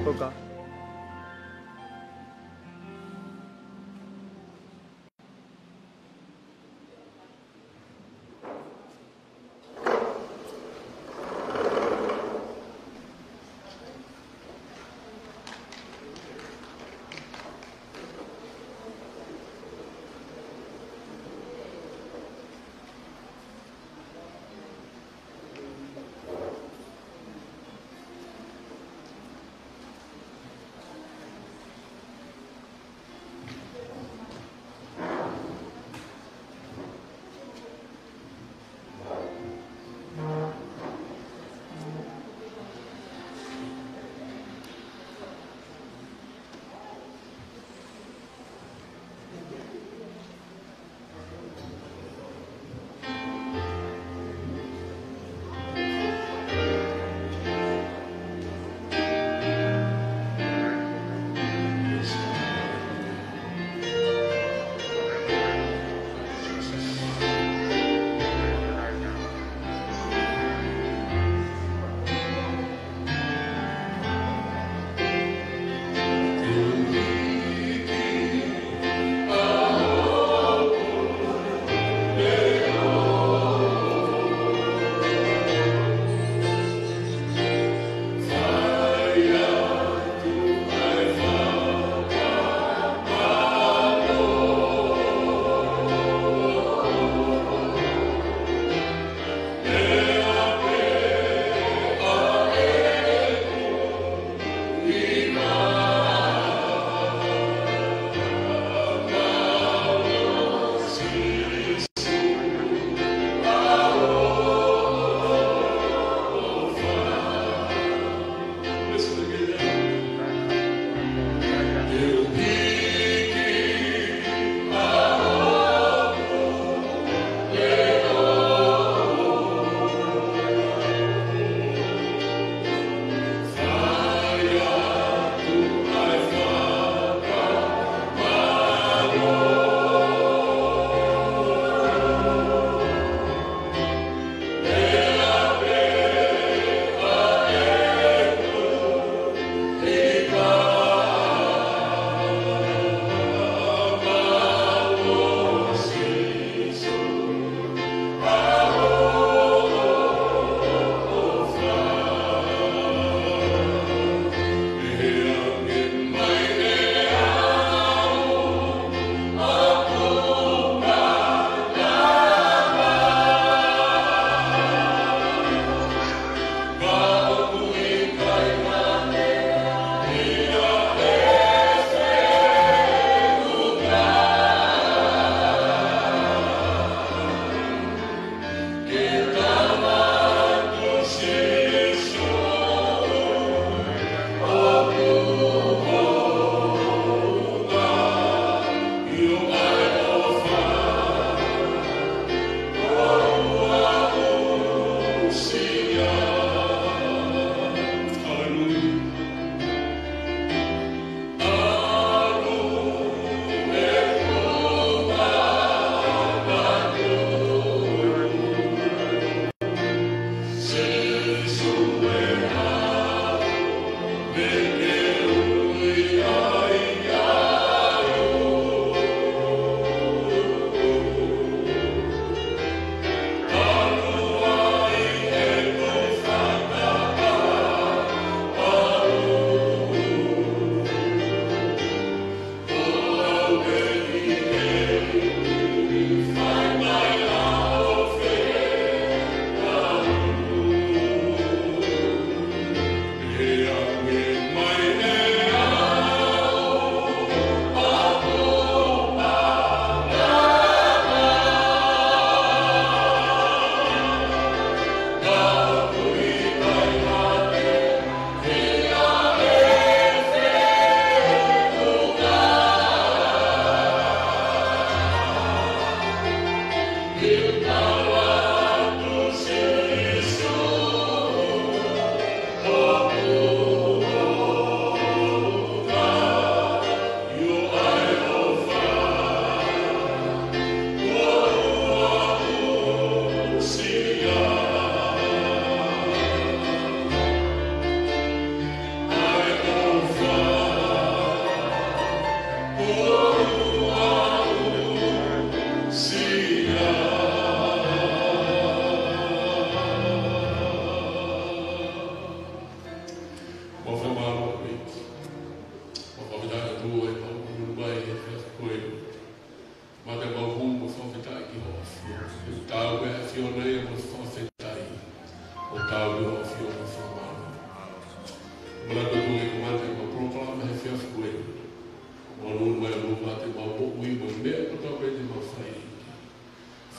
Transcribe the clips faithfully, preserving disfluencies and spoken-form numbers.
होगा।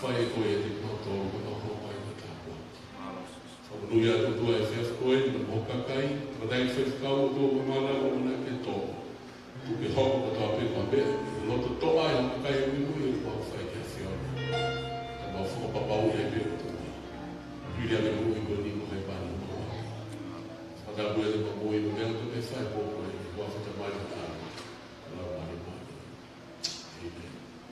whai e koe e te koto o koto ho mai na tāpua. Whakanui atu tua e whiaf koe, na mokakai, tradai whaifkau o tō mamala o mana ke tō. Tu ke hoko ko tō peko a bea, loto toa e hokakai e mui e kua whai ke a whiona. Ta mau whakapapau e peko tō. Piri ame mui ko ni mo hei pāna mo. Whakapua e te mamui mo mea to me whai pōko e kua whatamai o tāna. Lau mani mani. Amen.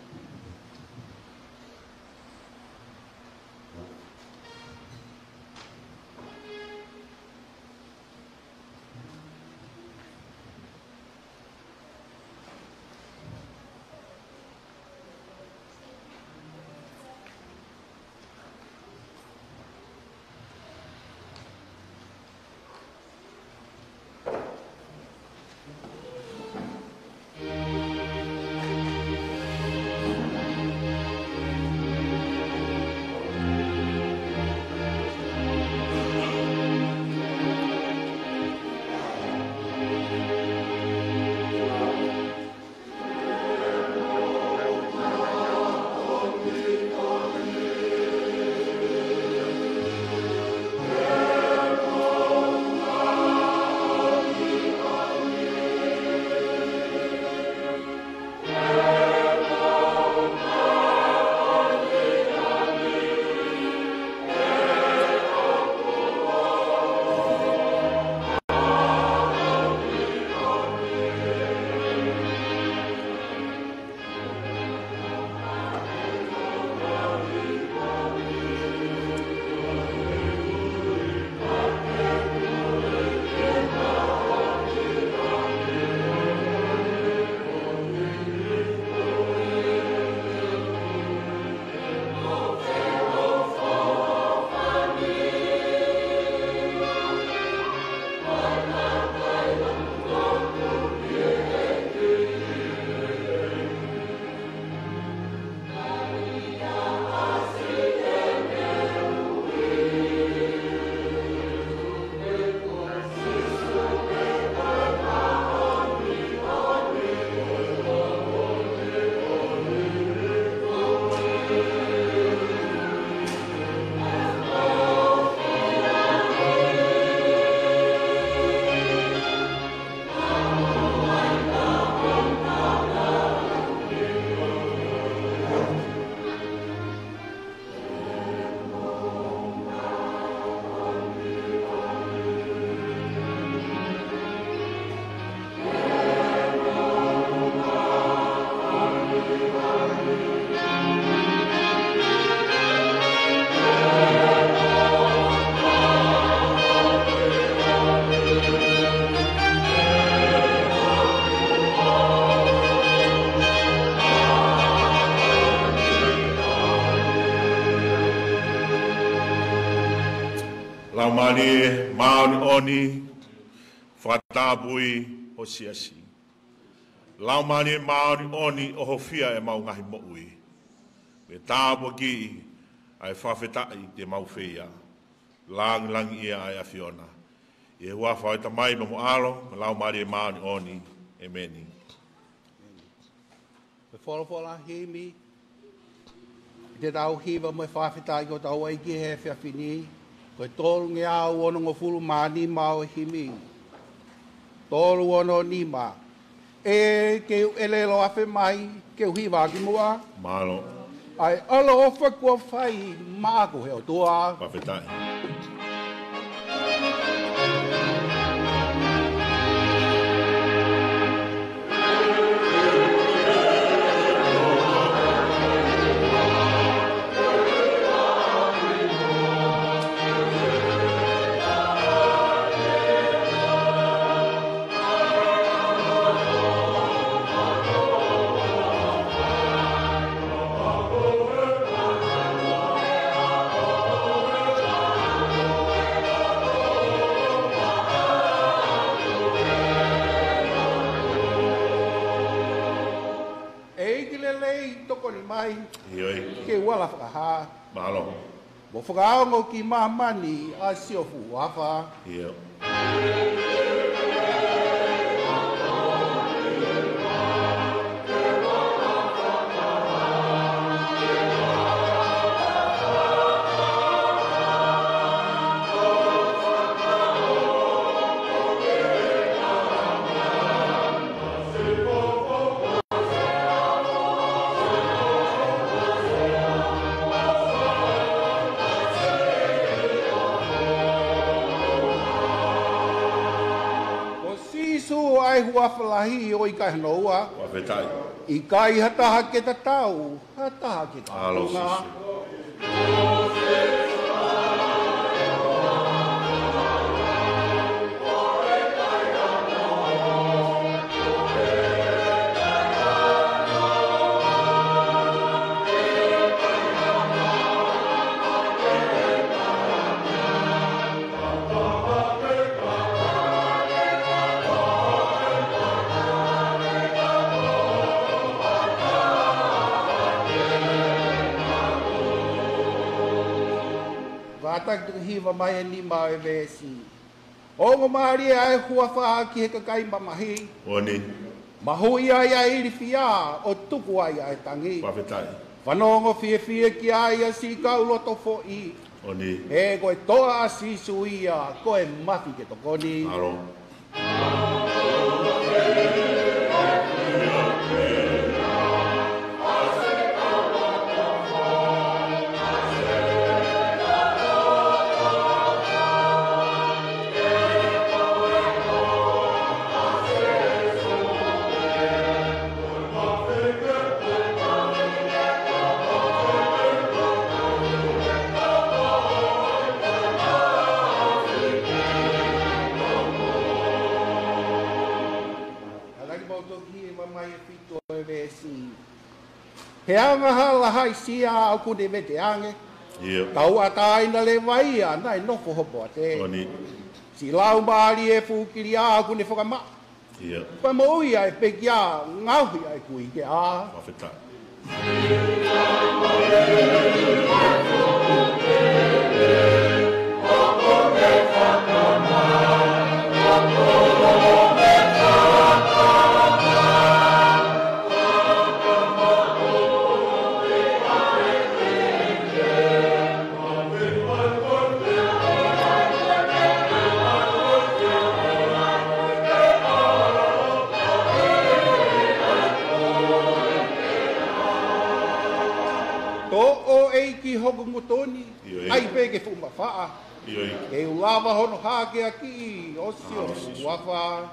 Laumani maoni oni whatabui o siasi. Laumani maoni oni o hofia e maungahi moui. Me tāpua ki ai whawhetai te mauwhia. Lang lang ia ai a Fiona. E hua whaweta mai mo alo, laumani maoni oni. Ameni. Me wholofola himi. Te tau hiva mo whawhetai ko tau ai ki he whiawhini. Koe tōru nge au ono ngō fulu mā ni mā o himi. Tōru ono ni mā. E ke elelo awhi mai, ke uhi wāki mua. Mālo. Ai alo o whakua whai mā ko heo toa. Whawhetai. Ke wala whakaha. Mahalo. Mo whakaongo ki mamani a siofu wafa. Iyo. whawalahi o i kai hanoa. Whawhetai. I kai hataha ke tatau, hataha ke Alo, kapunga. Atak hiva mai ni mai vesi. O ngo mari ai hua fa ki he kai mamahi. Oni. Mahui ai ai ri fia o tuku ai ai tangi. Whawhetai. Whanongo fie fie ki ai a si kau loto fo i. Oni. E koe toa a si suia, koe mafi ke tokoni. Alo. He anga hala hai sia au kune me te ange. Ia. Tau atai na le vai a nai noko hopo a te. Oni. Si lau maari e fukiri a au kune whakama. Ia. Pa moui ai peki a ngauhi ai kui ke a. Whawhetai. Hoku motoni, ai peke fuma faa. E ulawa hono hake aki, osi o wafa.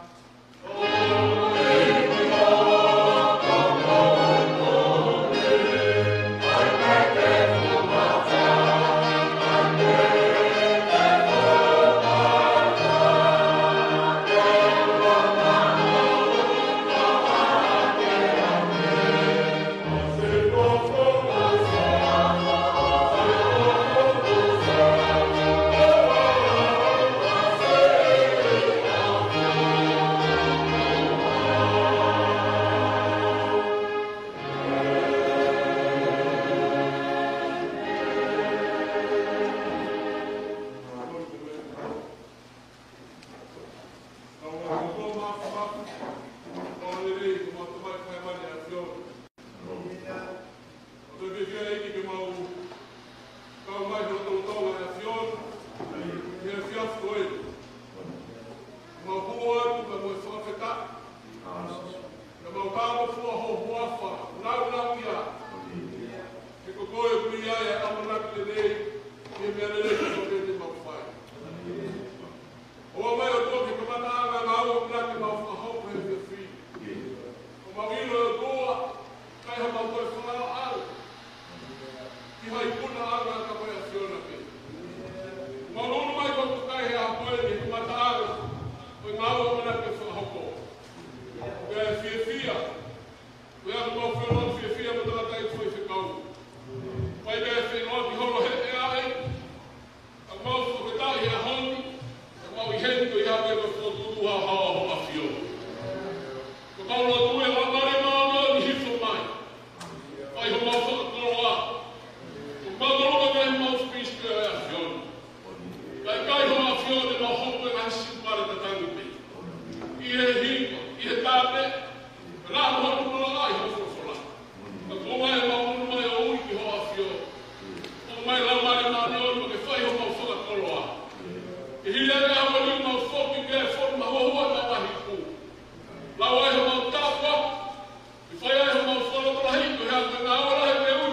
Lawa e ho mau tapa, i whai ai ho mau wholo kora hiko, hea koe ngā ora he me ui.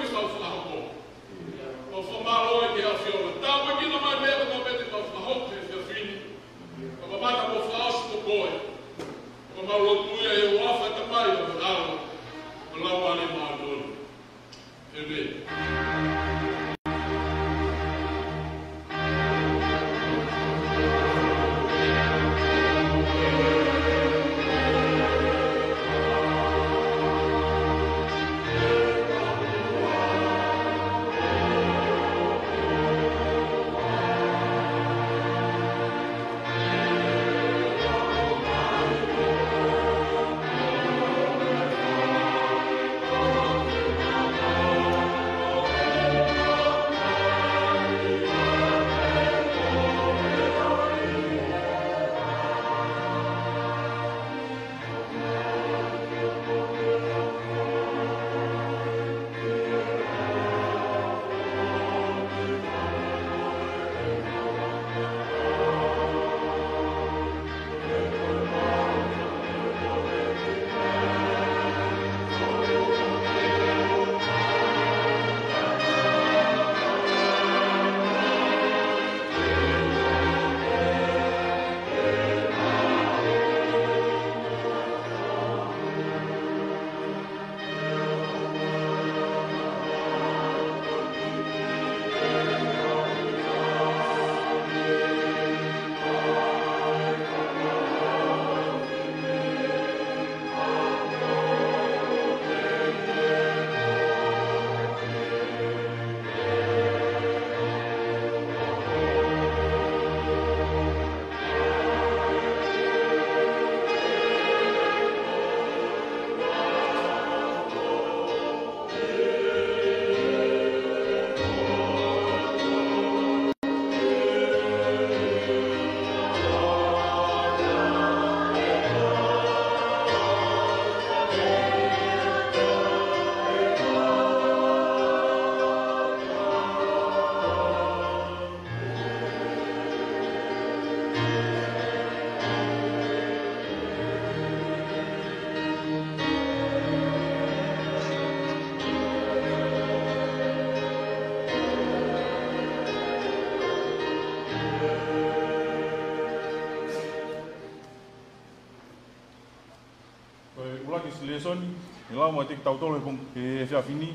reconciliation i lau mo te tautolo he whiawhini.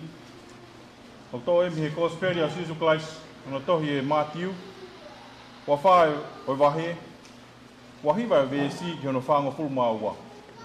O tō e mi he gospel a Jesus Christ, ona tohi e Matthew, wa whae oi wahe, wahi vai vesi ki ono whaanga fulu maua.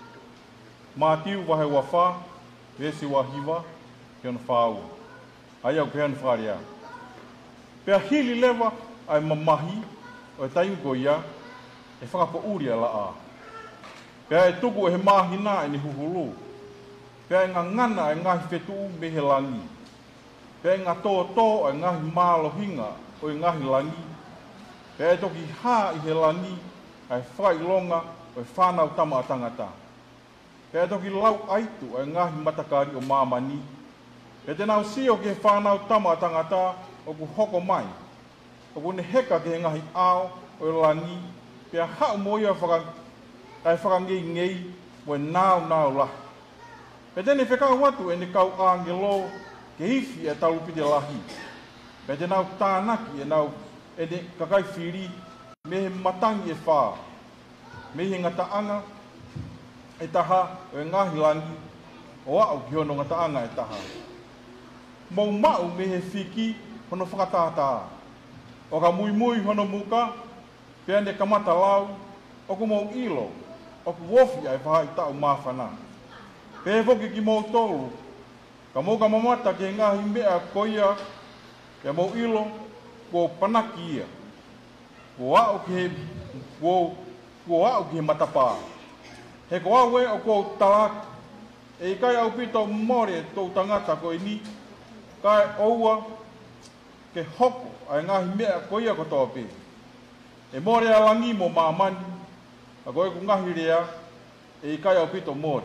Matthew wahe wa wha, vesi wa hiwa ki ono whaua. Ai au ke anu whaarea. Pea hili lewa ai mamahi o e taimu ko ia, e whakapo uri ala a. Pea e tuku e he mahina e ni huhulu. Pea e ngā ngana e ngahi whetu me he langi. Pea e ngā tō tō e ngahi mālo hinga o e ngahi langi. Pea e toki hā i he langi ai whai longa o e whānau tama a tangata. Pea e toki lau aitu e ngahi matakari o māmani. Pea te nau sio ki he whānau tama a tangata o ku hoko mai. O ku ne heka ki he ngahi ao o e langi. Pea hau mo ia whaka, ai whakangei ngei o e nāu nāu lahi. Pea tēne whekau watu e ne kau āngelo ke hifi e talupite lahi. Pea te nau tānaki e nau e ne kakai whiri me he matangi e whā. Me he ngataanga e taha o e ngahi langi o au ki hono ngataanga e taha. Mau mau me he whiki hono whakatātā. O ka mui mui hono muka, pea ne kamata lau, o ku mau ilo, o ku wofi ai whahai tau māwhana. Pea whoki ki mau tolu, ka mau ka mamata ke ngahi mea koia, pea mau ilo, ko panaki ia. Ko au ki he, ko, ko au ki he matapā. He ko au e o ko talaki, e kai au pito more tō tangata ko i ni, kai oua ke hoko ai ngahi mea koia ko tō pē. E more a langi mo māmani, a koe ku ngahi rea, e i kai au pito more.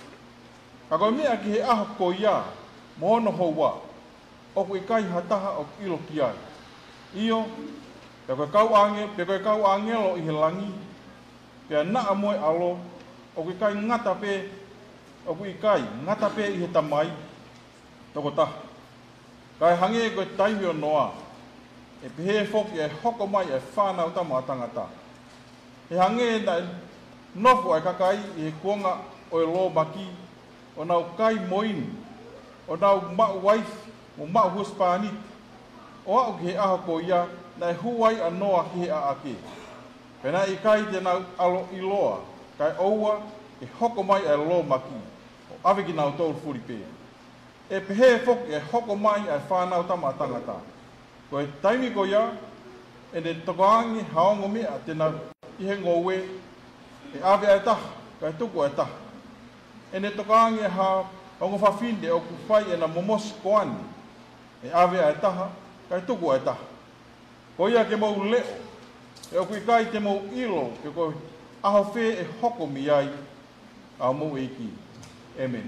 A koe mea ki he aho koia, mo hono houa, o ku i kai hataha o ilo ki ai. Io, pe koe kau ange, pe koe kau angelo i he langi, pe naa moe alo, o ku i kai ngata pē, o ku i kai ngata pē i he tamai, toko taha. Kai hange koe taimi o noa, e pehe foki e hoko mai e whānau tama a tangata. He hange na nofu ai kakai i he kuonga o e lo maki, o nau kai moini, o nau mau waifi, o mau huspani, o au ki he aho ko ia, na e huai a noa ki he a ake. Pena i kai te nau alo i loa, kai oua e hoko mai e lo maki, o awe ki nau tōru furi pē. E pehe foki e hoko mai e whānau tama a tangata. Ko e taimi ko ia, e ne tokoangi haongo mea tēnā i he ngowe, e awe ai taha, kai tuku ai taha. E ne tokoangi ha ongo whawhinde o ku whai e na momosi koani, e awe ai taha, kai tuku ai taha. Ko ia ke mau leo, e o kui kai te mau ilo, ke ko aho whē e hoko mi ai, a mau eiki. Amen.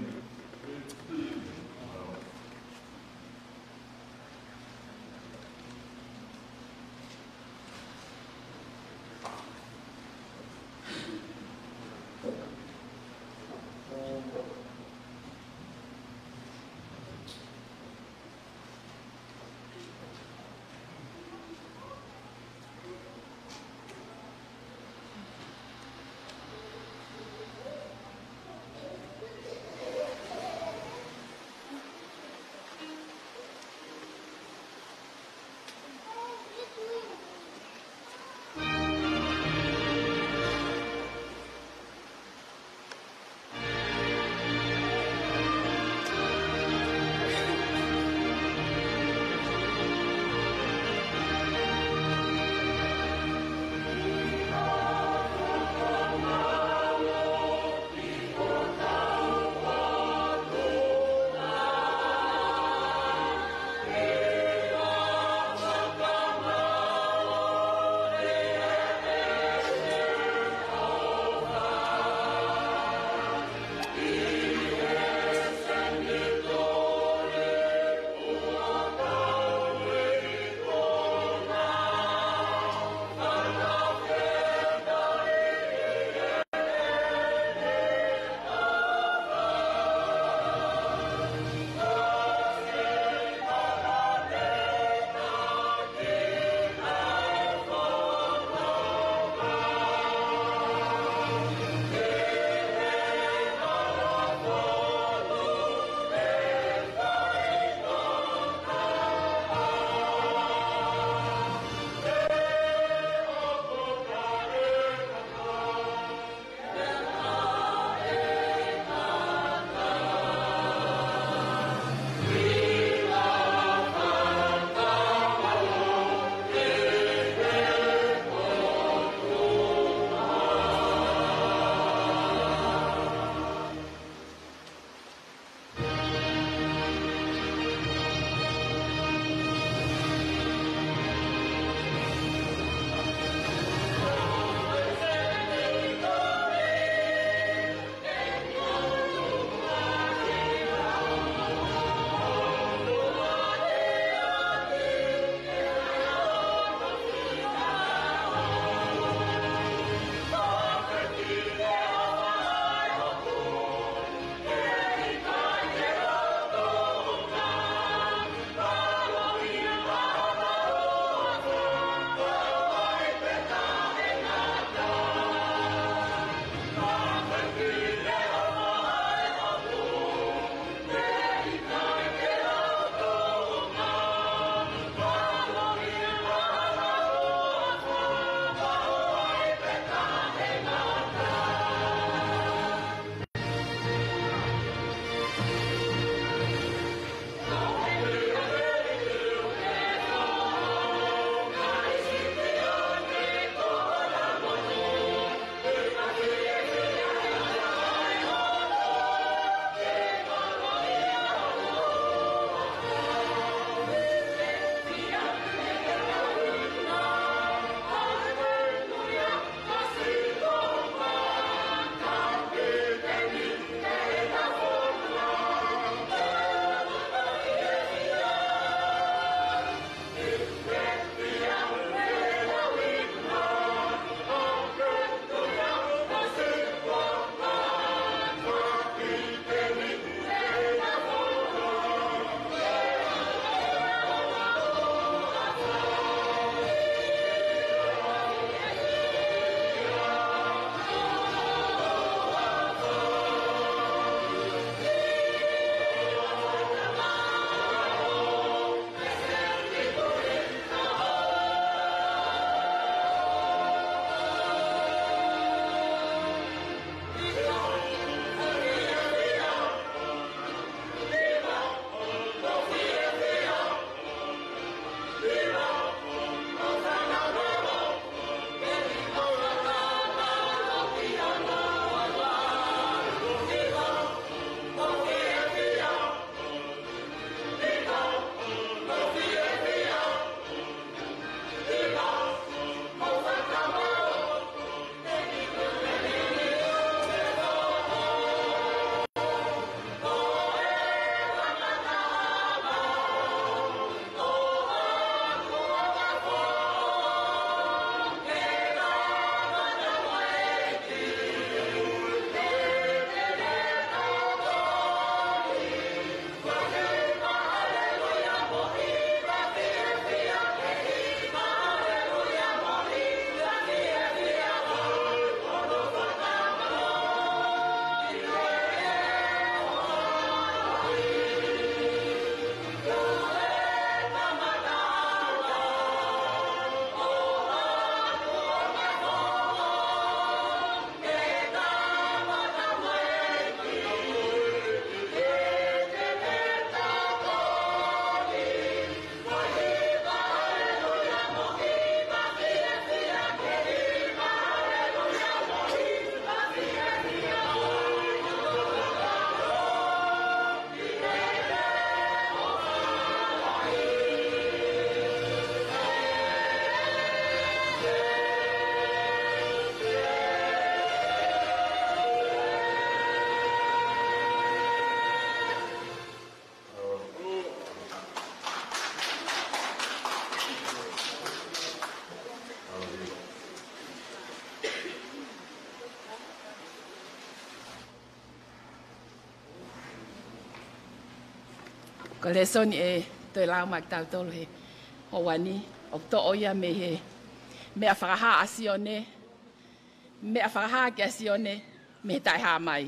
Ko le soni e toi lau mak tau tolu he ho wani o to oia me he me a whakaha asione me a whakaha ki asione me tai ha mai.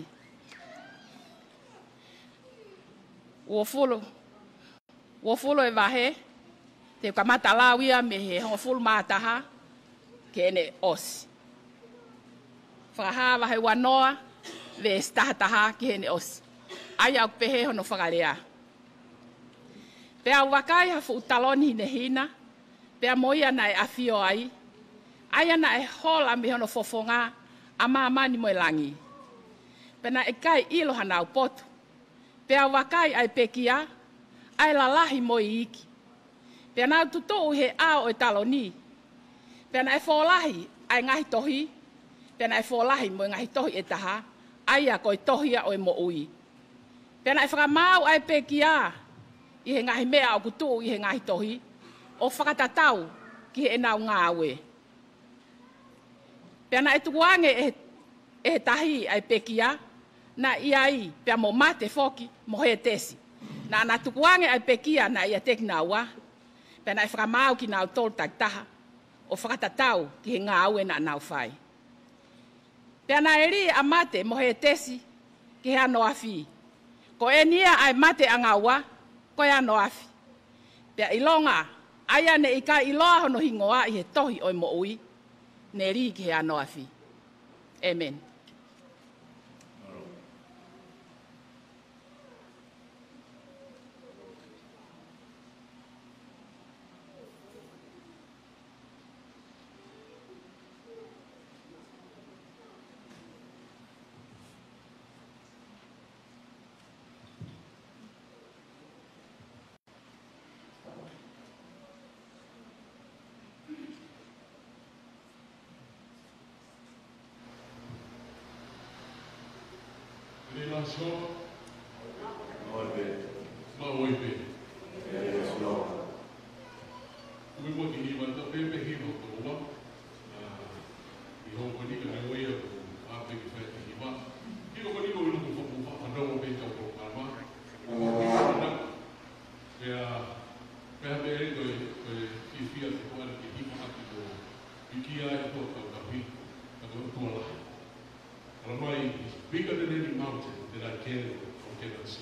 Ua fulu ua fulu e wahe te kamata lawia me he ho fulu mataha ke ene osi. Whakaha wahe wanoa ve stahataha ki ene osi. Ai au pehe hono whakalea. Pea wakai hafu utaloni ne hina, pea moia na e afio ai, ai ana e hola me hono fofonga a mamani mo e langi. Pena e kai ilo hana au potu, pea wakai ai pekia, ai lalahi mo i iki. Pea nau tutou he ao e taloni, pea na e folahi ai ngahi tohi, pea na e folahi mo e ngahi tohi e taha, ai a koi tohia o e mo ui. Pea na e whakamau ai pekia, i he ngahi mea o kutu i he ngahi tohi, o whakatatau ki he nau ngā aue. Pea na e tukuange e, e tahi ai pekia, na iai pea mo mate foki mo he tesi. Na na tukuange ai pekia na ia teki nā ua, pea na e whakamau ki nau tolu taktaha, o whakatatau ki he ngā aue na nau whai. Pea na e ri a mate mo he tesi ki he ano awhi. Ko e nia ai mate a ngā ua, ko e ano afi. Pea ilonga, aia ne ika iloa hono hingoa i he tohi o mo ui, ne ri ki he ano afi. Amen. Relation, ma oipe. Ui mo ki hiwa to pepe hiwa to ua. I hoko ni ka me oia ko ape ki whae te hiwa. Ki hoko ni ko inu ko whapu wha anau o pe tau ko kalma. Pea, pea me eri koe ki whia te koara ki hiwa ati ko ikia e ko tau kapi. Ka ko tuala. Kalamai is bigger than any mountain that I can or cannot see.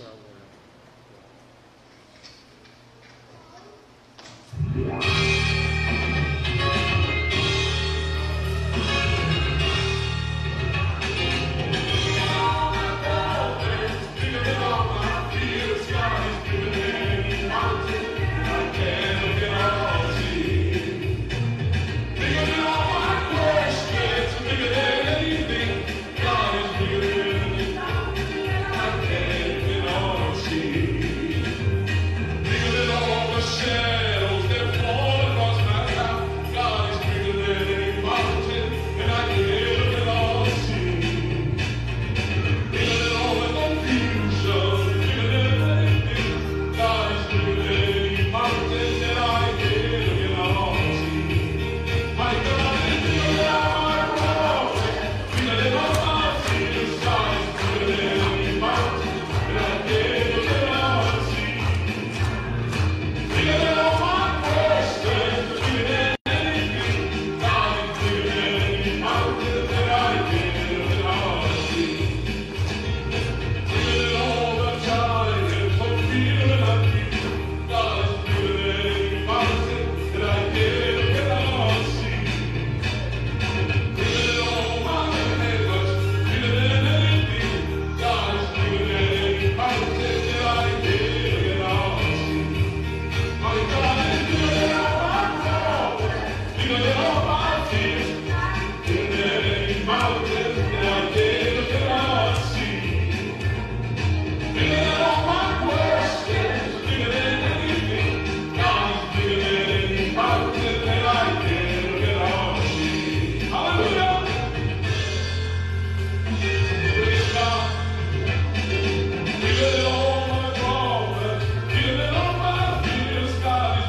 God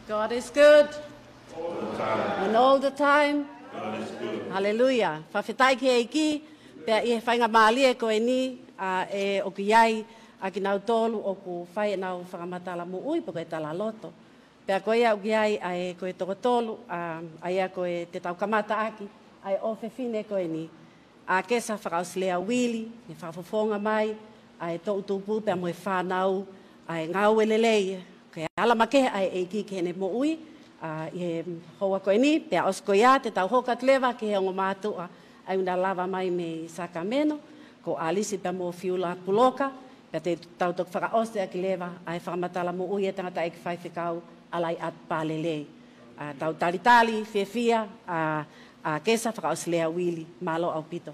God is good. All the time. And all the time. God is good. Hallelujah. Whawhetai ki e ki, pia i he whainga maali e koe ni, a e o ki iai, a ki nau tolu o ku whai e nau whakamatala mu ui, po koe tala loto. Pia koe ia o ki iai, a e koe toko tolu, a, a ia koe te tau kamata aki, a e o whewhine koe ni. A kesa whakauslea wili, e whakafofonga mai, a e tau tupu, pia mo e whanau, a e ngau e lelei, ke ala make a e ki kene mo ui, a i hoa koe ni, pia osko ia, te tau hoka tlewa, ke he ongo mātua, ai una lava mai me Sacramento, ko alisi pia mo fiula puloka, pia te tau tok whaka ose a ki lewa, a e whakamatala mo ui e tangata e ki whai whikau, alai at pālelei. A tau talitali, fia fia, a, a kesa whaka oslea wili, malo au pito.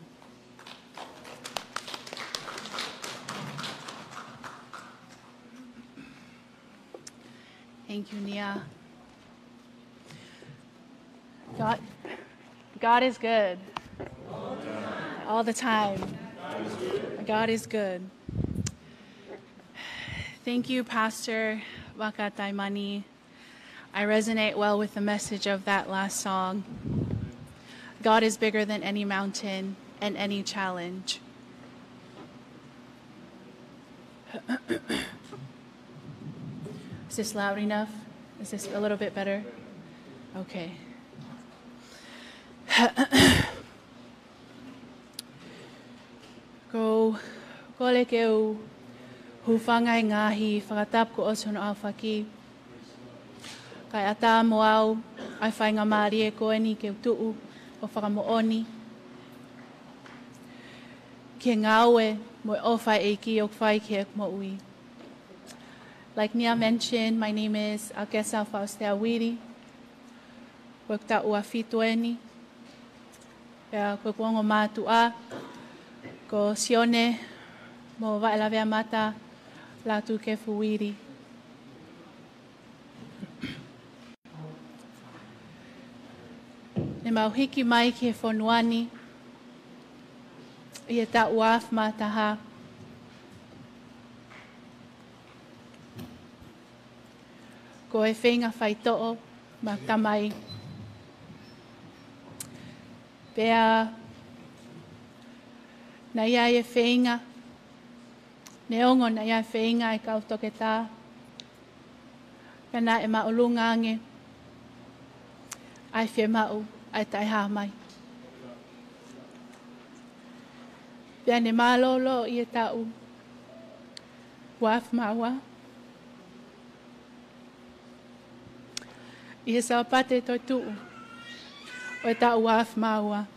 Thank you, Nia. God, God is good. All the time. God is good. Thank you, Pastor Wakataimani. I resonate well with the message of that last song. God is bigger than any mountain and any challenge. Is this loud enough? Is this a little bit better? Okay. Ko ko le ke u hufanga ngahi whakatap ko osono au whaki. Kai ata mo au ai whainga maari e koe ni ke utuu o whakamooni. Ke ngaue mo e ofai e ki o whai ke mo ui. Like Nia mentioned, my name is Akesa Faustea Wiri. Worked at Uafitueni. Ya ko kongo matua. Ko sione mo vaela vea mata la tu ke fuiri. Ne mau hiki mai ke fonuani. Ia ta uaf mata ha. Ko e whenga whaito'o ma tamai. Pea na ia e whenga. Ne ongo na ia whenga e kau toke tā. Pena e maulunga ange. Ai whi mau, ai tai hā mai. Pea ne malolo i e tau. Waf maua. I he saopate toi tuu. O e tau waf maua.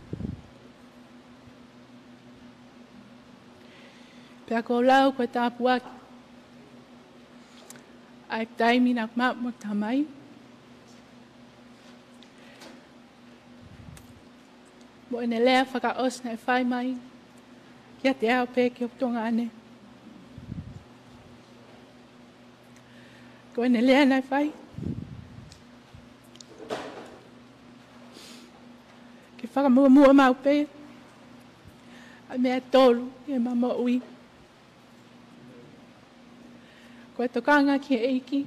Pea ko lau ko e tāpu aki. Ai taimi nak maa mo tamai. Mo ene lea whaka osna e whai mai. Kia te ao pē ki o tonga ane. Ko ene lea nai whai. Ke whaka mua mua mau pē. A mea tolu e mama ui. Ko e tokanga ki e eiki.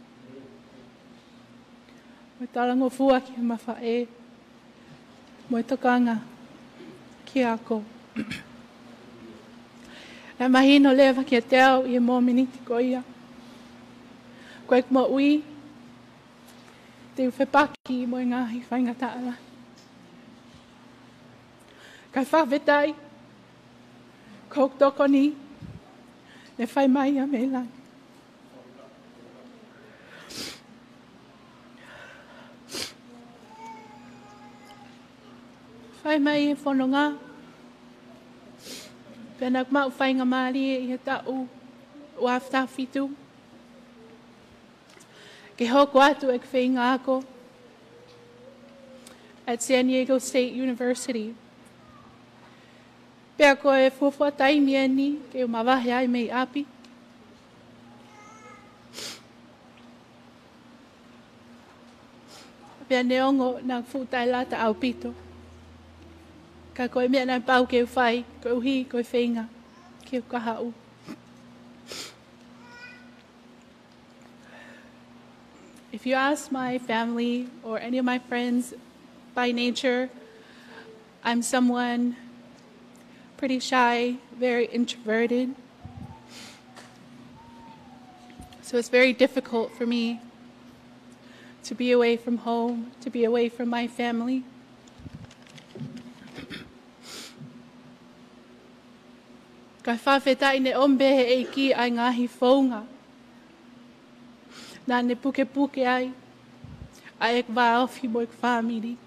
Mo e talango fua ki e mawha e. Mo e tokanga ki a ko. E mahino lewa ki e teo i e mō miniti ko ia. Ko e mo ui. Te uwhepaki mo e ngahi whainga taala. Kai whawhetai. Kok toko ni. Ne whai mai a me langi. Whai mai e whanonga. Pena mau whainga maari e i he tau o afta fitu. Ke hoko atu e kwhinga ako at San Diego State University. Pea ko e fuafua taimi e ni ke o mawahi ai mei api. Pea neongo na futai lata au pito. Ka koe mea nai pau ke uwhai, koe uhi, koe whenga, ke ukahau. If you ask my family or any of my friends, by nature, I'm someone pretty shy, very introverted. So it's very difficult for me to be away from home, to be away from my family. Kai whawhetai ne ombe he eiki ai ngahi whaunga. Nā ne puke puke ai, ai ek wā awhi mo ek whāmiri.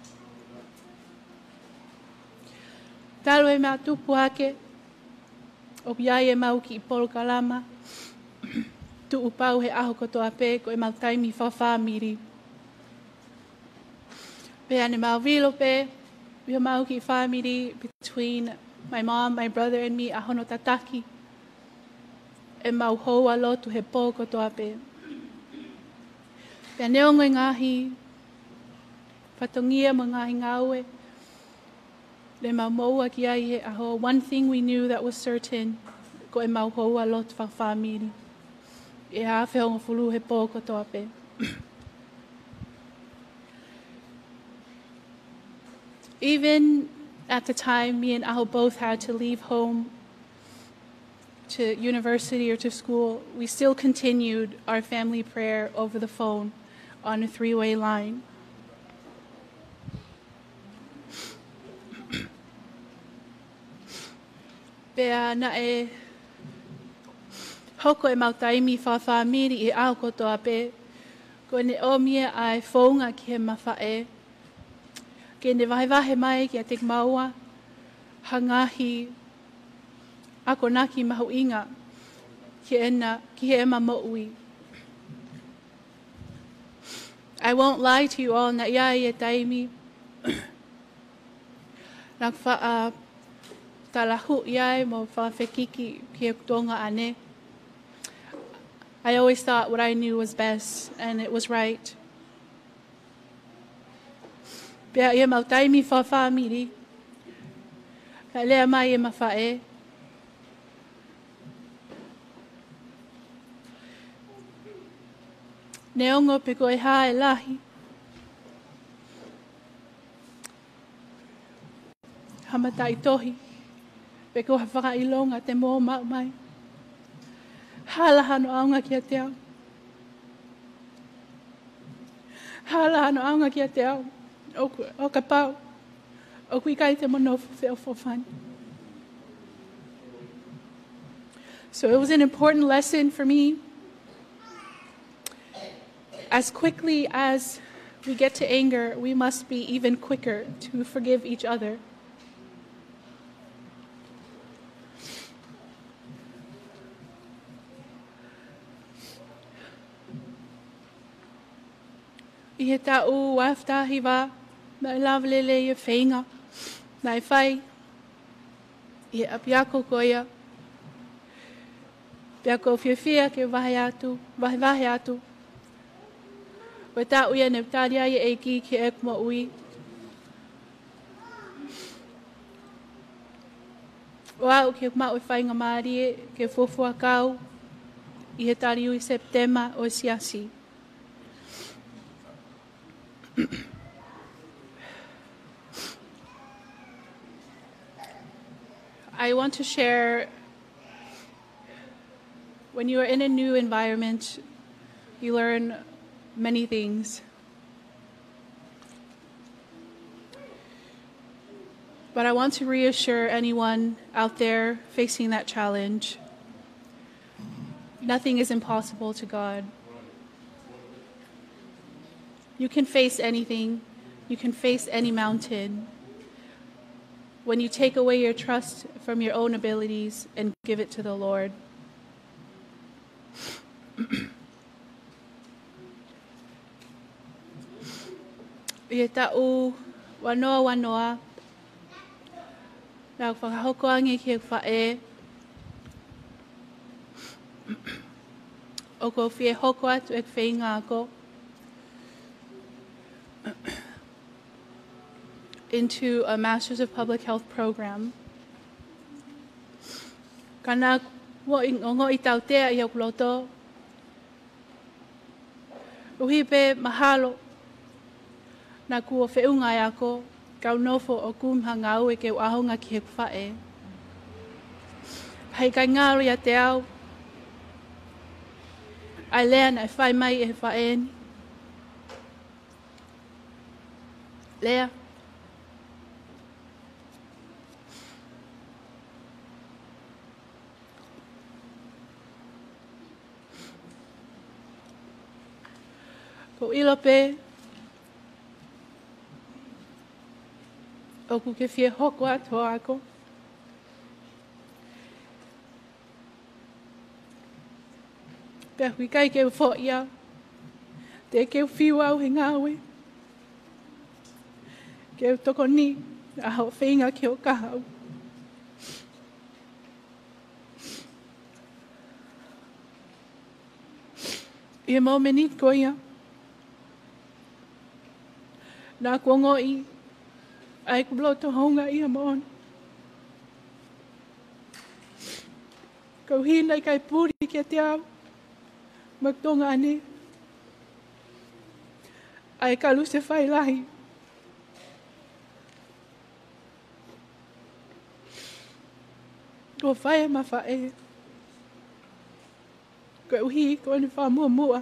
Talo e mea tupu hake, o iai e mau ki i polo kalama, tu upau he aho kotoa pē ko e mau taimi whawhamiri. Pea ne mau vilo pē, we mau ki whamiri between my mom, my brother and me, ahono tataki. E mau hoa lotu he pō kotoa pē. Pea neongo i ngahi, whatongia mo ngahi ngaue, le mau moua ki ai he aho. One thing we knew that was certain, ko e mau hoa lotu whawhamiri. E hawhi hongo fulu he pō kotoa pē. Even at the time, me and Aho both had to leave home to university or to school, we still continued our family prayer over the phone on a three-way line. Pea na e hoko e mau taimi whawhamiri i Aho kotoa pē, ko ne o mia ai whaunga ki he mawhae, ke ne wahe mai ki a te maua, hangahi, ako naki mahu inga, ki ena, ki he ema mo'ui. I won't lie to you all, na iai e taimi. Nā wha talahu iai mo whawhekiki ki e kutonga ane. I always thought what I knew was best, and it was right. Pea ia mau taimi whawhamiri, ka lea mai e mawhae. Neongo pe koe hā e lahi. Hamatai tohi, pe koe whakailonga te mō mau mai. Hālaha no aunga ki a te au. Hālaha no aunga ki a te au. O, o ka pau, o kui kai te monofu whio whawhani. So it was an important lesson for me. As quickly as we get to anger, we must be even quicker to forgive each other. I he tau waftahi wā, na i lawelele i whainga, na i whai, i he apiako koia, pia ko whiawhia ke wahe atu, wahe wahe atu. Wa tā uia ne tāri ai e ki ki e kuma ui. Wa u ke kuma ui whainga maari e, ke fofua kau, i he tāri ui Septema o siasi. I want to share, when you are in a new environment, you learn many things. But I want to reassure anyone out there facing that challenge, nothing is impossible to God. You can face anything. You can face any mountain. When you take away your trust from your own abilities and give it to the Lord. Ia ta'u wanoa wanoa. Nā whakahokoangi ki e whae. O ko whie hoko atu e whainga ako. Into a Masters of Public Health program. Kana wo ingongo i tautea i au loto. Uhi pe mahalo. Na kua whiunga e ako, kau nofo o kumha ngau e ke ahonga ki he kuwhae. Hei kai ngāri a te au. Ai lea na e whai mai e he whaeni. Lea. Ko ilo pe. O ku ke fie hoko ato ako. Pea hui kai ke ufo ia. Te ke uwhiu au he ngāwe. Ke u toko ni. A hao whinga ke o kahau. Ia mau menit ko ia. Nā kua ngoi. Ai ku bloto honga ia mon. Kau hina kai puri ke te au. Magtonga ane. Ai kalu se whai lahi. Ko whai ma whae. Ko uhi ko ane wha mua mua.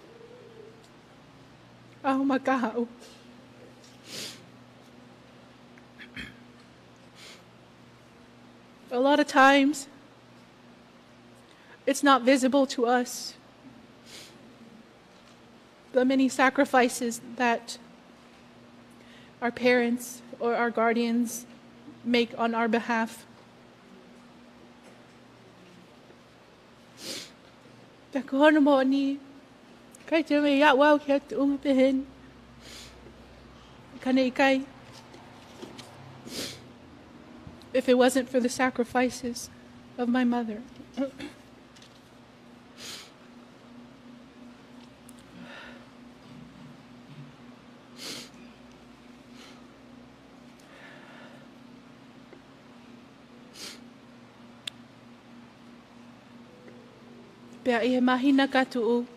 Aho makahau. A lot of times, it's not visible to us. The many sacrifices that our parents or our guardians make on our behalf. Ta kohona mo ni, kai te me ia wau ki atu unga pehen. Kane i kai. If it wasn't for the sacrifices of my mother. Pea i he mahina katu'u.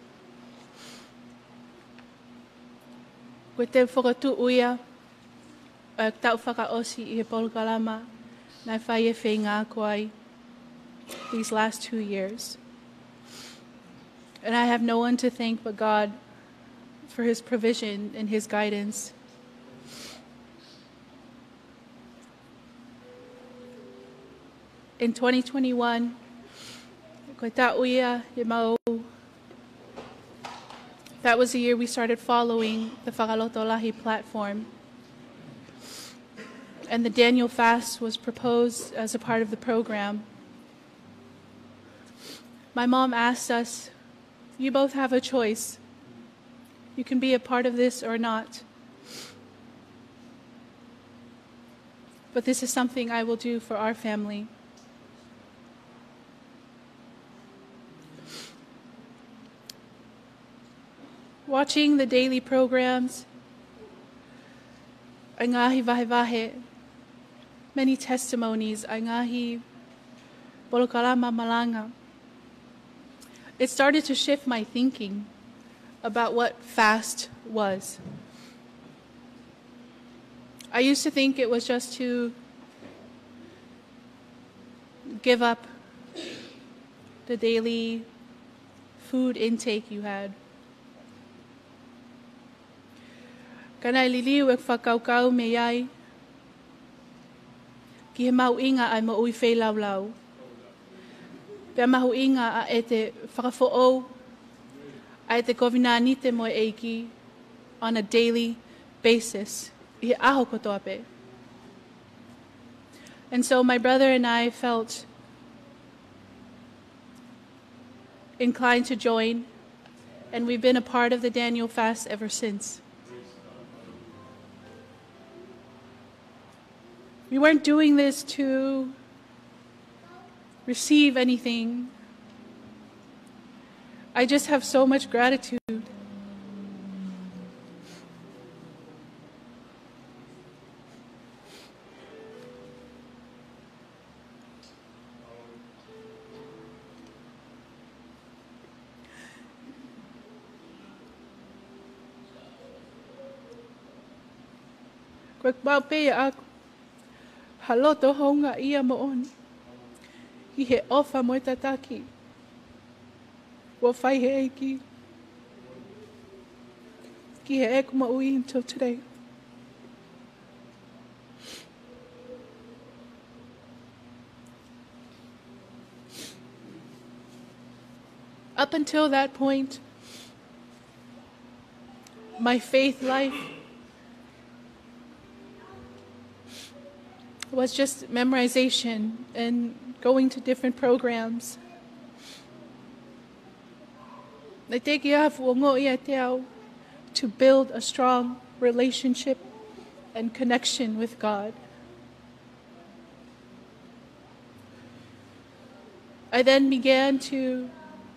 Koe te whakatu'u ia. Ai tau whakaosi i he polokalama. Nai whai e whenga koai these last two years. And I have no one to thank but God for his provision and his guidance. In twenty twenty-one, koe tā uia e mau, that was the year we started following the Whakaloto Lahi platform. And the Daniel fast was proposed as a part of the program. My mom asked us, you both have a choice. You can be a part of this or not. But this is something I will do for our family. Watching the daily programs, ai ngahi vahe vahe, many testimonies, ai ngahi polokalama malanga. It started to shift my thinking about what fast was. I used to think it was just to give up the daily food intake you had. Kanai liliu e whakaukau me iai. Ki he mau inga ai mo ui whei lau lau. Pea mahu inga a e te whakafo'ou, a e te kovina anite mo e eiki on a daily basis. I he aho kotoa pe. And so my brother and I felt inclined to join, and we've been a part of the Daniel fast ever since. We weren't doing this to receive anything. I just have so much gratitude. Koe mau pēia aku. Haloto honga ia mo oni. I he ofa mo tataki. Wa whai he eiki. Ki he eku ma ui until today. Up until that point, my faith life was just memorization and going to different programs. To build a strong relationship and connection with God. I then began to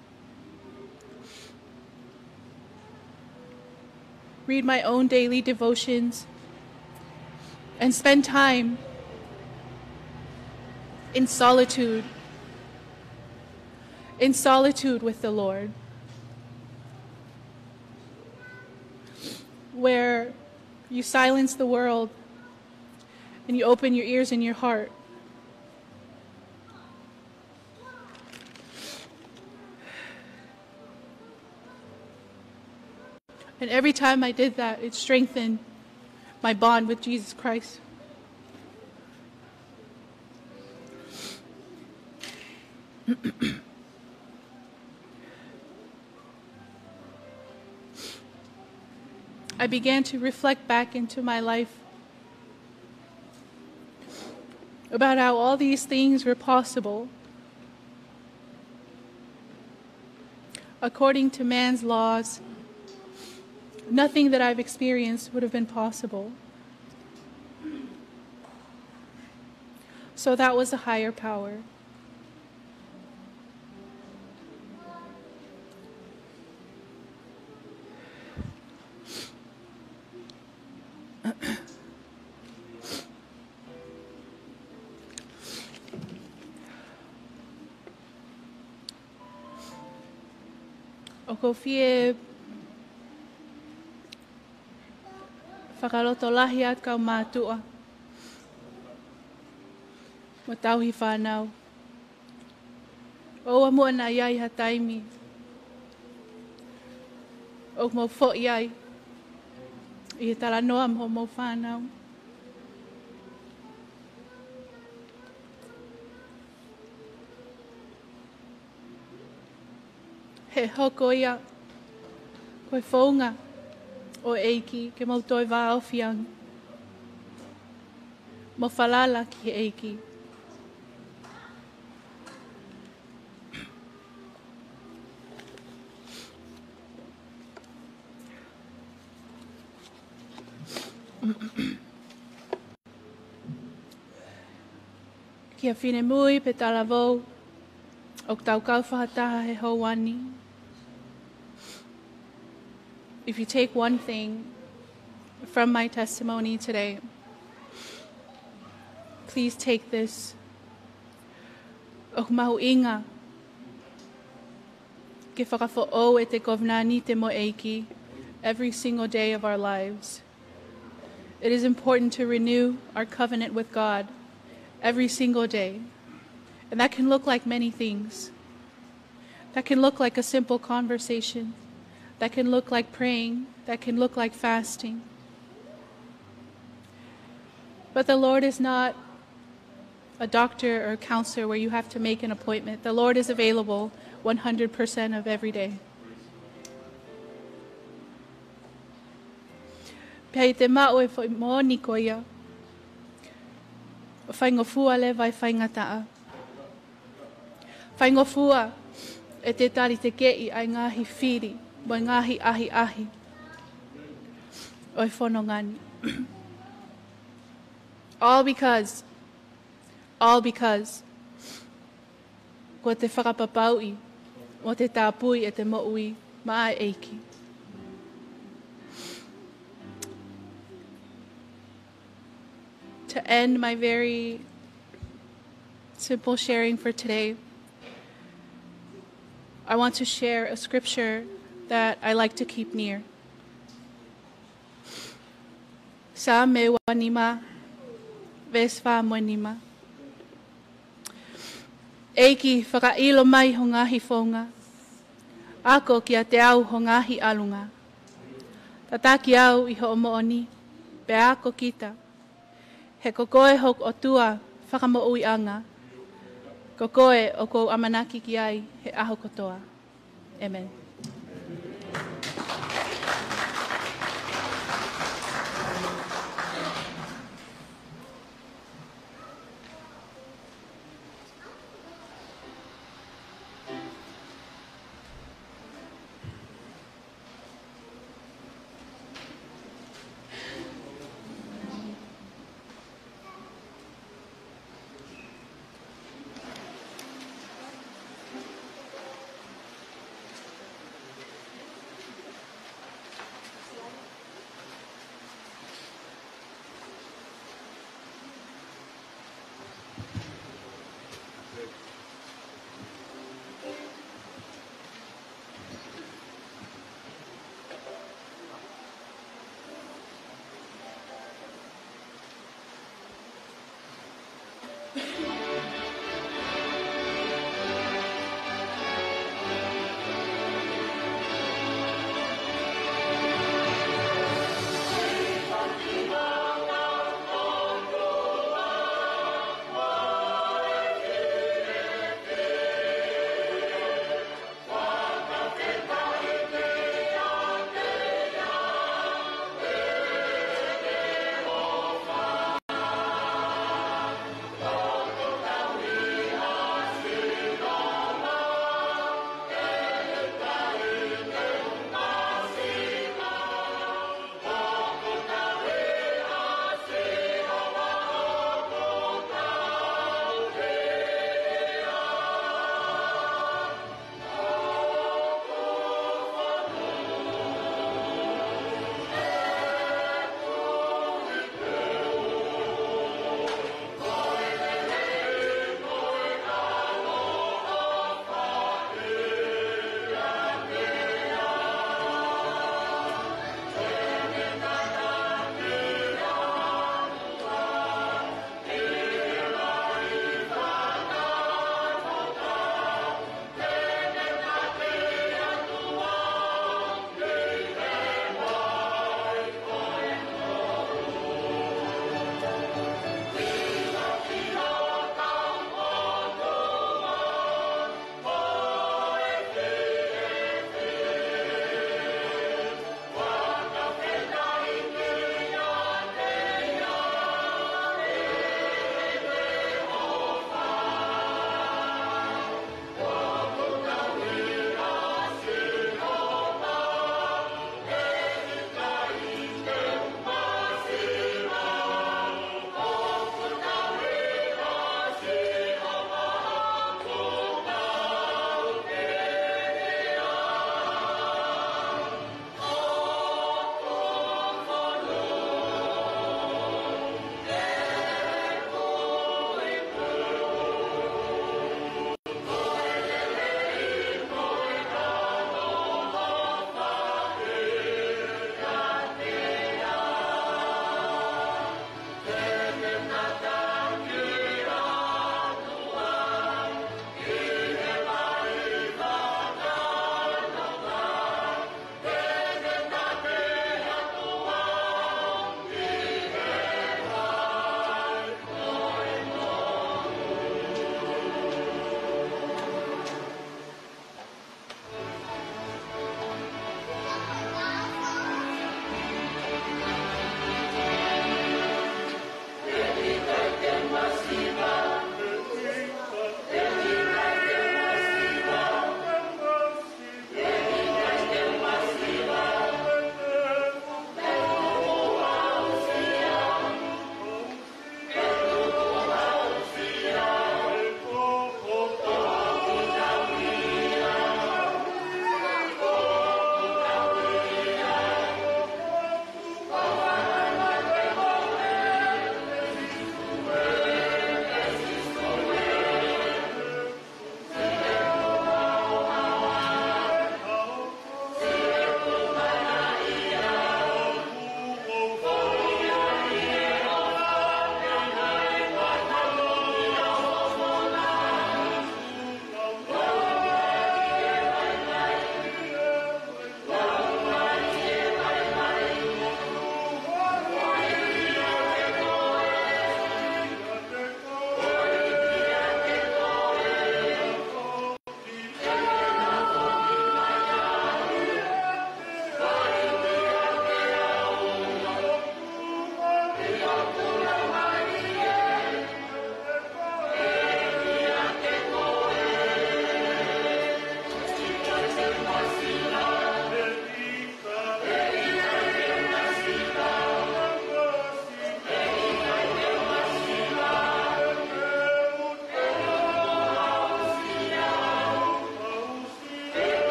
read my own daily devotions and spend time in solitude, in solitude with the Lord, where you silence the world and you open your ears and your heart. And every time I did that, it strengthened my bond with Jesus Christ. I began to reflect back into my life about how all these things were possible according to man's laws. Nothing that I've experienced would have been possible. So that was a higher power. O ko fie whakaloto lahi at kau mātua. Mo tauhi whanau. O amua na iai ha taimi. O mo fo iai. I he tala noa mo mo whanau. He hoko ia. Koe whaunga. O eiki ke mau toi wā au whiang. Mo whalala ki he eiki. Kia whine mui pe tala vau. O tau kau whahataha he hauani. If you take one thing from my testimony today, please take this. O mahu inga. Ke whakafo'o e te kovnani te mo eiki every single day of our lives. It is important to renew our covenant with God every single day. And that can look like many things. That can look like a simple conversation. That can look like praying. That can look like fasting. But the Lord is not a doctor or a counselor where you have to make an appointment. The Lord is available one hundred percent of every day. Pei te mao e whai mōni ko ia. Whai ngofua le vai whai ngataa. Whai ngofua e te tari te kei ai ngahi whiri. Moi ngahi ahi ahi. Oi whanongani. All because, all because, ko te whakapapau o te tāpui e te mo'ui maa eiki. To end my very simple sharing for today, I want to share a scripture that I like to keep near. Sa me wanima, vesfa monima. Eiki whakailo mai ho ngahi whaunga. Ako kia te au ho ngahi alunga. Tataki au i ho omooni, pe ako kita. He kokoe hok o tua whakamo ui anga. Kokoe o kou amanaki ki ai he aho kotoa. Amen.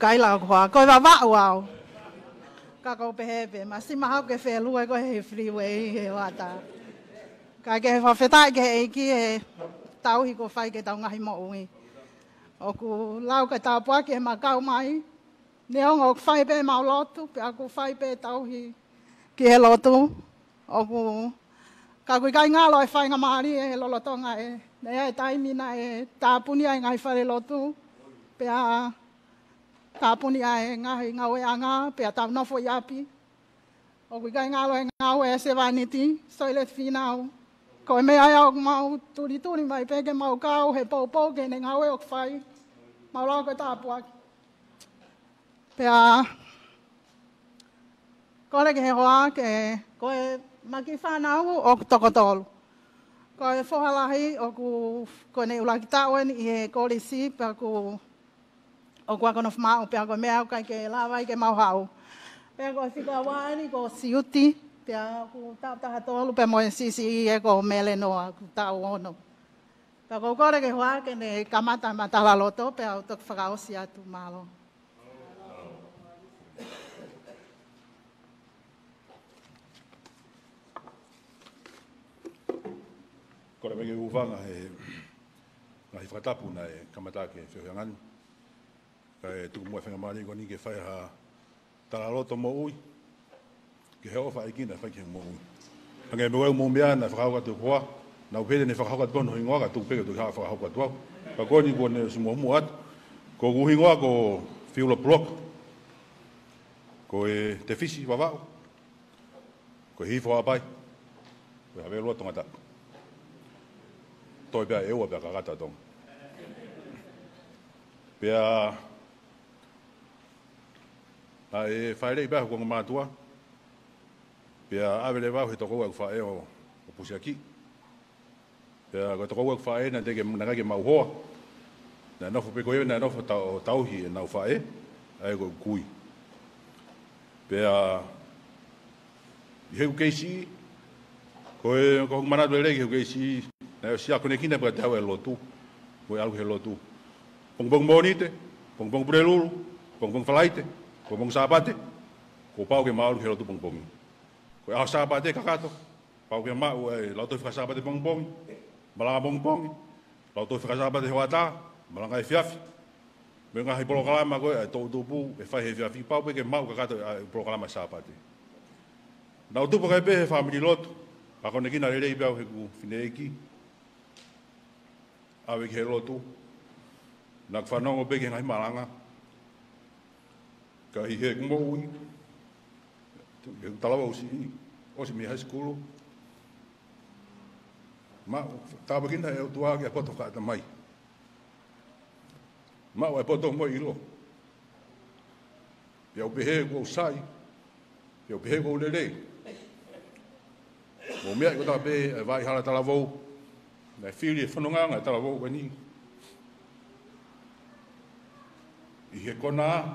kai la kwa ko va va wa ka ko pe pe ma si ma ke fe lu ko he freeway he wa ta ka ke fa fe ta ke e ki e tau hi ko fai ke tau ngai mo ui o ku lau ka ta pa ke ma kau mai ne o fai pe ma lotu pe aku fai pe tau hi ki he lotu o ku ka kui kai ngā loi whai ngā maari e lolo tonga e. Nei ai taimi na e tāpuni ai ngai whare lotu. Pea tāpuni ai ngahi ngau e anga, pea tau nofo i api. O kui kai ngā loi ngau e se vaniti, soile whinau. Ko e mea au mau turi turi mai peke mau kau he pou pou ke ne ngau e o whai. Mau lau ko tāpua. Pea kore ke he hoa ke koe maki whanau o tokotolu. Ko e whohalahi o ku kone ulaki tauen i he kolisi pia ku o kua kono whamau pia ko mea kai ke lawai ke mau hau. Pia ko e whika wāni ko siuti pia ku tau taha tolu pia moe sisi i e ko mele noa ku tau ono. Pia ko kore ke hoa ke ne kamata matala loto pia o tok whakaosi atu malo. Kore mege uvanga he ngahi whakatapu na e kamata ke whiohianganu. Ka e tuku mua whenga maari ko ni ke whai ha tala loto mo ui. Ke he ofa e kina whai ke mo ui. Hange me wau mo mea na whakauka tu kua. Na upede ne whakauka tu kono hingoa ka tuku peke tu haa whakauka tu au. Ka koni ko ne sumo mu atu. Ko ku hingoa ko whiula block. Ko e te fisi wawao. Ko hifo apai. Ko hawe loa tonga tapu. Toi pia eua pia kakata tong. Pia a e whaerei pia kua ngamatua. Pia awele wau he toko wau whae o pusiaki. Pia ko toko wau whae na teke nangake mau hoa. Na nofo pe koe na nofo tauhi e nau whae. Ai ko kui. Pia i heu keisi. Ko e ko manatu e regi heu keisi. Na sia kone kina pa tau e lotu. Ko alu he lotu. Pong pong monite, pong pong prelulu, pong pong falaite, pong pong sapate. Ko pau ke maulu he lotu pong pong. Ko a sapate kakato. Pau ke mau e lotu fa sapate pong pong. Malanga pong pong. Lotu fa sapate hoata, malanga e fiafi. Me nga he programa ko e to tupu e fa he fiafi pau ke mau kakato e programa sapate. Na tupu ka pe family lotu. Pa kone kina rei pau he ku fineiki. Awe ke lotu. Nak whanongo peke ngai malanga. Ka hi he kumo ui. He talawa usi i. Osi mi high school. Ma tawa kina e utua ke a poto ka ata mai. Ma o e poto mo ilo. Pia upehe ko usai. Pia upehe ko ulele. Mo mea ko ta pe e vai hala talavou. Na whiri e whanonganga e talavou wani. I he kona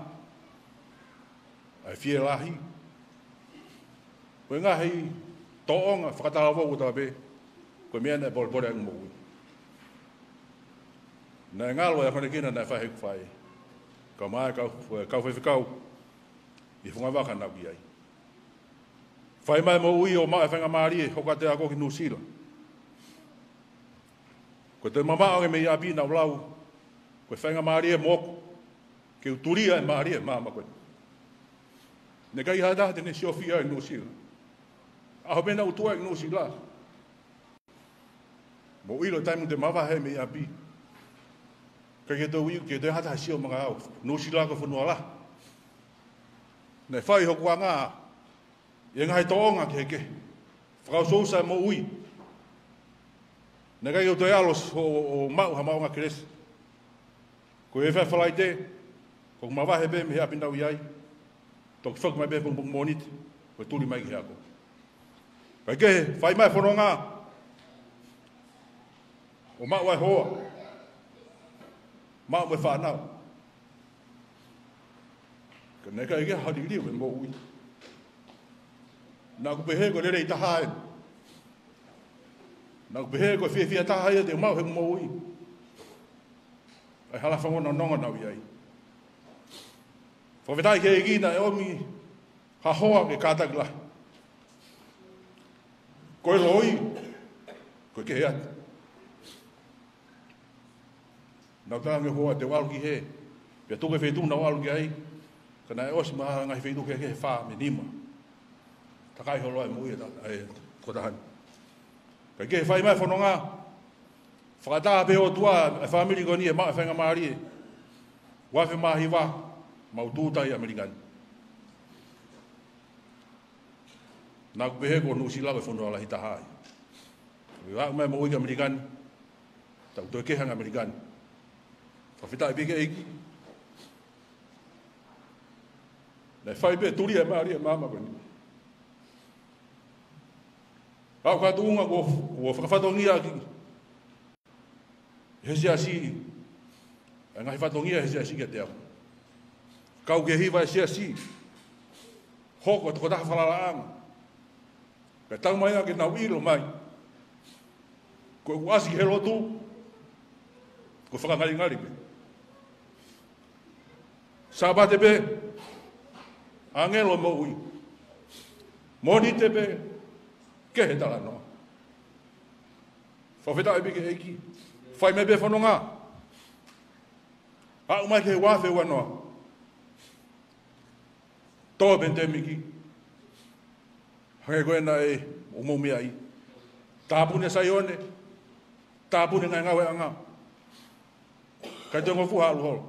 ai whie lahi. Koe ngā hei toonga whakatalavou o tape. Koe mea na pole pole ang moui. Na ngalo e kone kina na whahe kwhai. Kau mai kau kau whewhikau. I whungawaka nau ki ai. Whai mai mo ui o maa e whanga maari e hoka te ako ki Nusila. Ko te mamao e me ia pina o lau. Ko whainga maari e moko. Ke uturia e maari e mama koe. Ne kai hada te ne siofia e Nusila. Aho pena utua e Nusila. Mo ilo taimu te mawa he me ia pi. Kai ke tau iu ke te hata sio mga au. Nusila ko whanua la. Ne whai hokua ngā. E ngai toonga ke ke. Whakau sousa mo ui. Ne kai o te alos o mau ha maunga keres. Ko e whai whalai te. Ko mawahe be me hea pindau iai. Tok whak mai be pung pung monit. Ko tuli mai ki hea ko. Kai ke whai mai whanonga. O mau ai hoa. Mau me whanau. Ka ne kai ke hadi liu e mo ui. Nā ku pehe ko rere i taha e. Nā ku pehe ko whia whia taha e te mau he mo ui. Ai hala whangona nonga nau iai. Whawhetai ke e gina e omi ha hoa ke kātaki lahi. Koe loi, koe ke he atu. Nau tānge hoa te walu ki he, pia tuke whetū na walu ki ai, kana e osi maha ngai whetū ke ke he whā me nima. Takai holo e mui e kotahani. Kai ke he whai mai whanonga, whakatā pe o tua e whamiri koni e maa whenga maari e, wafe mahi wā, mau tūtai Amerikani. Nā kupehe ko nusi lawe whanua la hita hai. Wā mai mo uika Amerikani, tau toi kehanga Amerikani. Whawhitai peke eiki. Nei whai pe turi e maari e māma koni. Pau ka tuunga ko whakawhatongia ki. Hese asi, e ngai whatongia hese asi ke te au. Kau ke hiwa e se asi, hoko te kotaha whalalaanga. Ka tau mai ake nau ilo mai. Ko ku asi ki he lotu, ko whakangari ngari pe. Sabate pe, angelo mo ui. Moni te pe, ke he tala noa. Whawheta e bike eiki, whai me pe whanonga. A umai ke he wafe ua noa. Toa pentemiki. Hange koe na e umumia i. Tāpune saione, tāpune ngai ngawe anga. Kai tongo fuha alu holo.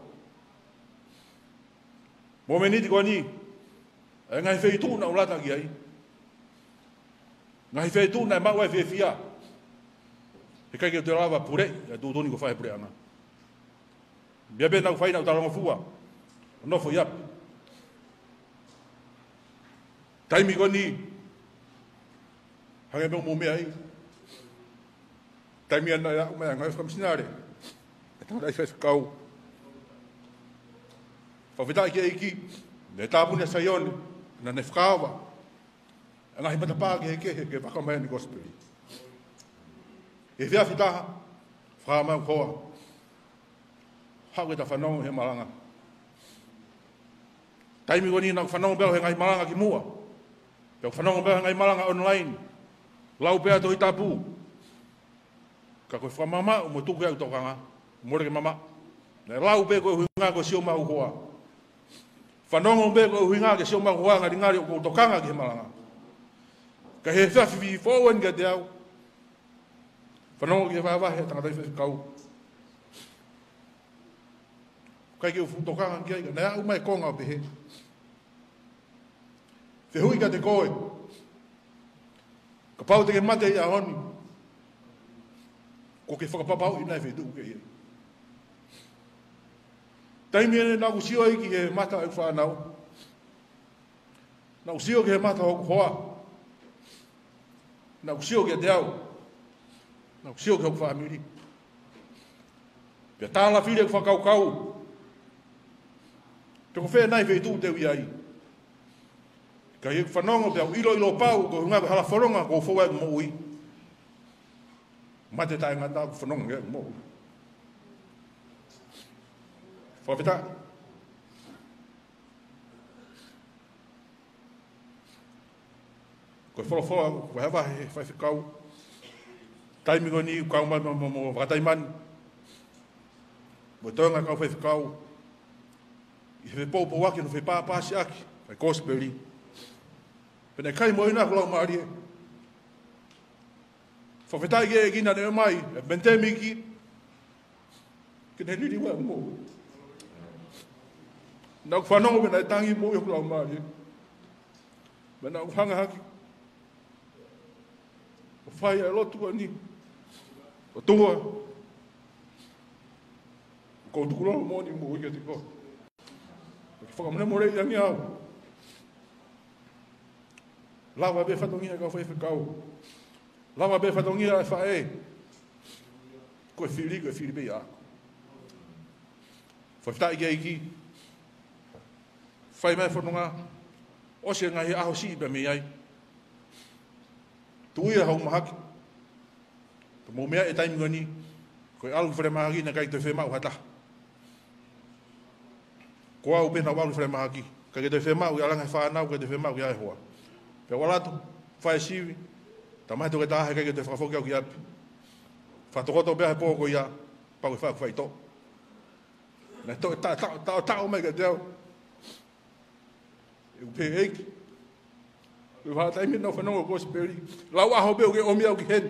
Mo meniti koa ni, e ngai whei tū na ulata ki ai. Ngai whei tū na e mau e whei fia. He kai ke te rawa pure, e tūtoni ko whae pure anga. Bia be nau whai nau tarongo fua, nofo iapi. Taimi ko ni, hange meu mumea ai. Taimi ana ia umea ngai whakamsinare. E tau rai whai whakau. Whawhetai ke eiki, ne tāpune saione, na ne whakawa. E ngahi matapā ke he kehe ke whakamaya ni gospeli. E whia whitaha, whakamau koa. Hau e ta whanau he maranga. Taimi ko ni nau whanau beo he ngahi maranga ki mua. Peo whanau beo he ngahi maranga online. Lau pea to i tapu. Ka koe whamama o mo tuku au tokanga. More ke mama. Ne lau pea koe huinga ko sio mau hoa. Whanongo pea koe huinga ke sio mau hoa ngari ngari o ko tokanga ki he maranga. Ka he whawhiwi fōwen ka te au. Whanongo ki he whawahe tangatai whawhikau. Kai ke ufu tokanga ki aika. Nea umai konga o pehe. Whehui ka te koe. Ka pau te ke mate i a honi. Ko ke whakapapau i nai whetu ke ia. Taimi ene nā kusio i ki he mata au whanau. Nā kusio ki he mata hoku hoa. Nā kusio ki a te au. Nā kusio ki hoku whamiri. Pia tāla whire ku whakau kau. Te ko whea nai whetu te ui ai. Ka i whanongo te au ilo ilo pau, ko hunga hala whanonga ko whaua mo ui. Mate tae ngata ko whanonga ngea mo ui. Whawheta. Ko wholo whoa, ko hewa he whaiwhikau. Taimi ko ni, kau mai mo mo whakataimani. Mo toanga kau whaiwhikau. I he pōpō waki no whepāpāsi aki, ai gospeli. Pene kai mo ina kula maari e. Whawhetai ke e gina ne mai, e bentemi ki. Kene niri wa mo. Nau whanongo pena e tangi mo i kula maari e. Mena u hanga haki. O whai e lotu ani. O tua. O kou tukula mo ni mo i ke te ko. Whakamane mo rei angi au. Lawa be whatongia ka whaiwhikau. Lawa be whatongia e whae. Koe whiri, koe whiri be ia. Whaiwhtai ke iki. Whai mai whanonga. Ose ngai aho si ipa me ai. Tui e hau mahaki. Ka mō mea e taimi ngani. Koe alu whare mahaki na kai te whemau hata. Ko au pena walu fre mahaki. Ka ke te fema u alanga fa na ke te fema u ya hoa. Pe wala tu fa sivi. Ta mai to ke ta ke te fa fo ke ya. Fa to to be ha po ko ya. Pa ko fa fa to. Na to ta ta ta ta o me ke deu. Eu pe ek. Eu va ta mi no fa no ko speri. La wa ho be o ke o mi au ki hen.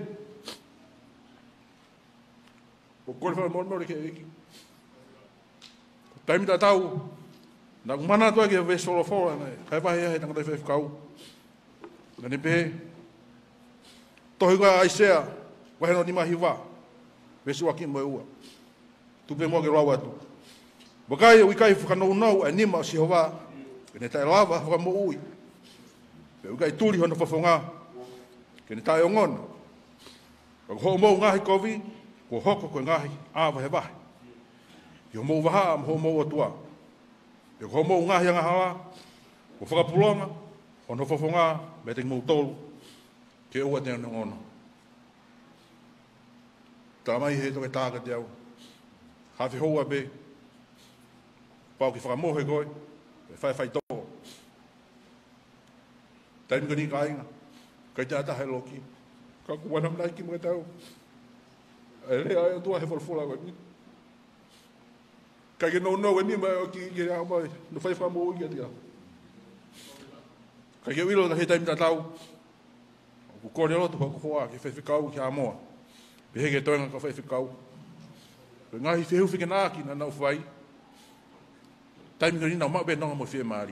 O ko fa mo mo ke ek. Taimi ta tau, na kumana toa ki ve solo fora, kai pahi he tangata i whekau. Na ni pehe, tohi koe aisea, waheno ni mahi wā, ve sua ki moe ua. Tupe moa ke rau atu. Wakai ui kai whakanau nau, e nima o si hoa, ke ne tae lava whaka mo ui. Pe ui kai turi hono whawhonga, ke ne tae o ngona. Ko ho mou ngahi kovi, ko hoko koe ngahi, āwa he wahi. Yo mo waha am ho mo atua. Yo ho mo ngahi anga hala. Ko whakapulonga. Ono whafonga. Me te mo tolu. Ke ua tena ngono. Tā mai he toke tāka te au. Hawhi hoa be. Pau ki whakamohe koe. Me whai whai tō. Taimi kani ka inga. Kai tā tahe loki. Ka kuwanam nai ki mga tau. E lea ai atua he whalfula koe ni. Kai ke no no ni mai ki ki a mai no fai fa mo ki dia. Kai ke wilo na he taimi tau. Ku ko lo to ko fo ki fe kau ki a mo. Be he ke toenga ka fe kau. Be ngai fe hu fi ke na ki na no fai. Taimi ni na ma be no mo fe mari.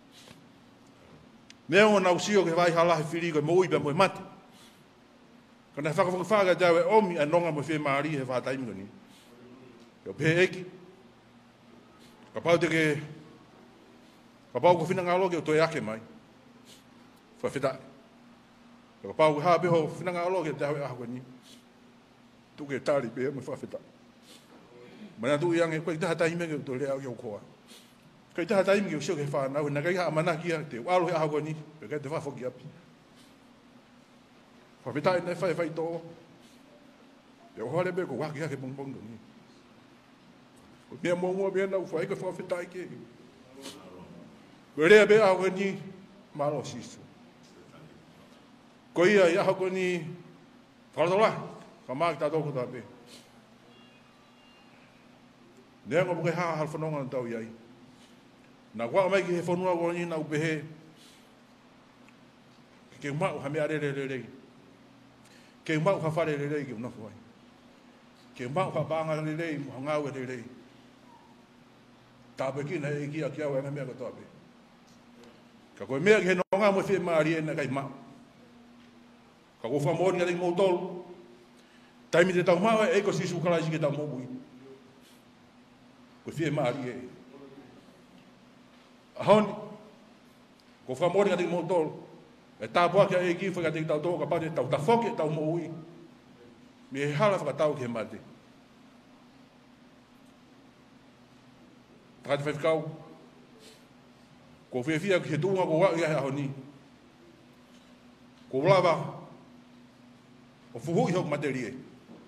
Me o na usio ke vai hala he fili ko mo i be mo mat. Kana fa ko fa ga dawe omi a no mo fe mari he fa taimi ni. Yo be eki. Ka pau te ke... Ka pau ko whina ngalo ke o toi ake mai. Wha whita. Ka pau ko haa beho whina ngalo ke te hawe aho ni. Tu ke tari pe me wha whita. Mana tu iange koe taha taime ke o toi lea o koa. Koe taha taime ke o sio ke whanau. Na kai haa mana kia te walo he aho ni. Pe kai te wha whoki api. Wha whita i nei whai whai tō. Pe o hale be ko waki hake pong pong ni. Mea mongo mea nau whai ka whawhetai ke. Ko rea bea hako ni maro sisu. Ko ia ia hako ni whakarola. Ka maa ki tā tōku tā pe. Nea ngā muke haa hal whanonga na tau iai. Nā kwa mai ki he whanua ko ni nau pehe. Ke mau ha mea re re re re. Ke mau ha whare re re ki unafu ai. Ke mau ha banga re re mo ngau re re. Tāpe ki na e ki a kia wanga mea ka tāpe. Ka koe mea ki he nonga mo whi maari e na kai maa. Ka koe whamori nga te mou tolu. Taimi te tau maa e ko sisu kalaisi ke tau mou koe whi maari e. Ahoni. Ko whamori nga te mou tolu. E tāpua kia e ki whaka te tau tō ka pate tau ta whoke tau mou ui. Me he hala whakatau ki he mate. Takati whaifkau, ko whiawhia ki he tūnga ko wak ia he aho ni. Ko lawa, o fuhui hok materi e.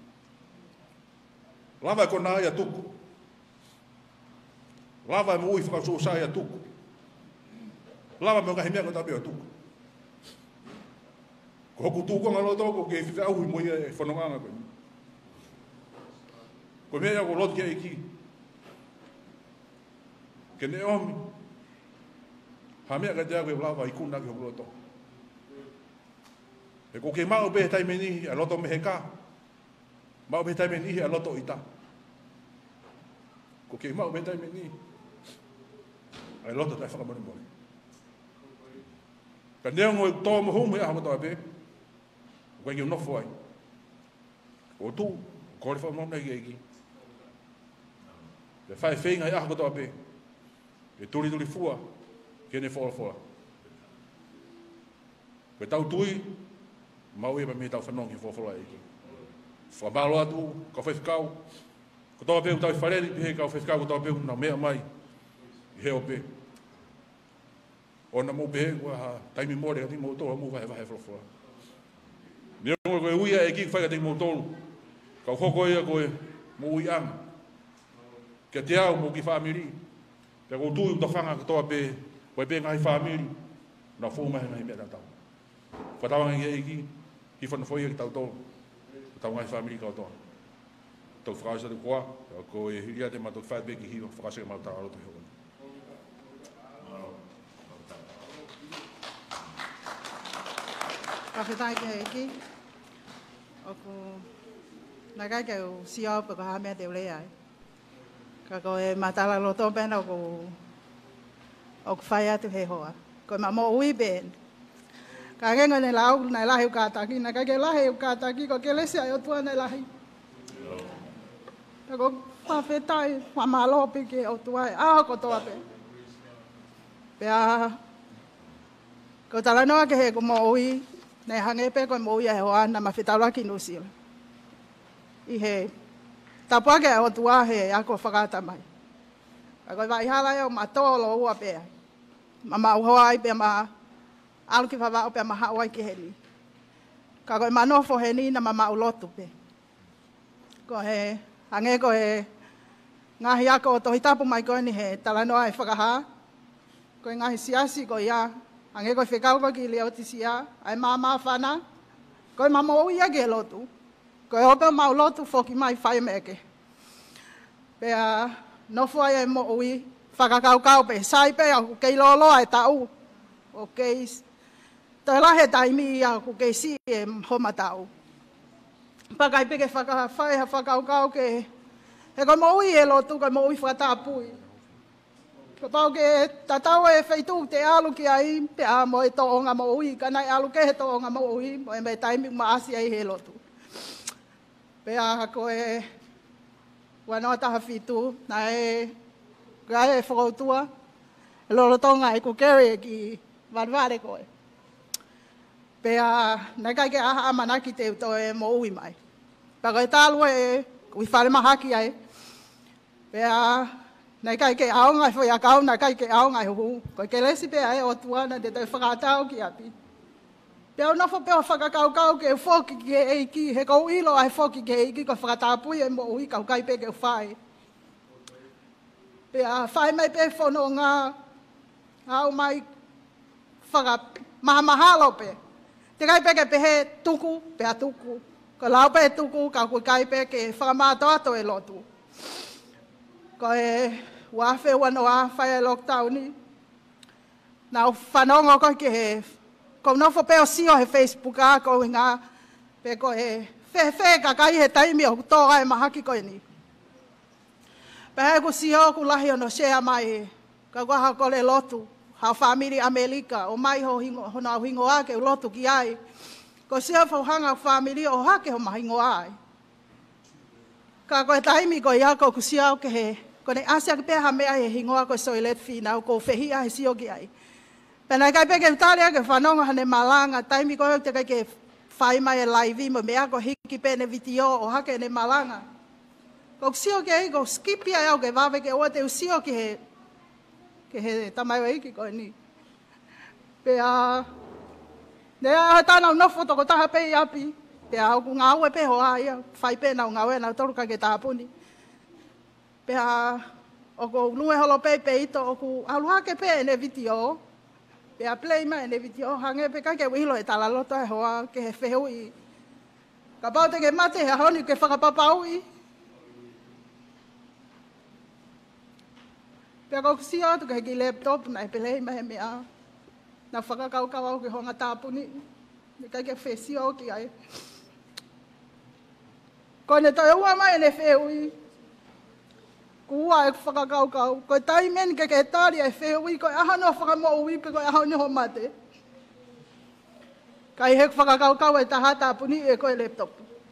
Lawa e ko nā ia tuku. Lawa e mo ui whakasō sa ia tuku. Lawa me o ngahi mea ko tabi o tuku. Ko hoku tūkonga lo tōko ke whiwhi auhi mo ia e whanonganga koe. Ko mea ia ko lot kia e ki. Ke ne omi. Ha mea ka te awe lawa i kuna ki hoku loto. E ko ke mao behe taime nihi a loto mehe ka. Mao behe taime nihi a loto ita. Ko ke mao behe taime nihi. A loto tai whakamoni mori. Ka neongo e tō mohumu e aha matoa be. Ko e ki unofo ai. O tu, kore whamona ki eki. Pe whai whenga e aha matoa be. E turi turi fua, ke ne whola whola. Pe tau tui, mau e pa me tau whanongi whola whola eki. Whamalo atu, ka whewhikau. Ko tau peu tau whareri, pe ka whewhikau ko tau peu na mea mai. I heo pe. O na mou pehe, kua ha taimi mōre ka ti mou tōra mou wahe wahe whola whola. Nea ngoi koe uia e ki whai ka ti mou tōru. Ka hoko ia koe mou i anga. Kia te au mou ki whaamiri. Pe ko tu to fanga ko to pe ko pe ngai family na fo mai ngai me tau. Ko tau ngai ki ki fon fo ye tau to. Tau ngai family ko to. To frase de quoi ko e hiria te mato fa be ki hi frase ma tau to. Whawhetai ke eki. Oku nakai ke u sio pe ko ha mea te ule ai. Ka ko e matala loto pena oku oku whai atu he hoa. Ko ma mo ui ben. Ka gengo ne lau nai lahi u kātaki. Nakai ke lahi u kātaki ko ke lesi ai o tua nai lahi. Ka ko whawhetai wa malo pe ke o tua e aho ko toa pe. Pea ko tala noa ke he ko mo ui. Nei hange pe ko mo ia he hoa na mawhetala ki nusila. I he tapua ke o tua he ako whakata mai. Ako vai hala e o matolo ua pea. Ma ma uhoa ai pea ma alu ki whawao pea ma hawai ki he ni. Ka koe manofo he ni na ma ma ulotu pe. Ko he hange ko he ngahi ako o tohi tapu mai koe ni he talanoa e whakaha. Ko he ngahi siasi ko ia. Hange koe whekau ko ki leo tisia. Ai maa maa whana. Koe ma mo ia ke lotu. Koe hope mau lotu whoki mai whai meke. Pea nofu ai e mo ui. Whakakau kau pe. Sai pe au kei lolo ai tau. O kei. Toi lahe taimi ia ku kei si e homa tau. Pakai peke whakawhai ha whakau kau ke. He koe mo ui e lotu koe mo ui whakatapui. Ko pau ke tatau e whaitu te alu ki ai, pe a mo e toonga mo ui, ka nai alu ke he toonga mo ui, mo e mei taimi maasi ai he lotu. Pe a ko e wanoa taha whitu, na e gai e whakautua, e lolo tonga e ku kere ki wanware koe. Pe a nai kai ke aha amanaki te uto e mo ui mai. Pa koe talu e kui whare mahaki ai, pe a nei kai ke aonga foi a kau na kai ke aonga hu ko ke lesi pe ai o tuana de te whakatau ki api. Pea no fo pe whakakau kau ke foki ke e ki he ko ilo ai foki ke e ki ko whakatapu e mo ui kau kai pe ke whai. Pea whai mai pe whono ngā au mai whaka maha mahalo pe. Te kai pe ke pe he tuku pe a tuku. Ko lau pe tuku ka kui kai pe ke whakamāto ato e lotu. Ko e wafe wanoa whai e lockdown ni. Nau whanongo ko ke he. Ko nofo pe o sio he Facebook a ko ngā. Pe ko e whe whe ka kai he taimi o kutoa e mahaki ko ni. Pe he ku sio ku lahi ono shea mai. Ka waha ko le lotu. Hau family Amerika. O mai ho hingo, ho nau hingo a ke lotu ki ai. Ko sio whauhanga family o hake ho mahingo ai. Ka koe taimi ko ia ko ku sio ke he. Ko ne asia ke peha mea he hingoa ko soilet whina o ko whehia he sio ki ai. Pena kai peke utaria ke whanonga hane malanga, taimi ko te kai ke whai mai e live mo mea ko hiki pene video o hake ne malanga. Ko sio ke ai ko skipi ai au ke wawe ke oa te usio ki he, ke he tamai wa iki ko ni. Pea, nea tana u nofo toko taha pe i api, pea au ku ngau e pe hoa ia, whai pe nau ngau e nau toru ka ke tahapuni. Pea o ko nue holo pe pe ito o ku aluha ke pe ene video. Pea play ma ene video hange pe ka ke wihilo e tala loto e hoa ke he whehu i. Ka pau te ke mate he honi ke whakapapau i. Pea ko kusio atu ke he ki laptop na e play ma he mea. Na whakakau kau au ke honga tāpuni. Ne ka ke whesio ki ai. Ko ne toi ua mai ene whehu i. Kua e whakakau kau. Koe taimen ke ke tari e whehui, koe ahano whakamo ui pe koe ahano ho mate. Kai hek whakakau kau e tahata puni e koe laptop.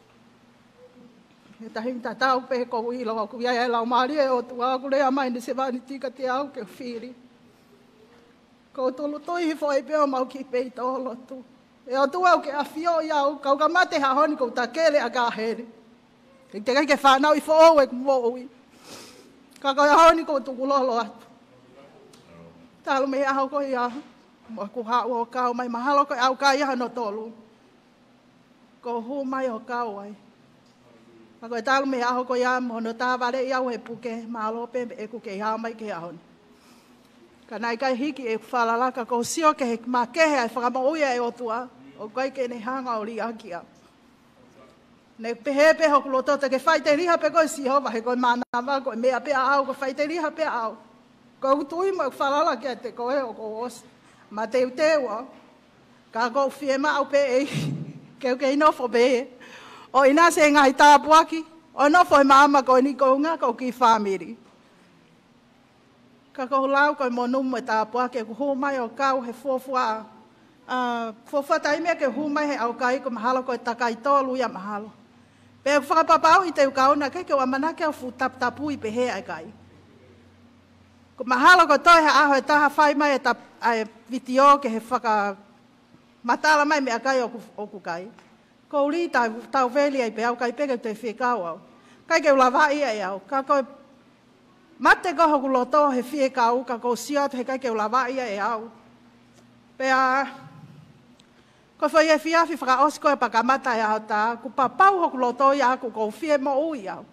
E tahim tatau pe ko ui loa ku ia e lau maari e o tua ku lea mai ni se vani tika te au ke whiri. Ko tolu toi hi fo e peo mau ki pei to lotu. E o tua au ke a fio iau, kau ka mate ha honi kou ta kele a ka here. Ke te kai ke whanau i fo o e kumo ui. Ka koe hao ni ko tuku lolo atu. Tālu me aho ko ia. Mo ku hao o kau mai mahalo ko au kai aha no tolu. Ko hu mai o kau ai. Ka koe tālu me aho ko ia mo no tā wale iau he puke. Mahalo pe e ku ke hao mai ke aho ni. Ka nai kai hiki e whalalaka ko sio ke he makehe ai whakamauia e otua. O kai ke ne hanga o li akia. Ne pehe pehe hoku loto te ke whai te riha pe koe si hova he koe mānama koe mea pe au ko whai te riha pe au. Ko utui mo whalalaki a te koe o ko os. Ma te utewa. Ka ko whiema au pe e keu ke inofo pe. O ina se ngai tāpuaki. O nofo e maama koe ni kounga ko ki whamiri. Ka ko lau koe monumu e tāpuaki e ku hu mai o kau he fuafua. Uh, fuafua taimea ke hu mai he au kai ko mahalo koe takai tolu ia mahalo. Pe ku whakapapau i te ukauna ke ke wamanake au fu tap tapu i pe he ai kai. Ko mahalo ko toi he aho e taha whai mai e tap ai vitio ke he whaka matala mai mea kai oku, oku kai. Ko uri tau, tau veli ai pe au kai peke te whiekau au. Kai ke ulawa ia e au. Ka koe mate ko hoku loto he whiekau ka ko siot he kai ke ulawa ia e au. Pe a ko foi e fiafi whaka osko e pakamata e au ta. Ku papau hoku loto ia aku ko whie mo ui au.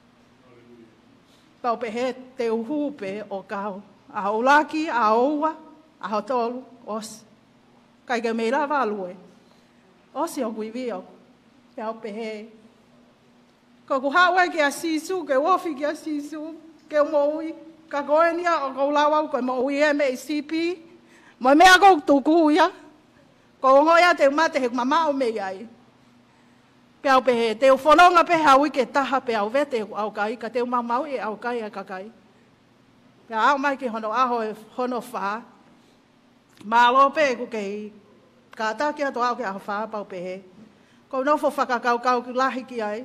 Pau pe he te uhu pe o kau. A ulaki, a oua, a hotolu, os. Kai ke meira value. Osi o kuivi o. Pe au pe he. Ko ku hawa ke a sisu, ke wofi ke a sisu, ke mo ui. Ka koe nia o kou lawau koe mo ui e me i sipi. Mo mea kou tuku ia. Ko ngoia te umate he mama o me iai. Pe au pe he, te ufononga pe hau i ke taha pe au vete au kai, ka te umamau e au kai a kakai. Pe au mai ke hono aho e hono wha. Mālo pe ku kei, ka tāke ato au ke aho wha pau pe he. Ko nofo whakakau kau ki lahi ki ai.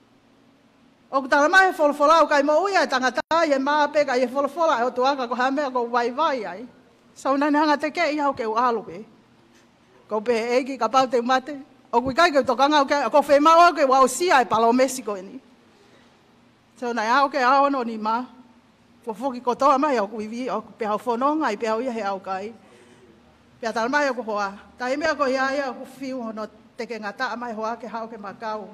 O ku tala mai he wholofola au kai mo ui ai tangata i e maa pe ka i e wholofola e o tuaka ko hamea ko vai vai ai. Sau nani hanga te ke i hau ke u alu pe. Ko pe he eki ka pau te umate. O kui kai ke tokanga o ke, ko whema o ke wau sia e palo Mexico e ni. So nai au ke ao no ni ma. Ko foki ko toa mai o kui vi, o pe hau whanonga i pe hau ia he au kai. Pea tala mai o ko hoa. Ta ime o ko ia ia o ku whiu hono teke ngata mai hoa ke hau ke makau.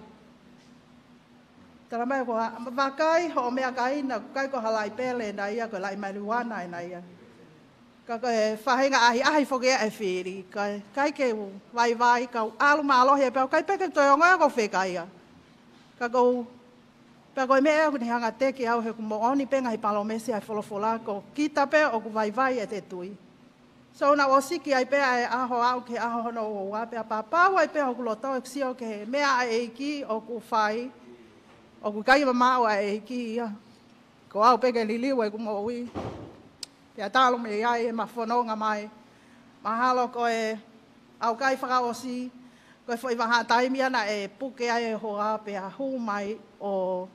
Tala mai o ko hoa. Wakai ho o mea kai na kai ko halai pele na ia ko lai marijuana e na ia. Ka koe whahenga ahi, ahi whoke e whiri. Kai ke vai vai, ka alu mālohi e pēo, kai peke toi o ngā ko whekaia. Ka kou, pēo koe mea ku ni hanga teke au he ku mo oni penga hi palomesi ai wholofola ko kita pēo o ku vai vai e te tui. So na o siki ai pēa e aho au ke aho hono o wā pēa pāpāhu ai pēo ku loto e ksio ke he mea a eiki o ku whai, o ku kai mamau a eiki ia. Ko au peke liliu e ku mo ui. Pea tālo me iai e mawhanonga mai. Mahalo ko e au kai whakaosi. Ko e whai waha taimi ana e puke ai e hoa pea hu mai o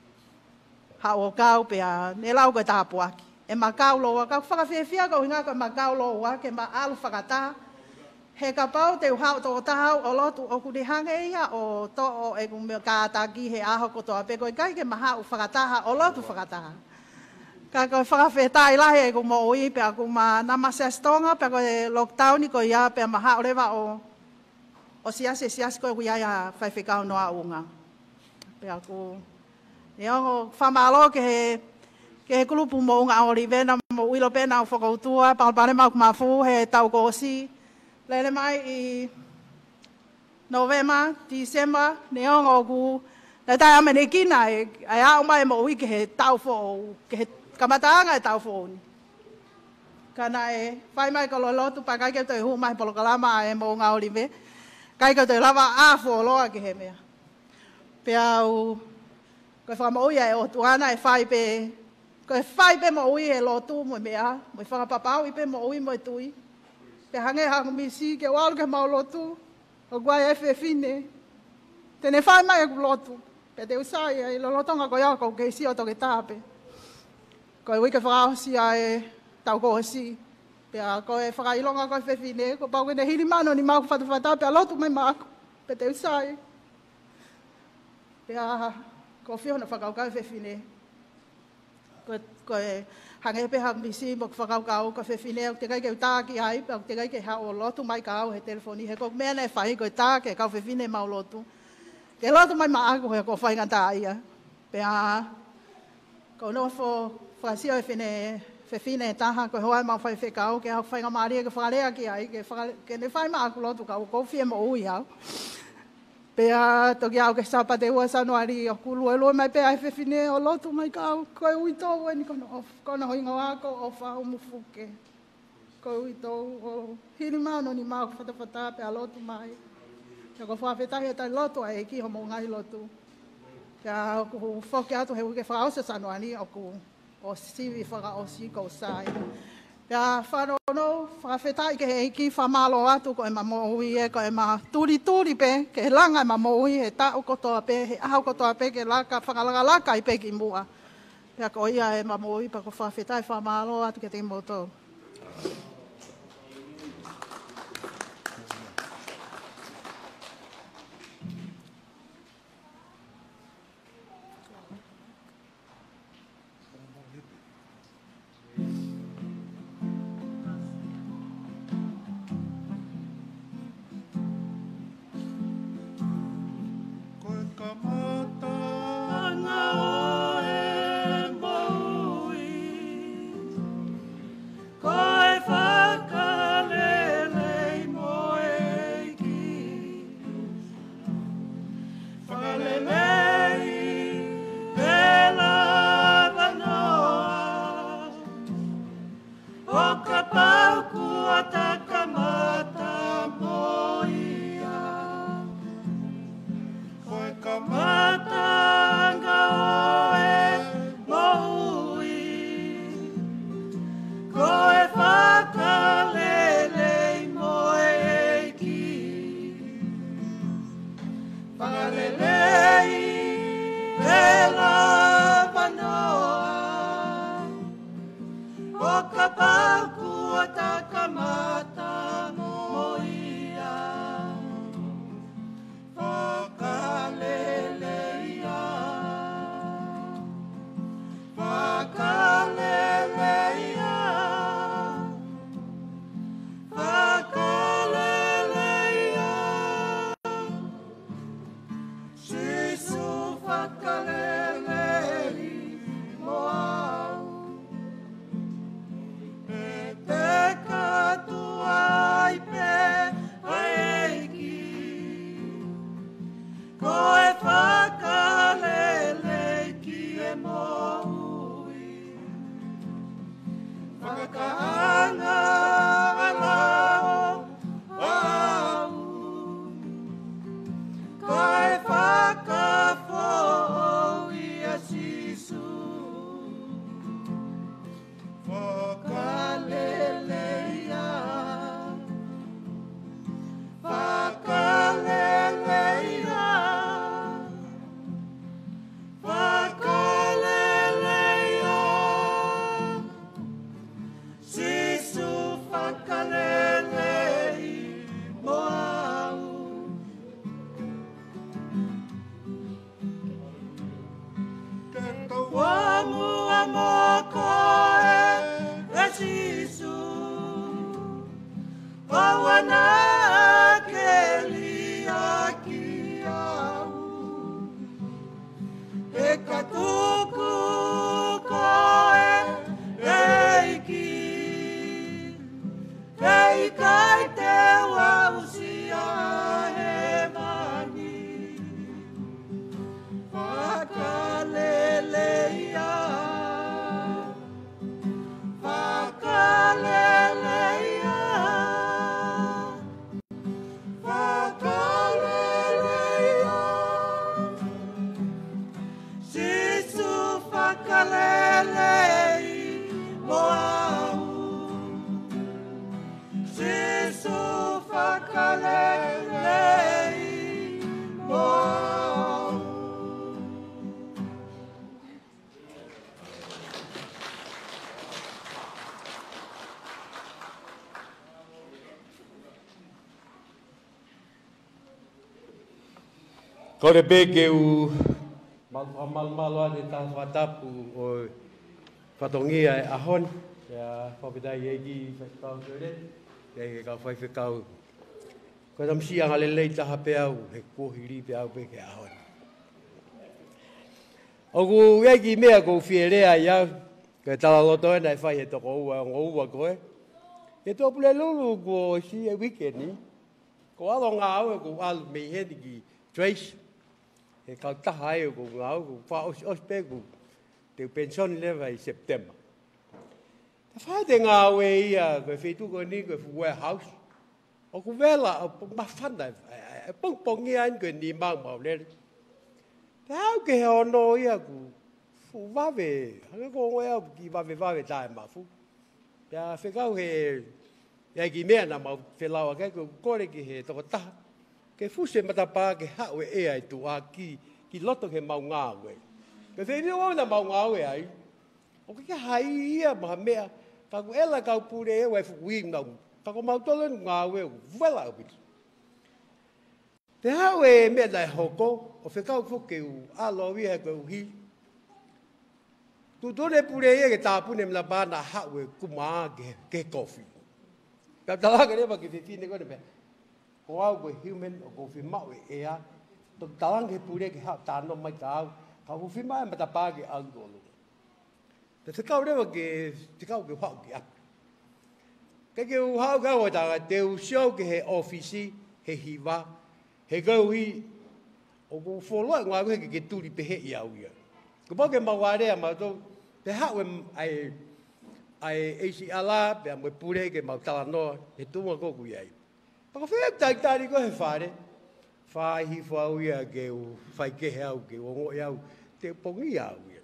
hao kau pea ne lau koe tāpuaki. E makau loa. Ka whakawhiawhia ko hinga ko makau loa ke ma alu whakata. He ka pau te uhau tō tahau o lotu o kuri hange ia o to o e kumeo kātaki he aho kotoa pe koe kai ke maha u whakataha o lotu whakataha. Ka koe whakawhetai lahi e ku mo ui pea ku ma namasestonga pea koe lockdown i koe ia pea maha o rewa o o siase siase koe kui aia whaiwhikau noa unga. Pea ku e ongo whamalo ke he ke he kulupu mo unga o rivena mo uilo pena o whakautua palpane mau ku mafu he tau kosi. Lele mai i November, December, ne ongo ku na tai amene kina e ai au mai mo ui ke he tau fo ke he kamataanga e tau fōni. Kana e whai mai ka lolotu pa kai kei toi hu mai polo kalama e mo ngā olive. Kai kei toi lava a fō loa ke he mea. Pea au, koe whamauia e o tuana e whai pe, koe whai pe mo ui e lotu mo mea, mo i whakapapau i pe mo ui mo i tui. Pe hange hangu misi ke walu ke mau lotu, o guai e whe fine. Tene whai mai e ku lotu, pe te usai e lolotonga ko iau kou keisi o toke tāpe. Koe wike whakaosi ai tau kohosi. Pea koe whakailonga koe whewhine. Ko pau kene hiri mano ni mau whatawhata. Pea lotu mai mako. Pe te usai. Pea ko whihona whakaukau whewhine. Koe, koe hange peha misi mo whakaukau ko whewhine. Te kai keu tāki ai. Pea te kai kei hao lotu mai ka au he telefoni. He ko mea nei whahi koe tāke kau whewhine mau lotu. Ke lotu mai mako he ko whaingata ia. Pea ko no fo Whasio e whine fe fine taha ko hoa ma fai fe kau ke fai nga maria ke whakarea ki ai ke ke ne fai ma aku lotu kau ko fie mo ui au. Pea toki au ke sapa te ua sanuari o kulu e loe mai pea e fe fine o lotu mai kau koe ui tau e ni kono of kono hoi ngā wako o whau mufuke. Koe ui tau o hiri mano ni mau whatawhata pea lotu mai. Pea ko whawhetahi e tai lotu ai e ki ho mo ngai lotu. Pea ku whoke atu he uke whaosa sanuari o ku o sivi whaka o si ko sai. Pea whanono, whawhetai ke he iki whamalo atu ko e ma mohui e ko e ma turi turi pe, ke he langa e ma mohui he tau kotoa pe, he ahau kotoa pe ke laka, whakalaka laka i pe ki mua. Pea ko ia e ma mohui pa ko whawhetai whamalo atu ke te moto. Ko re beke u mal malo ane ta whatapu o whatongia e ahon. Ia whawhitai e ki whakau tere. Ia ke kau whai whakau. Ko tam sianga le lei taha pe au. He kohiri pe au beke ahon. O ku e ki mea ko whierea iau. Ke tala loto e nei whai he toko ua ngō ua koe. E tō pule lulu ko si e weekend ni. Ko alo ngā au e ko alu mei he ki Trace. E kau taha e ko ngā au ko wha os os pe ko te pension lewa i September. Te whai te ngā au e ia koe whetu koe ni koe fu warehouse. O ko vela o mawhana e pongpongi an koe ni mau mau lere. Te au ke he ono ia ko fu wawe. Hanga ko ngoe au ki wawe wawe tae mafu. Pea whekau he ia ki mea na mau whelaua kai ko kore ki he toko taha. Ke fuse matapā ke hau e ea i tu a ki ki loto ke mau ngā ue. Ke whewhi o na mau ngā ue ai. O ke hai ia maha mea. Ka ku ela kau pure e wai fuku i ngau. Ka ko mau tole ngā ue u wela au pitu. Te hau e mea nai hoko. O whekau fuke u alo wia he koe u hi. Tu tore pure e ke tāpune mla bāna hau e kumaa ke, ke kofi. Ka talaka rewa ki whiwhine kone mea. Ko au koe human o ko whimau e ea. Tok talang ke pure ke hau tāno mai ka au. Ka hu whimau e matapā ke au tolu. Te whekau rewa ke, te kau ke hau ki aku. Ke ke u hau kau o tanga, te u show ke he ofisi, he hiwa, he kau hi, o ko wholoi ngā koe ke ke turi pehe i au ia. Ko pō ke mawarea ma tō, te hau e ai, ai eisi ala, pe a mwe pure ke mau tala noa, he tunga koku iai. Pako whea taitari ko he whare, whāhi whau ia ke u whai kehe au, ke o ngoi au, te pongi au ia.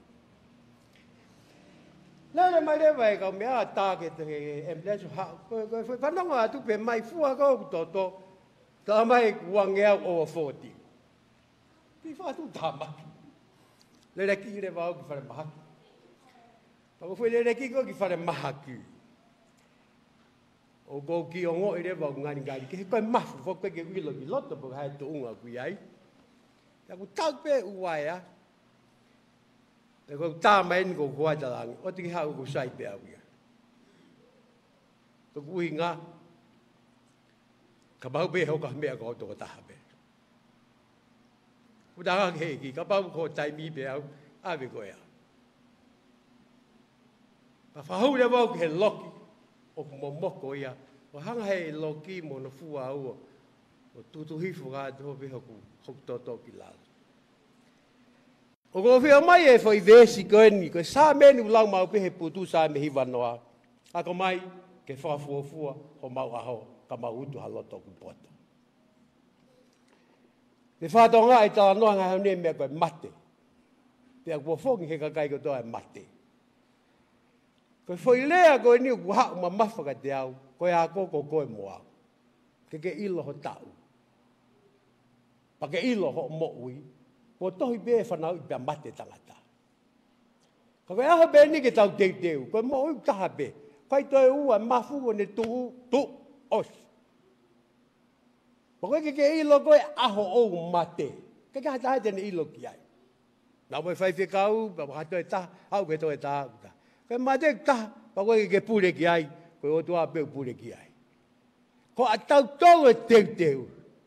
Nāre mai rewa e kau mea tā ke te ambulance hau, koe whanonga atu pe mai fua kau ku tōtō, tā mai kuange au over forty. Ki whātu tā maki. Le reki i rewa au ki whare mahaki. Pako whai le reki ko ki whare mahaki. O kou ki o ngoi rewa au ngani ngari, ke he koe mafu, fo koe ke wilo ki loto, po hae tu unga kui ai. Ka ku tau pe uai a. E ko tā mai ni ko kua talangi, o te ki hau ko sai pe au ia. Ko kui ngā, ka mau pe hoka mea ko toko taha pe. Ko tā hake heki, ka mau ko taimi pe au, ave ko ea. Pa whahau le wau ki he loki, o ko momoko ia, o hanga he loki mo na fua au, o tutuhifu ngā te hopi hoku, hoku tōtō ki lalo. O ko whia mai e whai vesi koe ni, koe sā meni ulau mau pehe putu sā me hiwa noa. A ko mai, ke whafuafua, ho mau aho, ka mau utu haloto ku poto. Te whātonga e tala noa ngā haunea mea koe mate. Pea kua whongi he kakai ko toa e mate. Koe whai lea koe ni ku hau ma mawhaka te au, koe a koko koe mo au. Ke ke ilo ho tau. Pa ke ilo ho mo ui. Ko tohi be e whanau i pia mate tangata. Ka koe aha be ni ke tau teu teu, koe mo ui taha be, kai toi ua mafu o ne tuhu, tu, os. Pa koe ke ke ilo koe aho ou mate, ke ke hata hata ne ilo ki ai. Nā moe whai whikau, pa hato e taha, au ke to e taha. Koe mate taha, pa koe ke pure ki ai, koe o tua peu pure ki ai. Ko a tau tau e teu teu.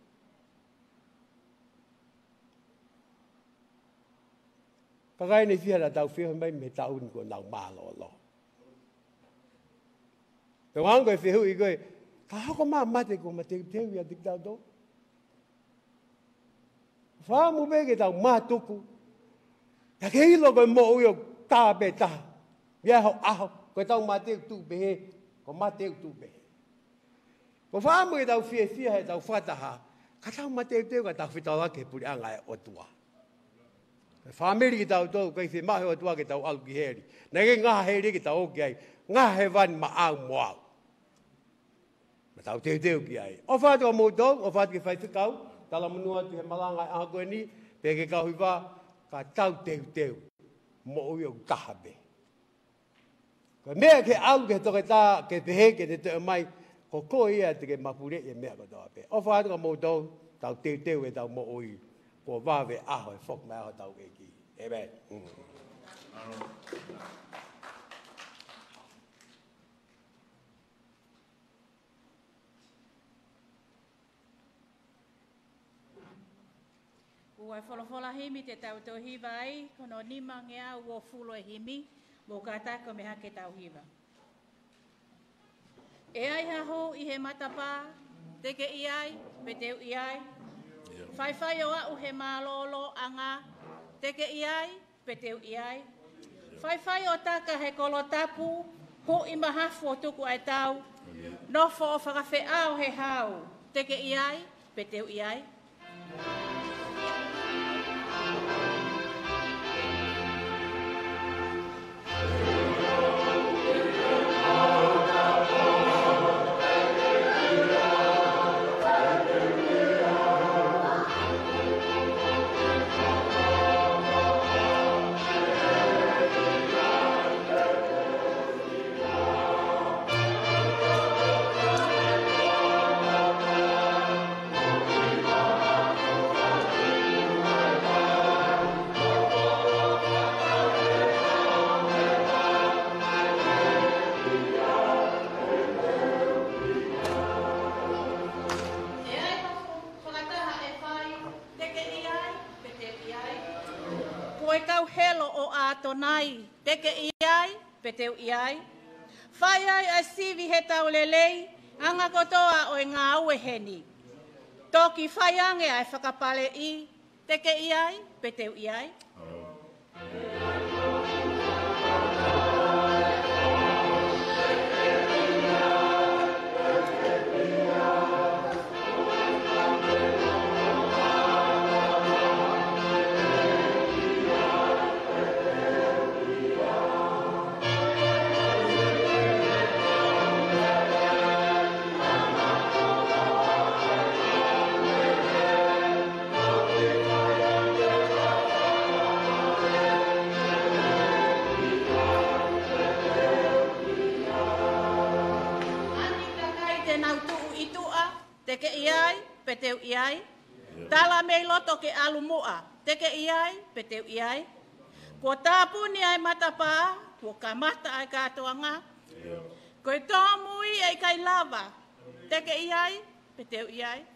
Ka kai nei whiara tau whio mai me tau ni ko nau mālo lo. Te wang koe whihu i koe, ka hako mā mate ko ma te teu ia tik tau tō. Whāmu me ke tau mā tuku. Ya ke hilo koe mo ui o tā pe tā. Ia ho aho, koe tau mā teu tū pehe, ko mā teu tū pehe. Ko whāmu ke tau whie whia he tau whataha, ka tau mā teu teu ka tau whitau ake puri anga e o tua. Whamiri ki tau tō, kai whi mahi o tua ki tau alu ki heri. Nei ke ngā heri ki tau oki ai, ngā he wani ma au mo au. Ma tau teu teu ki ai. O whātua mō tō, o whātua ki whai whikau, tala munua tu he malanga e aha koe ni, pe ke kau hiwa, ka tau teu teu, mo ui o kahabe. Ko mea ke alu ke toke tā, ke pehe ke te teo mai, ko ko ia te ke mapure e mea ko tō pe. O whātua mō tō, tau teu teu e tau mo ui. Ko wawe aho e whok mai aho tau e ki. Amen. Mm. Ua wholofola himi te tau tau hiwa ai, kono nima ngea ua fulo e himi, Mō kātai ko me hake tauhiwa. E ai haho i he matapā, teke i ai, pe teu i ai. Whai whai o au he mālolo anga, teke i ai, pe teu i ai. Whai whai o taka he kolotapu, ho i mahafu o tuku ai tau. Nofo o whakawhi au he hau, teke i ai, pe teu i ai. Nai, teke i ai, pe teu i ai. Whai ai a sivi he tau lelei, anga kotoa o ngā aue heni. Toki whai ange ai whakapale i, teke i ai, pe teu i ai. Teke i ai, pe teu i ai. Tala mei loto ke alumua. Teke i ai, pe teu i ai. Ko tāpuni ai matapā, ko kamata ai kātoanga. Ko i tōmui ai kai lava. Teke i ai, pe teu i ai.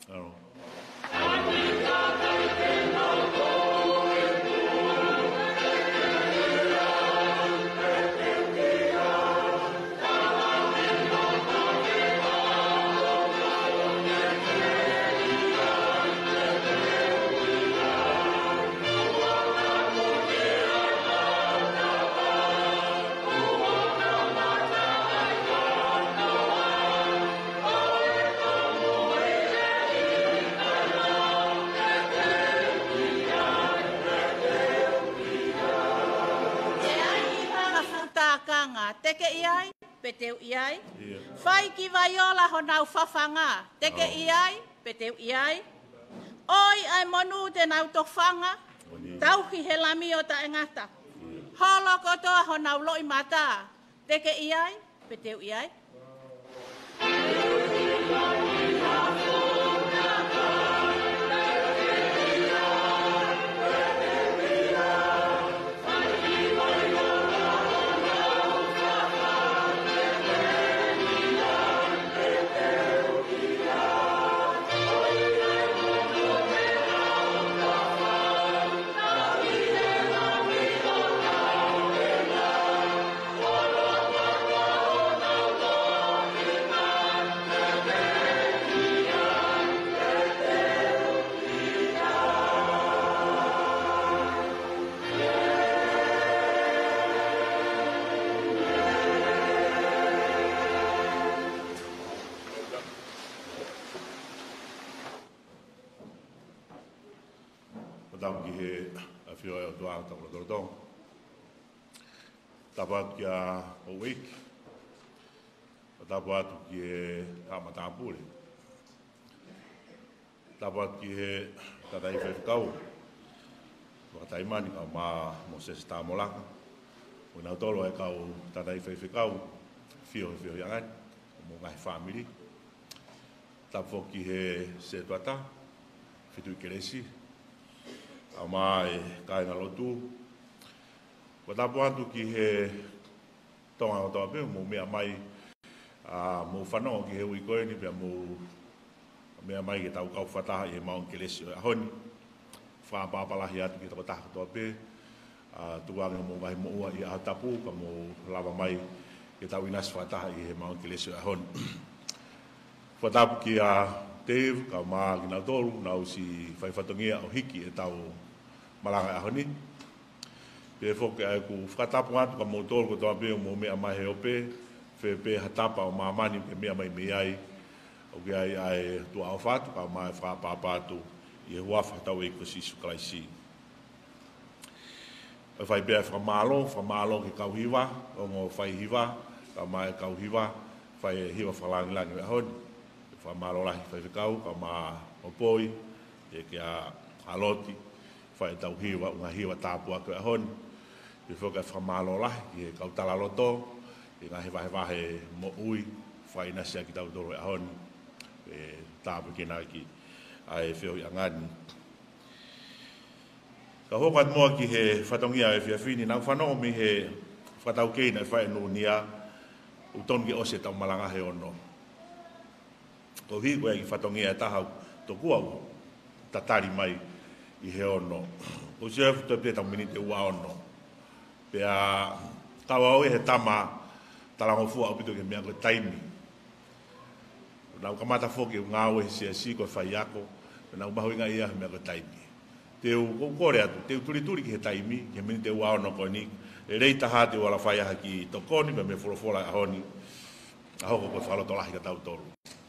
Teke i ai, pe teu i ai. Whai ki vaiola ho nau whawhanga. Teke i ai, pe teu i ai. Oi ai monu te nau tofanga. Tauhi he lami o ta engata. Holo kotoa ho nau loi mata. Teke i ai, pe teu i ai. Tau ki he a whio e o tuā tau la tōtong. Tapat ki a o week. Tapat atu ki he Hamatāpure. Tapat ki he tatai whewhikau. Wakatai mani kau mā Moses Tāmolaka. Wina tolo e kau tatai whewhikau. Whio he whio yangai. Mō ngai whamiri. Tapat ki he se tuata. Whitu i keresi. A mai kai na lotu. Wa tapu atu ki he tonga o toa pe mo mea mai a mo whanau ki he ui koe ni pia mo mea mai ki tau kau whataha i he maun kelesi o ahoni. Whapapalahi atu ki tau taha toa pe. a tuanga mo ngai mo ua i atapu ka mo lava mai ke tau inas whataha i he maun ke leso ahon. Whatapu ki a Dave ka maa ki nau tolu nau si whaiwhatongia au hiki e tau malanga ahoni. Pe whoke ai ku whatapu atu ka mo tolu ko toa peo mo mea mai he ope, whe pe hatapa o maa mani pe mea mai mea ai, o ke ai ai tua au whatu ka mai whapapatu i he huafa tau e ko sisu kalaisi. E whai bea whamalo, whamalo ki kauhiwa, o ngō whai hiwa, ka mai kauhiwa, whai hiwa whalangi langi me ahoni. Whamalo lahi whai whikau, ka mā opoi, e kia haloti, whai tau hiwa, unga hiwa tāpua koe ahoni. E whoka whamalo lahi, ki he kautala loto, e ngā he wahe wahe mo ui, whai nasia ki tau toro e ahoni, e tāpu ki nā ki ai whio i angani. Ka hoka mua ki he whatongia e whiawhini, nau whanongo mi he whatau keina e whae nuunia, uton ki ose tau malanga he ono. Ko hi koe ki whatongia e tahau to kuau, tatari mai i he ono. Ko sefu to pe tau minite ua ono. Pea tau au e he tama talango fua au pito ke mea koe taimi. Nau kamata foki u ngāwe he sia si koe whai ako, nau mahu inga ia he mea koe taimi. Teu kore atu, teu turi turi ki he taimi, ki he mini te ua ono koe ni, e rei taha te wala whai aha ki tokoni, me me wholofola ahoni, a hoko koe whaloto lahi ka tau toru.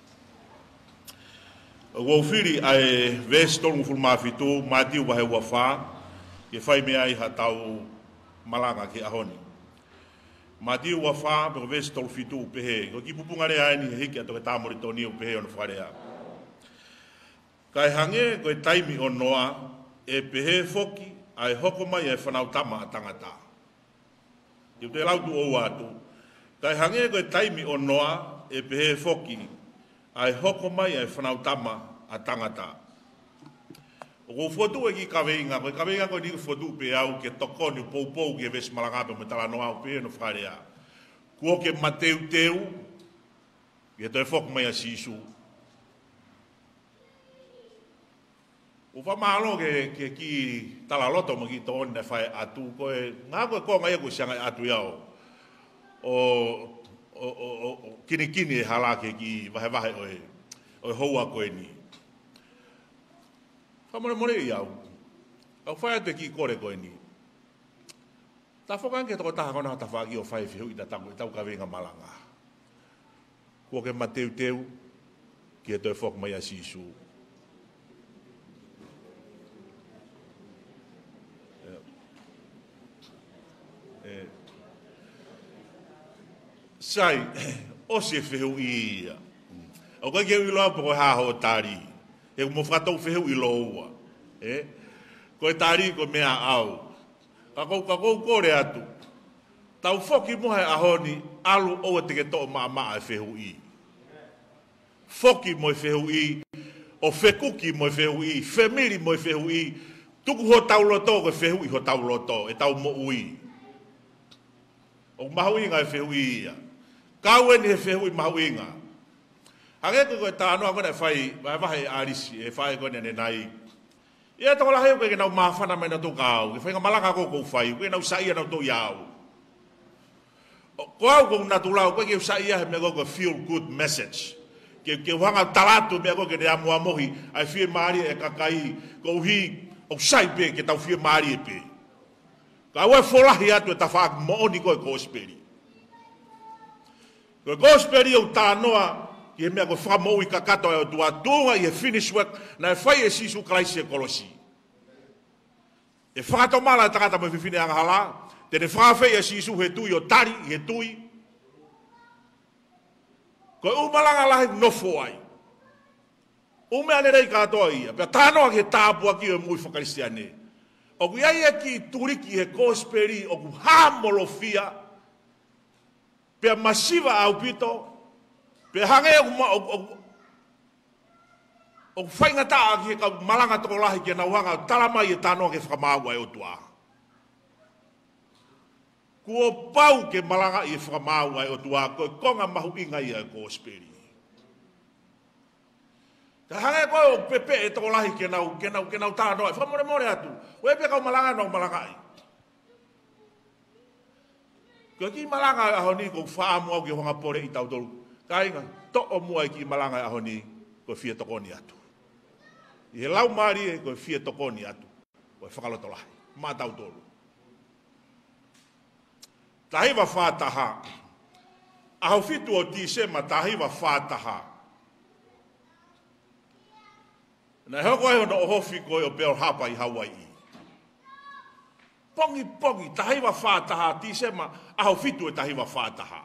O wauwhiri ai vesi tolu fulmafitu, mātiu wahe ua whā, ke whai mea i ha tau malanga ki ahoni. Mātiu ua whā, pe vesi tolu fitu pehe, ko ki pupungare aini he hiki ato ke tāmori toni u pehe ono wharea. Kai hange koe taimi o noa, e pehe foki, ai hoko mai e whanau tama a tangata. Iu te lautu o atu, kai hange koe taimi o noa, e pehe foki, ai hoko mai e whanau tama a tangata. O ko fotu e ki kaweinga, koe kaweinga koe ni fotu pe au ke tokoni pou pou ki e vesi malangape me tala noa o pe no wharea. Kua ke mateu teu, ki e toi foki mai a sisu. O whamalo ke, ke ki tala loto mo ki tooni na whai atu, koe ngā koe ko ngai koe sianga atu iao. O, o, o, o kini kini e hala ke ki wahe wahe oe, oe houa koe ni. Whamore more iau, au whai atu e ki kore koe ni. Ta whakange toko taha kona ta whaki o whai whihu i ta tango i tau ka venga malanga. Kua ke mateu teu, ki e toi whok mai a sisu. Sai, o se whihu i ia. O kai keu i loa po koe haho o tari. E mo whatou whihu i loa. Eh? Koe tari ko mea au. Kakou kakou kore atu. Tau whoki mohe ahoni, alu oa teke toa maa maa e whihu i. Whoki mo e whihu i. O whekuki mo e whihu i. Whemiri mo e whihu i. Tuku ho tau loto ko whihu i ho tau loto. E tau mo ui. O mahu inga e whihu i ia. Kau ni he whihu i mahu inga. Hange ko koe tānoa kone whai, vai wahe arisi, e whai kone ne nai. Ia toko laheo koe ke nau mawhana mai na tō kau, ke whainga malaka ko kou whai, koe nau saia nau tō iau. Ko au kou natu lau, koe ke saia he mea koe feel good message. Ke, ke whanga talatu mea koe ke ne amu amohi, ai whie maari e kakai, kou hi, o sai pe ke tau whie maari e pe. Ka ue wholahi atu e ta whaak mooni koe gospeli. Koe gospeli au tānoa, i he mea koe whamou i kakato e o tua tūnga i he finish work na e whai e sisu kalaisi e kolosi. E whakato mala e takata mo e whiwhine anga hala, tene whawhai e sisu he tui o tari, he tui. Koe umalanga lahi nofo ai. Umea ne rei katoa ia, pia tānoa ki he tāpua ki o mui whakaristiane. O ku iai e ki turiki he gospeli, o ku hāmolofia, pia masiva au pito, pe hange o o o whainga taa ki ka malanga toko lahi ki na wanga talamai e tānoa ke whakamāua e o tua. Kua pau ke malanga i e whakamāua e o tua, koe konga mahu inga i e gospeli. Ka hange koe o pepe e toko lahi ke nau, ke nau, ke nau tānoa, e whamore more atu, o e pe kau malanga nau malanga i. Ko ki malanga aho ni ko wha mua ki honga pore i tau tolu. Kainga, to o mua ki malanga aho ni ko fia tokoni atu. I he lau maari e ko fia tokoni atu. Ko e whakalotolahi. Ma tau tolu. Tahiwa whātaha. Aho fitu o Tisema tahiwa whātaha. Na hoko e hono ohofi koe o Pearl Harbor i Hawaii. Pongi pongi, tahiwa whātaha, Tisema, aho fitu e tahiwa whātaha.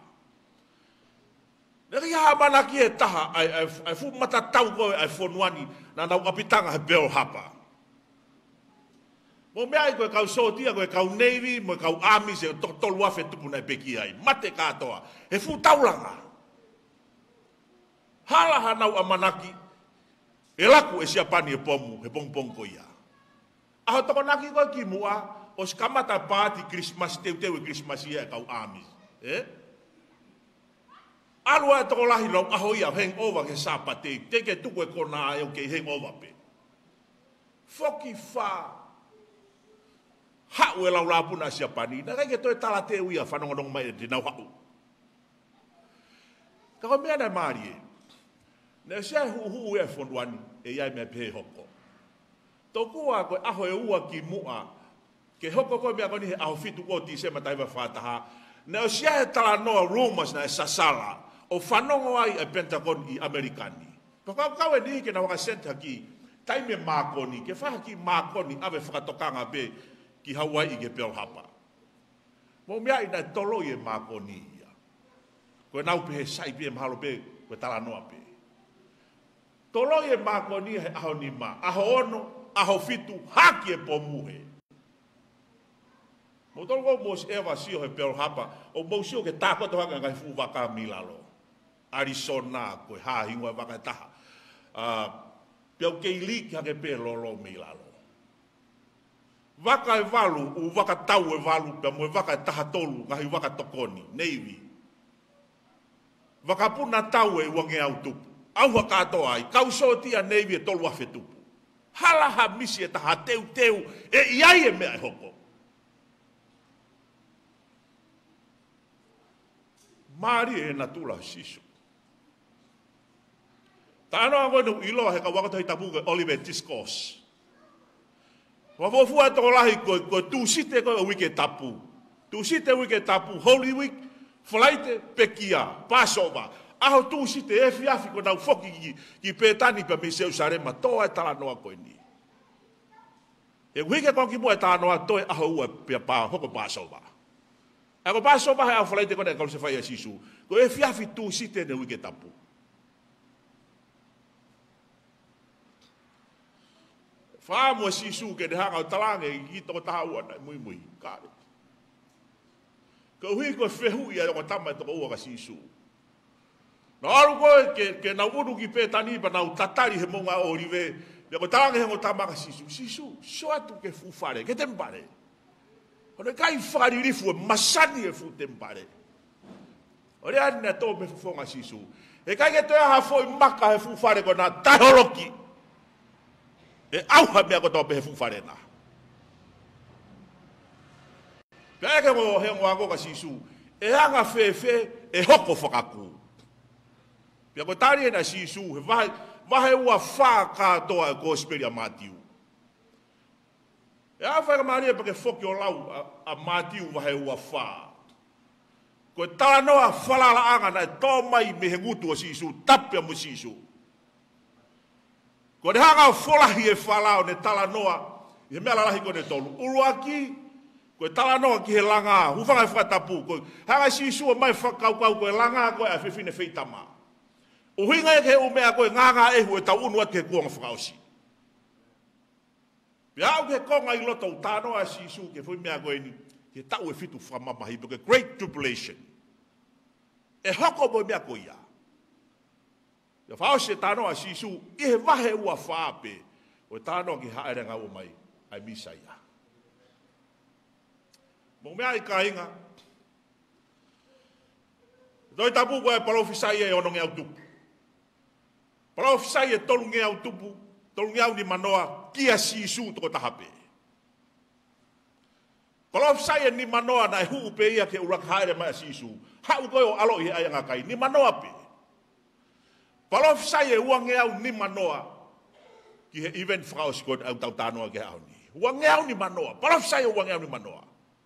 Neri haa mana ki e taha, ai, ai, ai fu mata tau koe ai whonuani, na nau apitanga he Pearl Harbor. Mo mea i koe kau sotia, koe kau Navy, mo kau Army, se to, tolu afe tupuna e peki ai. Mate katoa, he fu taulanga. Hala ha nau amanaki, e laku e siapani e pomu, he pong pong ko ia. Aho toko naki koe ki mua, o skamata pāti Christmas, teu teu e Christmas ia e kau Army. Eh? Alua e toko lahi lau aho ia, hang over ke sapate, teke tuku e kona ai o ke hang over pe. Foki wha, hau e lau lapuna siapani, na kai ke toi tala te uia, whanongonong mai e te nau hau. Kako mea nei maari e, ne sea hu hu e fonduani, e iai mea pehe hoko. Tokua koe aho e ua ki mua, ke hoko koe mea koni he aho fitu ko Tisema taiwa whātaha, ne o sea he tala noa rumors na e sasala, o whanongo ai e Pentagon i Amerikani. Pakau kau e nihi ke na waka senta ki, taime mākoni, ke whaha ki mākoni, ave whakatokanga pe, ki Hawaii ke Pearl Harbor. Mo mea ina tolo i e mākoni ia. Koe nau pe he sai pe mahalo pe, koe tala noa pe. Tolo i e mākoni he aho ni mā, aho ono, aho fitu, haki e pomuhe. Mo tolo ko mos ewa sio he Pearl Harbor, o mo sio ke tākoto haka ngai fu waka milalo. Arizona, koe hāhingo e waka taha. Uh, Piau kei liki hake pe lolo milalo. Waka e walu, u waka tau e walu, pia mo e waka e taha tolu, ngahi waka tokoni, Navy. Waka puna tau e wange au tupu. Au haka atoa ai, kau sotia Navy e tolu afe tupu. Halaha misi e taha teu teu, e iai e mea e hoko. Maari e na tula sisu. Tāno a koe nu iloa he ka wakato hei tapuke Oliver Discourse. Wafofua toko lahi koe, koe tūsite koe o wike tapu. Tūsite wike tapu, Holy Week, Flaite, Pekia, Passover. Aho tūsite e fiafi koe nau foki ki, ki pētani pa me seu sarema, toa e tala noa koe ni. E wike koe ki mua e tala noa toe aho ua pia pā, hoko Passover. E ko Passover hei au Flaite koe ne kalu se whai a sisu. Koe e fiafi tūsite ne wike tapu. Wha mua sisu ke ne hanga o talange i ki toko taha ua nai mui mui, kāre. Ka hui koe whehu ia o tama e toko ua ka sisu. Na aru koe ke, ke nau unu ki pētani pa nau tatari he monga o rive, ia ko talange he o tama ka sisu. Sisu, so atu ke fufare, ke tempare. Kone kai whakari rifu e masani e fu tempare. O rea nina tō me fufonga sisu. E kai ke toia hafo i maka he fufare ko nā tahoroki. E auha mea ko tō pehe fuwharena. Pea ke mo he ngoako ka sisu, e anga whewhe e hoko whakaku. Pea ko tari e na sisu, he vahe, vahe ua wha kātoa e Kosperia Matiu. E a whaika maria pa ke whoki o lau a, a Matiu vahe ua wha. Ko e tala noa whalala anga na e tō mai me he ngutu o sisu, tapia mo sisu. Ko ne hanga folahi e whalao ne tala noa, i he mea lalahi ko ne tolu. Uruaki, ko e tala noa ki he langa, hufanga e whakatapu, ko hanga sisua mai whakaukau ko e langa ko e a whiwhine whitama. Uhinga e ke umea ko e nganga ehu e tau unu atu he kuanga whakaosi. Pia au ke konga i loto utanoa a sisu ke whi mea ko e ni, ke tau e fitu whamamahi, porque Great Tribulation. E hoko mo mea ko ia. Ia whao se tānoa sisu, i he wahe ua whāpe, o tānoa ki haerenga o mai, ai misaia. Mo mea i ka inga, doi tapu koe palofisai e ono nge au tupu. Palofisai e tolu nge au tupu, tolu nge au ni manoa, kia sisu toko tahape. Palof saya ni manoa na hu pe ia ke urak haere ma sisu. Ha u ko alo i ai ngakai ni manoa pe. Palof saya uang au ni manoa. Ki he event frau skot au tau tano ke au ni. Uang au ni manoa. Palof saya uang au ni manoa.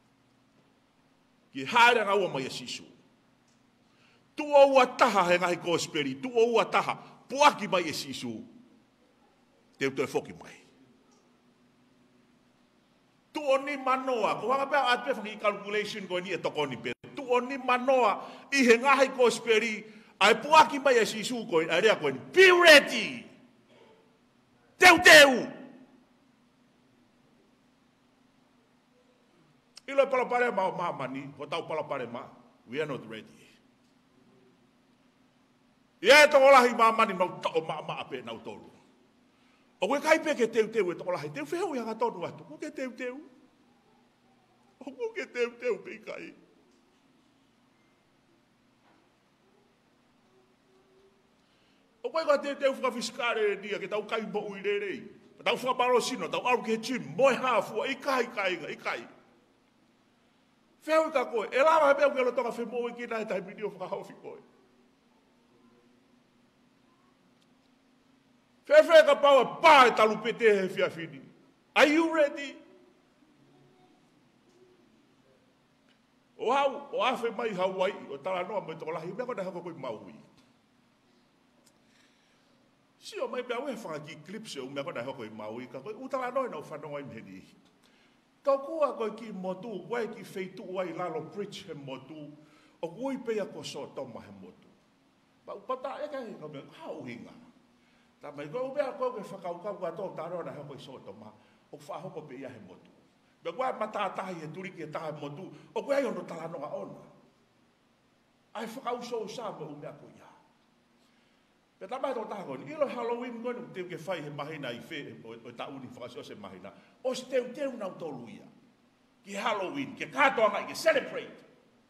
Ki haere nga uang ma sisu. Tu o ua taha he ngahi kosperi. Tu o ua taha. Puaki mai e sisu. Te uto e foki mai. Tu o ni manoa. Ko hanga pēr atpe whaki calculation ko ni e toko ni pēr. Tu o ni manoa. I he ngahi kosperi. Ai puaki mai e sisu ko ni. Ai rea ko ni. Be ready. Teu teu. Ilo e palapare ma o maa mani. Ho tau palapare ma. We are not ready. Ia e toko lahi maa mani nau tau maa maa pe nau tolu. O koe kai pe ke teu teu e toko lahi. Teu wheu i hanga tonu atu. Ko ke teu teu. O ko ke teu teu pe kai. O koe koe teu teu whakafiskare nia ke tau kai mo ui rerei. Tau whakaparo sino, tau aru ke chim. Moe hafua, i kai kai nga, i kai. Wheu i ka koe. E lawa he peu ke lo toka whemo i kina e tai minio whakahaufi koe. Whewhe ka pau e pā e talu pete he whiawhini. Are you ready? O hau, o awhe mai Hawaii, o tala noa mai toko lahi, mea kona hako koe Maui. Si o mai pia ue whangaki clipse o mea kona hako koe Maui, ka koe utala noa nau whanonga imheni. Kau kua koe ki motu, koe ki feitu wai lalo bridge he motu, o koe pia ko so toma he motu. Pa upata e kai ka mea, hau hinga. Ta mai ko ubea ko ke whakaukau ka tō tāro na hoko i soto ma, o whahoko pe ia he motu. Me koe matātahi he turi ki he taha motu, o koe ai ono talanoa ona. Ai whakau so sa mo umea ko ia. Pe tamai tō taha koni, ilo Halloween koni, teu ke whai he mahina i whe, o ta uni whakasio se mahina, o se teu teu nau tolu ia. Ki Halloween, ke katoa ngai, ke celebrate.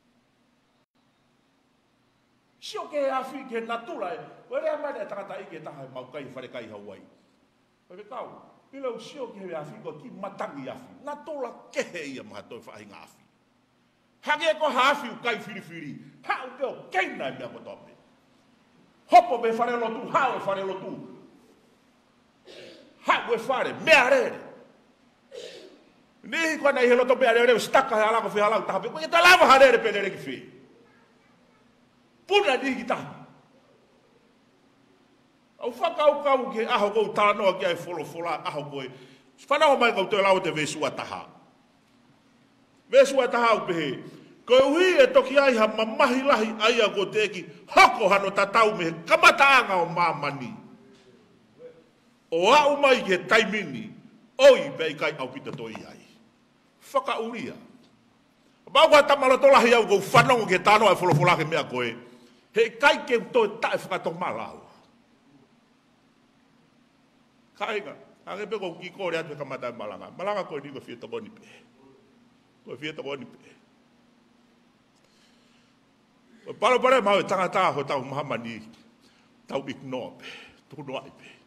Sio ke afi ke natura e, o rea mai e tangata i ke taha e maukai whare kai Hawaii. O ke kau, ilo sio ke afi ko ki matangi afi, natura kehe ia maha toi whahinga afi. Hake ko haafi u kai whiriwhiri, ha u keo keina e mea ko tope. Hopo me whare lotu, ha o e whare lotu. Ha u e whare, mea rere. Nihi kona i he loto mea rere, staka he alako whi halau tahape, ko i ta lava harere pe rere ki whi. Puna ni ki taha. Au whakau kau ke aho kou tānoa ki ai wholo whola aho koe. Whanau mai kau te lau te vesua taha. Vesua taha au pehe. Koe uhi e toki ai ha mamahi lahi aia ko teki. Hoko hano tatau mehe kamataanga o mamani. O au mai ke taimini. Oi pei kai au pita toi ai. Whakauria. Pau ka tamala tolahi au kou whanau ke tānoa e wholo whola ke mea koe. He kai ke toi tae whakato malau. Kainga, ange pe ko ki ko rea te kamata malanga. Malanga ko ni ko fie toko ni pe. Ko fie toko ni pe. O paro pare mau tanga ta ho tau mahamani. Tau ignore pe. Tu no ai pe.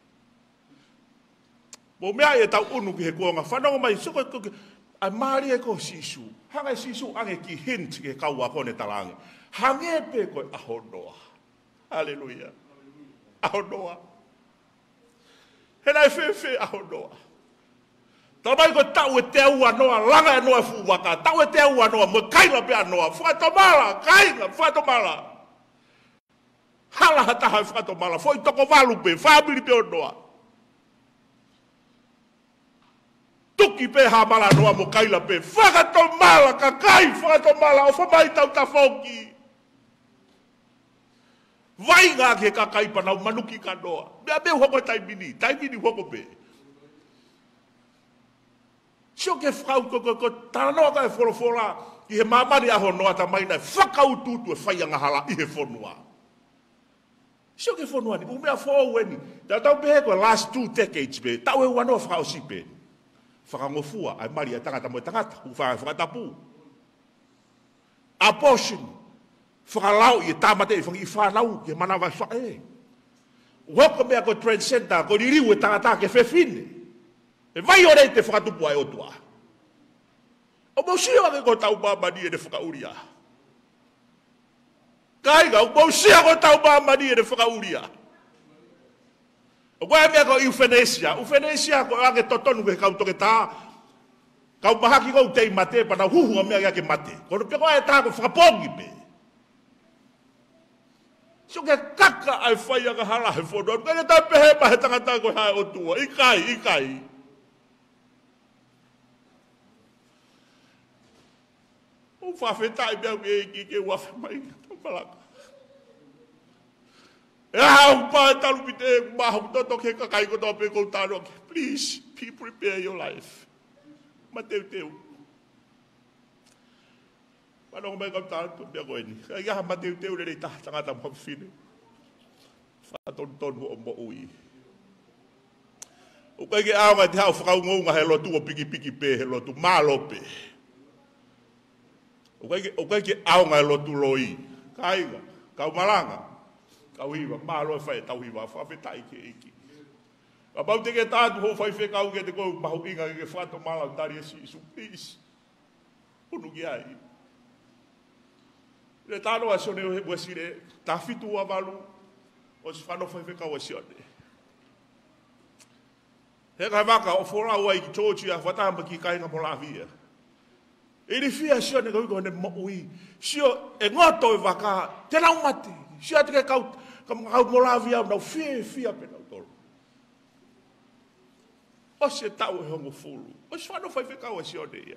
Mo mea e tau unu ki he kuonga. Whanonga mai suko ko ai mari e ko sisu. Hanga sisu ange ki hint ke kaua kone talange. Hange pe ko ahonoa. Hallelujah. Ahonoa. Hena e whewhe ahonoa. Tamai ko tau e te ua noa, langa e noa fuwaka. Tau e te ua noa, mo kaila pe anoa. Whatomala, kainga, whatomala. Hala hataha e whatomala. Foi toko walu pe, whabiri pe o noa. Tuki pe ha mala noa mo kaila pe. Whakatomala, kakai, whakatomala. O whamai tau ta whoki. Vai ngā ke kakai panau manuki ka noa. Mea meu hoko taimini, taimini hoko pe. Sio ke whakau ko ko ko tānoa ka e whorofora i he mamari aho noa ta maina e whakau tutu e whaianga hala i he whonua. Sio ke whonua ni, umea whauweni. Ta tau pehe ko last two decades pe, tau e wanoa whakau si pe. Whakangofua, ai mari a tangata mo e tangata, u whakatapu. Abortion. Whakalau i e tāmate i whangi i whanau ke manawa wha e. Whaka mea ko transcenda, ko ririu e tangata ke whewhine. E vai o rei te whakatupu ai otua. O mo sia ke ko tau ba mani e whakauria. Kai ga o mo sia ko tau ba mani e whakauria. O koe mea ko Euphenesia, Euphenesia ko ake totonu ke kau toke tā, kau mahaki kou tei mate, pana huhu a mea ke mate. Kono pe koe tā ko whakapongi pe. So ke kaka ai whai aka hala he whodon, kaya tā pehe mahe tangata koe hae o tua, ikai, ikai. O whawhetai mea ke eki ke wafe mai, tau malaka. E hau pa talu pite mahu toto ke kakai ko tope ko tano. Please, be prepare your life. Mateu teu. Panong mai kau tano tu dia ko ini. Kaya mateu teu le ta tangata mo fine. Fa ton ton mo mo ui. O kai ke awa te hau whakau ngonga he lotu o piki piki pe he lotu malo pe. O kai ke o kai ke awa he lotu loi. Kai ga kau malanga. Kau hiwa, malo e whai tau hiwa, whawhetai ke eki. Ka pau te ke tātu ho whai whekau ke te kou mahu inga ke whato malau tari e sisu, please. Punu ki ai. Le tāno a sione o he buasire, tā fitu a walu, o si whano whai whekau a sione. He kai waka, o whora ua i ki tōchi a whatamba ki kainga mo la via. E ni fia sione ka wiko ne mo ui. Sio e ngoto e waka, te nau mate. Sio te ke kau, ka kau molavia nau fia fia pe nau tolu. O se tau e hongo fulu. O se whano whai whekau e sione ia.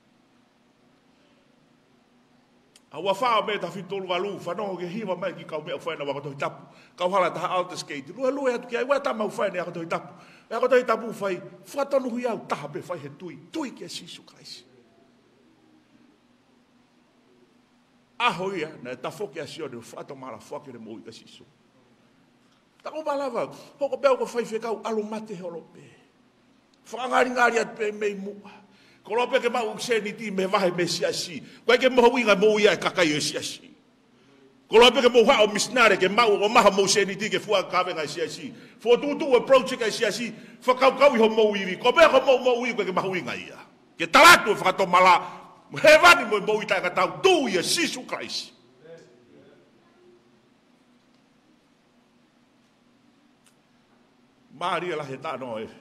A ua whaa me ta whitolu alu, whanongo ke hiwa mai ki kau mea whaina wako tohi tapu. Kau hala taha alta skate. Lua lua atu ki ai, wea tamau whaina ako tohi tapu. Ako tohi tapu whai, whatonu hui au taha pe whai he tui. Tui ki a Sisu Christ. Aho ia, na e tafoke a sione, whato mara whake re mo i ka Sisu. Tako malawa, hoko peo ko whai whekau alu mate he olope. Whangari ngari at pe mei mua. Ko lope ke mau seni ti me vahe me siasi. Koe ke moho inga mo ia e kakai o siasi. Ko lope ke moha o misnare ke mau o maha mo seni ti ke fua kawe ngai siasi. Fo tu tu e project ai siasi, whakau kau i ho mo iwi. Ko peo ko mo mo iwi koe ke mahu inga ia. Ke talatu e whakato mala, he vani mo i mo i tae tau, tu ia Sisu Christ. Maria la he tano e.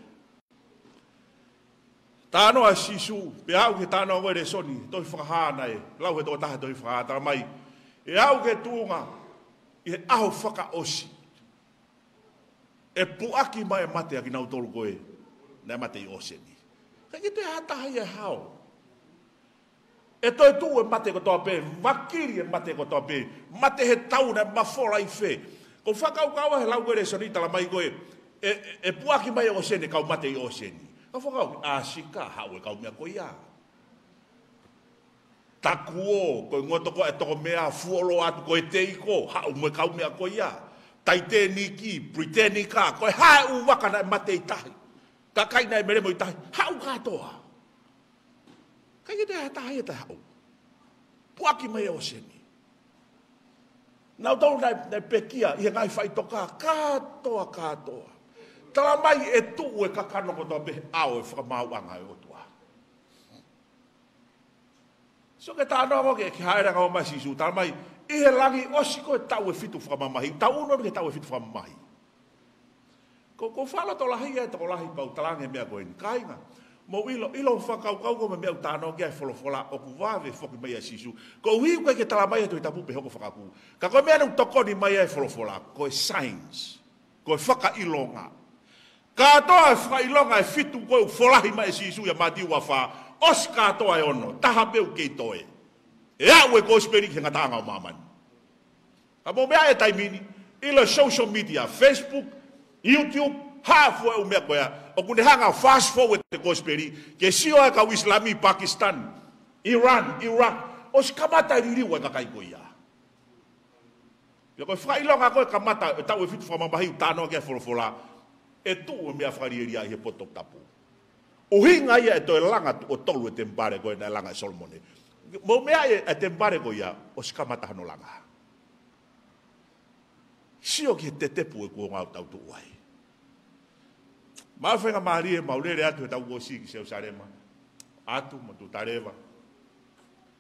Tano a Sisu, pe au ke tano o re soni, toi whakahana e, lau he tō tahe toi whakahana mai. E au ke tūnga, i he aho whaka osi. E puaki mai e mate a ki nau tolu koe, nei mate i oseni. Ka ki te hatahi e hao. E toi tū e mate ko tō pe, wakiri e mate ko tō pe, mate he tauna e mawhora i whe. Ko whakau kawa he lau koe re soni tala mai koe, e, e puaki mai e oseni, kau mate i oseni. Ka whakau, a sika, hau e kau mea koe ia. Taku o, koe ngoto ko e toko mea fuolo atu koe te iko, hau me kau mea koe ia. Tai te niki, preteni ka, koe hae u waka na e mate i tahi. Ka kai na e mere mo i tahi, hau katoa. Kai te hea tahi e te hau. Puaki mai e o seni. Nau tau na e pekia, i he ngai whai toka, katoa, katoa. Tala mai e tu e kakano ko tō behe au e whakamauanga e otua. So ke tāna ko ke haere ngau mai Sisu, tala mai i he langi osiko e tau e fitu whakamamahi, tau uno ke tau e fitu whakamamahi. Ko ko whala to lahi e to lahi pau talange mea koe ni kainga. Mo ilo, ilo whakau kau ko me mea tāna ke e wholofola o ku wawe whoki mai a Sisu. Ko hui koe ke tala mai e to i tapu pe hoko whakaku. Ka koe mea nung toko ni mai e wholofola, ko e science, ko e whaka ilonga. Katoa e whailonga e fitu koe u wholahi mai Sisu ia mati ua wha, os katoa e ono, taha peu kei toe. E au e kosperi ki ngatanga o mamani. Ka mo mea e taimini, ilo social media, Facebook, YouTube, hafu e u mea koea, o kune hanga fast forward te kosperi, ke sio e kau Islami, Pakistan, Iran, Iraq, os kamata i ririwa e kakai koe ia. Ia koe whailonga koe kamata, e tau e fitu whamamahi u tānoa ke wholofola, e tu o mea wharieri ai he potok tapu. O hinga ia e to e langa o tolu e tempare koe na langa e Solomone. Mo mea e tempare koe ia o skamata hano langa. Sio ki te tepu e kua ngau tau tu uai. Maa whenga maari e maurere atu e tau o siki se usarema. Atu ma tu tareva.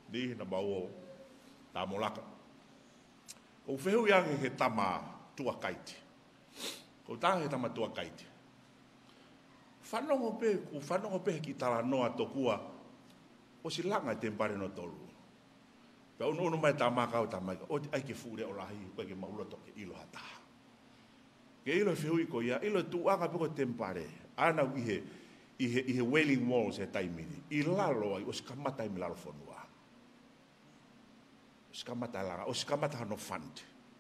Ni na mau ta molaka. O feu yang he tama tua kaiti. Ko ta he tama tua kaiti. Whanongo pe, ku whanongo pe ki tala noa tokua, o si langa te mpare no tolu. Pea unu unu mai tā mākau tā mai, o te aike fure o lahi, koe ke maula toke ilo hata. Ke ilo whihui ko ia, ilo tu anga peko te mpare, ana ihe, ihe, ihe wailing walls e taimini, i lalo ai, o si kamata i milalo whanua. O si kamata langa, o si kamata hano fund.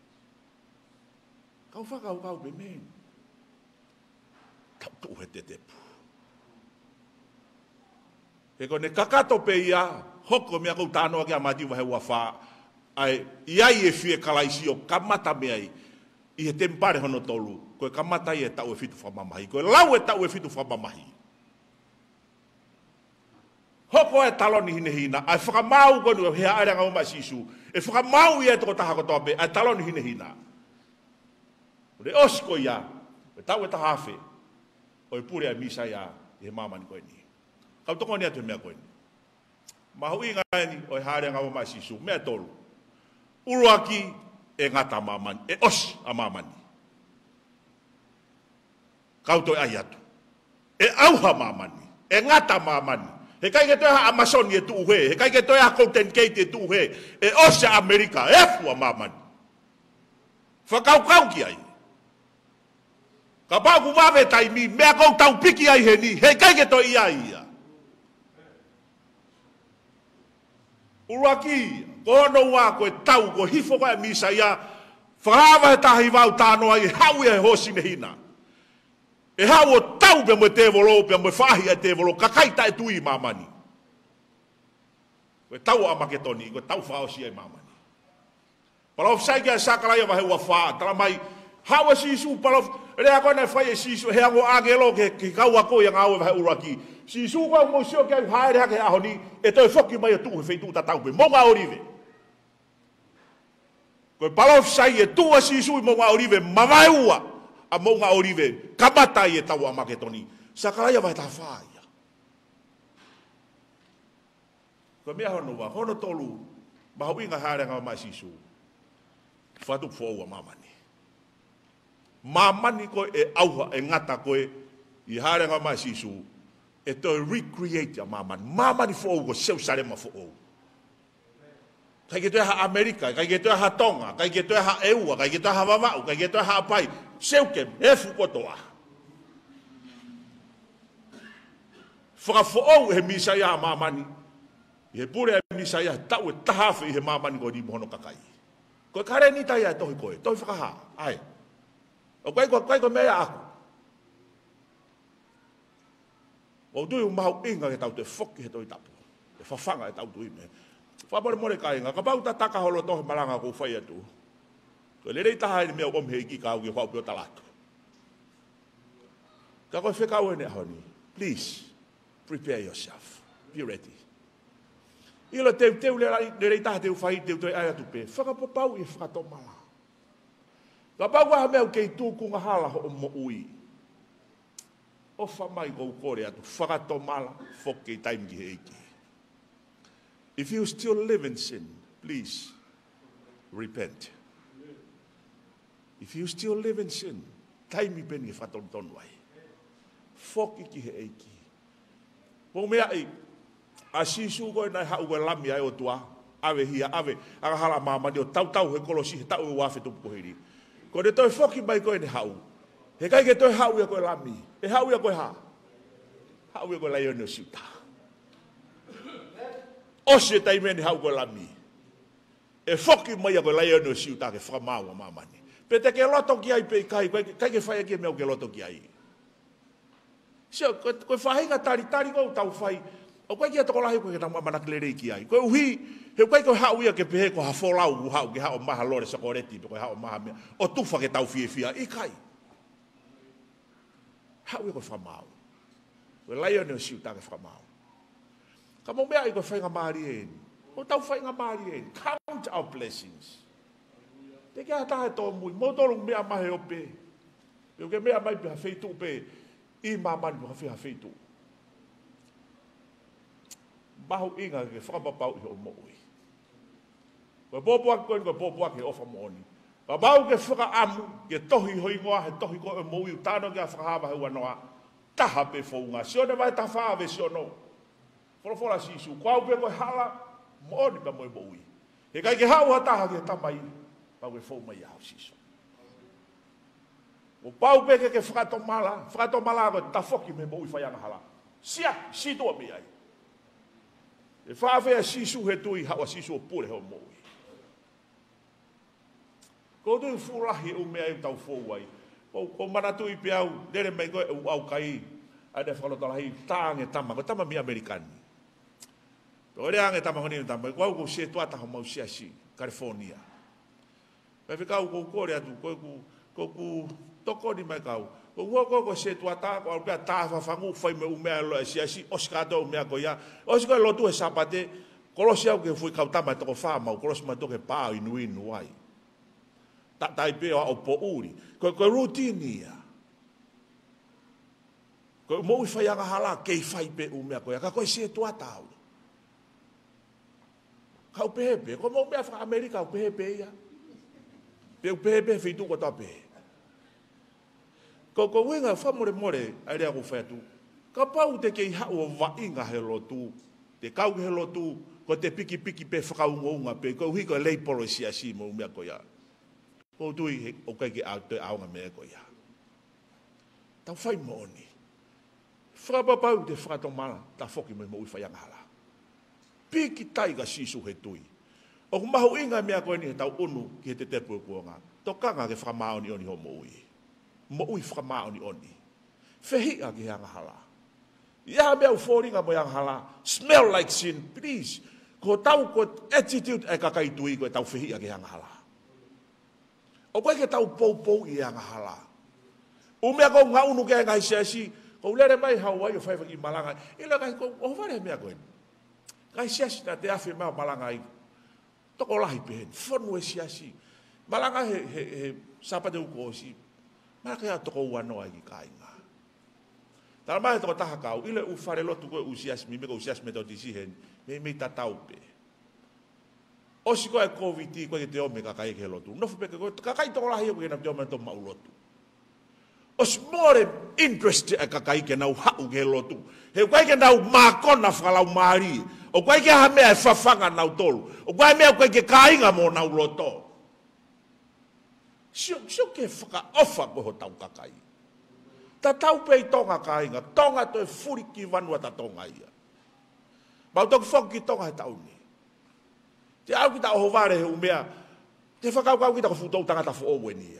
Kau whakau kau pe men. Kau tu he te tepu. He kone kakato pe ia, hoko mea kou tānoa ki a mati wahe ua wha, ai iai e fie kalaisi o kamata mea i, i he tempare hono tolu, koe kamata i e tau e fitu whamamahi, koe lau e tau e fitu whamamahi. Hoko e taloni hine hina, ai whakamau konu e hea aerenga o mai sisu, e whakamau i e toko taha kotoa pe, ai taloni hine hina. Re osko ia, e tau e tahawhe, o e pure a misa ia, i he mamani koe ni. Kau toko ni atu mea koe ni. Mahui ngai ni o e hare ngau mai sisu, mea tolu. Uruaki e ngata mamani, e os a mamani. Kau toi ai atu. E auha mamani, e ngata mamani. He kai ke toi ha Amazoni e tuu he, he kai ke toi ha Content Gate e tuu he, e os a Amerika, e fu a mamani. Whakau kau ki ai. Ka pāku wawe tai mi, mea kou tau piki ai he ni, he kai ke toi ia ia. Uruaki, kono wā koe tau, ko hifo koe misa ia, whakawa he tahi wau tānoa i hau e hosi ne hina. E hau o tau pe mo te volo, pe mo whahi e te volo, kakaita e tui mamani. Koe tau a maketoni, koe tau whaosi e mamani. Palof saiki a sakalai a wahe ua whaa, tala mai, hau e sisu, palof, rea koe nei whai e sisu, he ango agelo ke, ke kau a koe ang au e wahe Uruaki. Si su ko mo sio ke haere hake ahoni e toi foki mai tu fe tu ta tau pe mo nga orive ko palof sai e tu si su mo nga orive mavaua a mo nga orive kamata e tau a maketoni sakalaya vai ta faia ko me hono wa hono tolu ba winga haere nga mai si su fatu fo wa mamani mamani ko e auha e ngata ko e haere nga mai si su e to recreate a mamani. Mamani fo o seu sarema fo o. Kai ke to ha Amerika, kai ke to ha Tonga, kai ke to ha Eua, kai ke to ha Vavau, kai ke to ha Pai. Seu ke e fu kotoa. Fra fo o he misa ia mamani. E pure e misa ia tau e tahafe he mamani ko di mono kakai. Ko kare ni tai ai tohi koe, tohi whakaha. Ai. O kai ko kai ko mea aku. O tui o mau inga ke tau te whoki he toi tapu. E whawhanga e tau tui me. Whapore more ka inga. Ka pau ta taka holo tohe maranga ko whai atu. Ko le rei taha ni mea om hei ki ka au ki whau pio talatu. Ka koe whekau ene ahoni. Please, prepare yourself. Be ready. Ilo teu teu le rei taha teu whai teu toi ai atu pe. Whakapapau i whakatomala. Ka pau waha mea kei tūkunga hala ho o mo ui. O whamai kou kore atu, whakatomala, whoke taimi ki heiki. If you still live in sin, please, repent. If you still live in sin, taimi peni whaton wai. Whoke ki heiki. Pō mea i, a sisu koe nai hau koe lami ai o tua, awe hia, awe, aga hala mamani o tau tau he kolosi, he tau e wafe tupu kohiri. Ko ne toi whoki mai koe ne hau, he kai ke toi hau ia koe lami. E hau ia koe ha. Hau ia koe lai ono siuta. Ose tai meni hau koe lami. E whoki mai a koe lai ono siuta ke whamau a mamani. Pe te ke loto ki ai pe kai, kai ke whai ake meo ke loto ki ai. Sio, koe whahinga tari, tari kou tau whai. O koe ki a toko lahi koe ke tamu amanakile rei ki ai. Koe uhi, he koe koe hau ia ke pehe ko ha wholau hau ke hao maha lore sa koreti, pe koe hao maha mea. O tufa ke tau fie fia, i kai. Hau e koe whamau. Koe lai ane o siuta ke whamau. Ka mo mea i koe whainga maari en. O tau whainga maari en. Count our blessings. Te kia tahe tō mui. Mo tōrung mea mahe o pe. Peo ke mea mai piha wheitu pe. I mamani piha whiha wheitu. Bahu inga ke whakapapau i o moui. Koe pōpua koe koe pōpua ke ofa mooni. Ka bau ke whaka amu, ke tohi hoi ngoa, he tohi koe moui u tāno ke a whakahawa heua noa. Taha pe whaunga. Sione mai ta whaave siono. Whorofora sisu. Kwau pe koe hala, mooni pa moe moui. He kai ke hau ha taha ke tamai, pau ke whau mai au sisu. O pau pe ke ke whakato mala, whakato mala koe ta whoki me moui whaianga hala. Sia, si toa me ai. E whaawea sisu he tui, hawa sisu o pure heo moui. Ko tui furahi u mea i tau fōwai. Ko mana tui pe au, nere mei koe u au kai, ane whakalotalahi, tānge tama, ko tama mi Amerikani. Ko ere ange tama honi tama, ko au ko se tuata ho mau siasi, California. Me whikau ko kore atu, ko ku, ko ku toko ni mai kau. Ko ua ko ko se tuata, ko au pia tāwha whangu, whai me u mea loa siasi, oskato u mea ko ia, osi koe lotu e sapate, kolosi au ke fui kau tama toko whamau, kolosi mai toke pāo inu inu ai. Ta tai peo o po uri. Ko ko routine ia. Ko mo i fai anga hala ke fai pe u mea ko ia. Ka ko se tua tau. Ka u pepe. Ko mo mea fra Amerika u pepe ia. Pe u pepe fitu ko ta pe. Ko ko winga fa more more ai rea ko fai tu. Ka pau te ke ha o va inga he lotu. Te kau he lotu ko te piki piki pe fra unga pe ko hi ko lei policy asi mo mea ko ia. Ko tui o kai ki au te aonga mea ko ia. Tau whai mooni. Whakapapau te whakatomana, ta whoki me mo ui whaianga hala. Piki taiga sisu he tui. O ku mahu inga mea koe ni he tau unu ki he te tepu e kuonga. Tokanga ke whamaoni oni ho mo ui. Mo ui whamaoni oni. Whehia ki he anga hala. Ia mea u whoringa mo anga hala. Smell like sin, please. Ko tau ko attitude e kakai tui ko e tau whehia ki he anga hala. O koe ke tau pou pou i anga hala. O mea kou ngā unu ke ngai siasi, kou lere mai Hawaii o whaiwha i malanga. Ila kai kou, o whare mea koe. Ngai siasi na te awhi mea malanga i. Toko lahi pehen, whanu e siasi. Malanga he, he, he sapate uko osi. Mara kea toko uanoa i ka inga. Tala mai toko taha kau, ile u whare lotu koe u siasi, mi me kou siasi me tau tisi hen, me me tatau pe. Osi koe COVID koe ke te ome kakai ke lotu. Nofu peke koe, kakai toko lahi koe na te ome to mau lotu. Osi more interest e kakai ke nau hau ke lotu. He koe ke nau mākona whakalau maari. O koe ke ha mea e whawhanga nau tolu. O koe mea koe ke kāinga mo nau loto. Sio, sio ke whaka ofa koe ho tau kakai. Ta tau pei tonga kāinga. Tonga to e furi ki vanua ta tonga ia. Mau toki whoki tonga he tau ni. Te au ki ta o hovare he umea, te whakau kau ki ta ko futou tangata fo o wenia.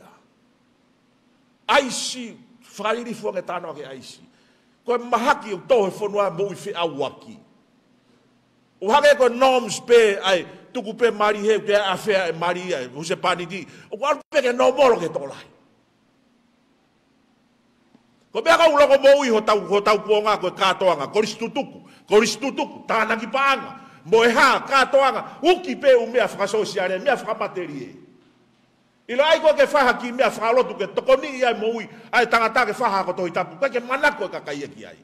Aisi, whakariri fuange tānoa ke aisi. Koe mahaki o tohe whanua mo i whi awaki. O hake koe norms pe, ai, tuku pe mari he, ke a whea e mari ai, huse paniti. O kua pe ke no moro ke tolai. Ko mea kau loko mo i ho tau, ho tau puonga koe kātoanga, koristutuku, koristutuku, tānaki paanga. Mo e ha, kātoanga, uki pe u mea whakasosiare, mea whakamateri e. Ila ai koe ke whaha ki mea whakalotu ke tokoni i ai mo ui, ai tangata ke whaha ko tohi tapu, koe ke manako e kakai e ki ai.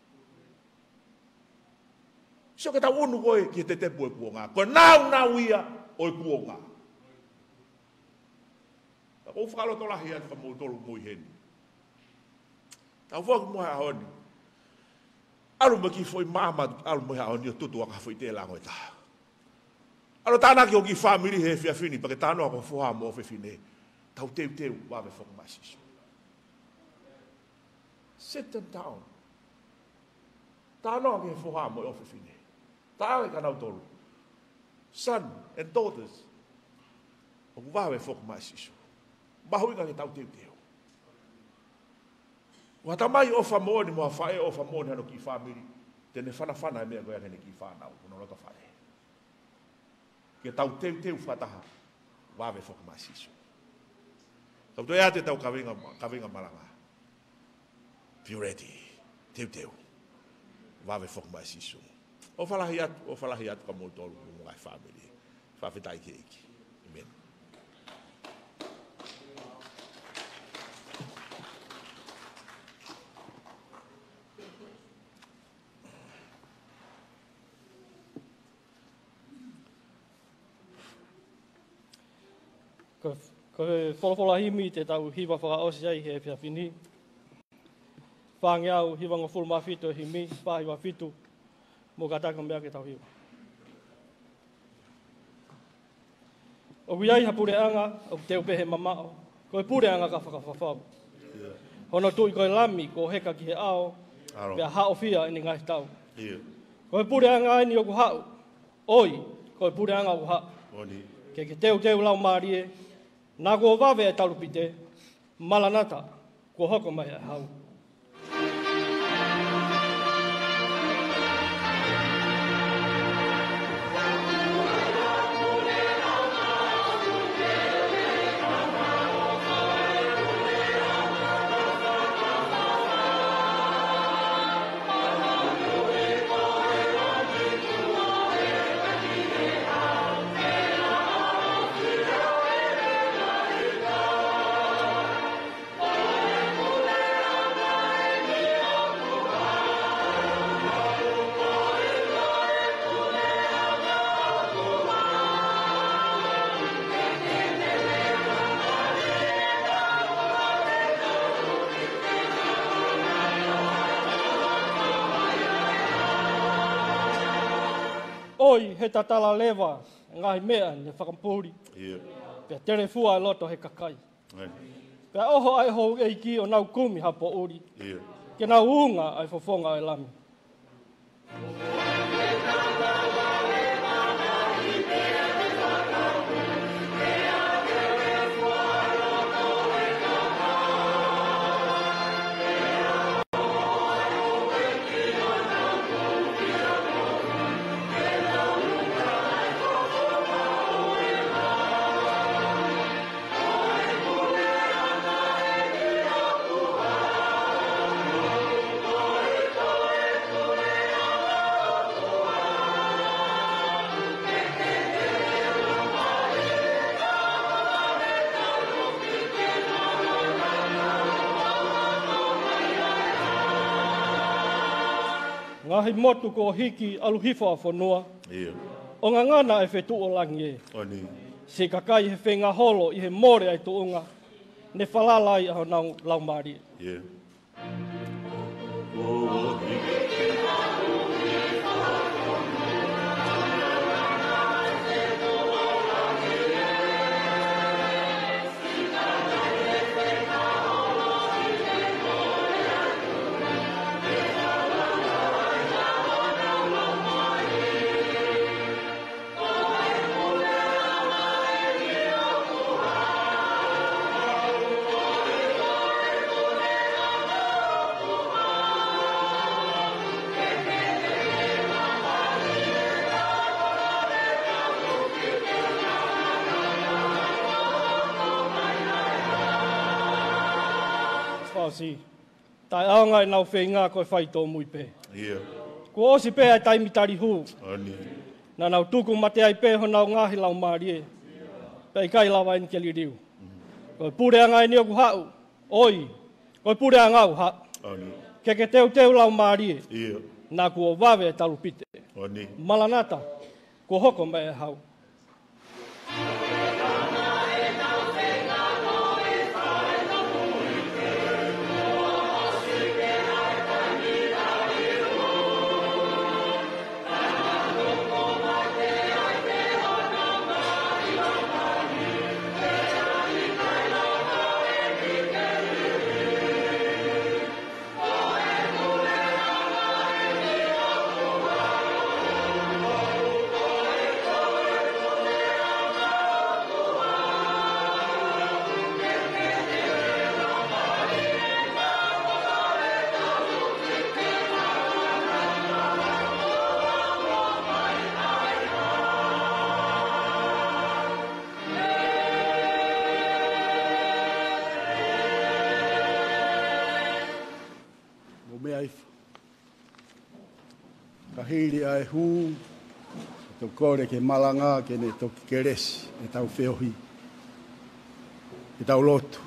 Sio ke tau unu koe ki te tepu e kuonga, koe nau nau ia o e kuonga. O whakaloto lahi atu ka mou tolu mui heni. Tau whaku mua honi. Alu me ki foi mama, alu me ha oni tutu aka foi te lango ta. Alu tana ki o ki family he fia fini, pa ke tano ako foha mo fe fine. Tau teu teu wa me fok masiso. Sit them down. Tano ki foha mo fe fine. Ta e kana tolu. Son and daughters. O wa me fok masiso. Ba hui ka tau teu teu. Wa tamai o fa moni mo fa e o fa moni hano ki family te ne fana fana me go ya ne ki fa na no lo to fa e ke tau te te u fataha wa ve fok masiso tau to ya te tau kavinga kavinga malanga purity te te wa ve fok masiso o fa la hiat o fa la hiat ka mo tolu mo ai family fa fitai ke ki amen. Ko ko wholofola himi te tau hiwa whakaosi ai he pia whini. Whangiau hiwa ngā whulma whitu e himi, whahiwa whitu, mō kataka mea ke tau hiwa. O kui ai ha pureanga, o te upehe mamao, ko e pureanga ka whakawhawhau. Hono tui koe lami, ko heka ki he ao, pia hao whia ini ngai tau. Ko e pureanga ai ni o ku hau, oi, ko e pureanga o ku hau. Ke ke teu teu lau maarie, nā ko wawe e talupite, malanata, ko hoko mai e hau. Oi, he tatala lewa, ngahi mea ne whakampuri. Yeah. Pea tere fua e loto he kakai. Yeah. Pea oho ai hou eiki o nau kumi hapo uri. Yeah. Ke nau unga ai fofonga ai lami. Ngahi motu ko hiki aluhifa a whanua. Yeah. O ngā ngana e whetu o langi e. Oni. Se kakai he whenga holo i he more ai tuunga. Ne whalalai a nau laumari. Yeah. Oh, oh, si. Tai aonga e nau whenga koe whai tō mui pē. Yeah. Ko osi pē ai taimi tari hū. Ani. Nā nau tuku mate ai pē ho nau ngahi lau maari e. Pei kai lawa ini ke li riu. Mm. Koe pureanga e ni oku hau. Oi. Koe pureanga au hau. Ani. Ke ke teu teu lau maari e. Yeah. Nā kua wawe e talu pite. Ani. Malanata. Ko hoko me e hau. Kahiri ai hu, to kore ke malanga ke ne toki keresi, e tau whiohi, e tau lotu.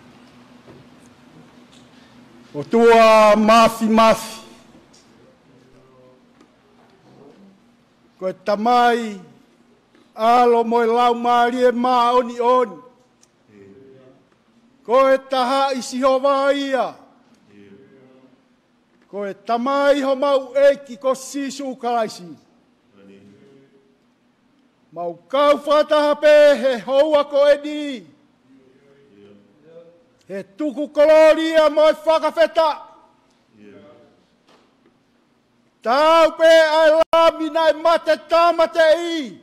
O tua mafi mafi, ko e tamai, alo mo e lau maari e maa oni oni, Ko e taha i sihova ia. Ko e tamai ho mau eki ko sisu kalaisi. Mau kau whataha pe he houa ko e ni. He tuku koloria mo e whakawheta. Tau pe ai lami nai mate tamate i.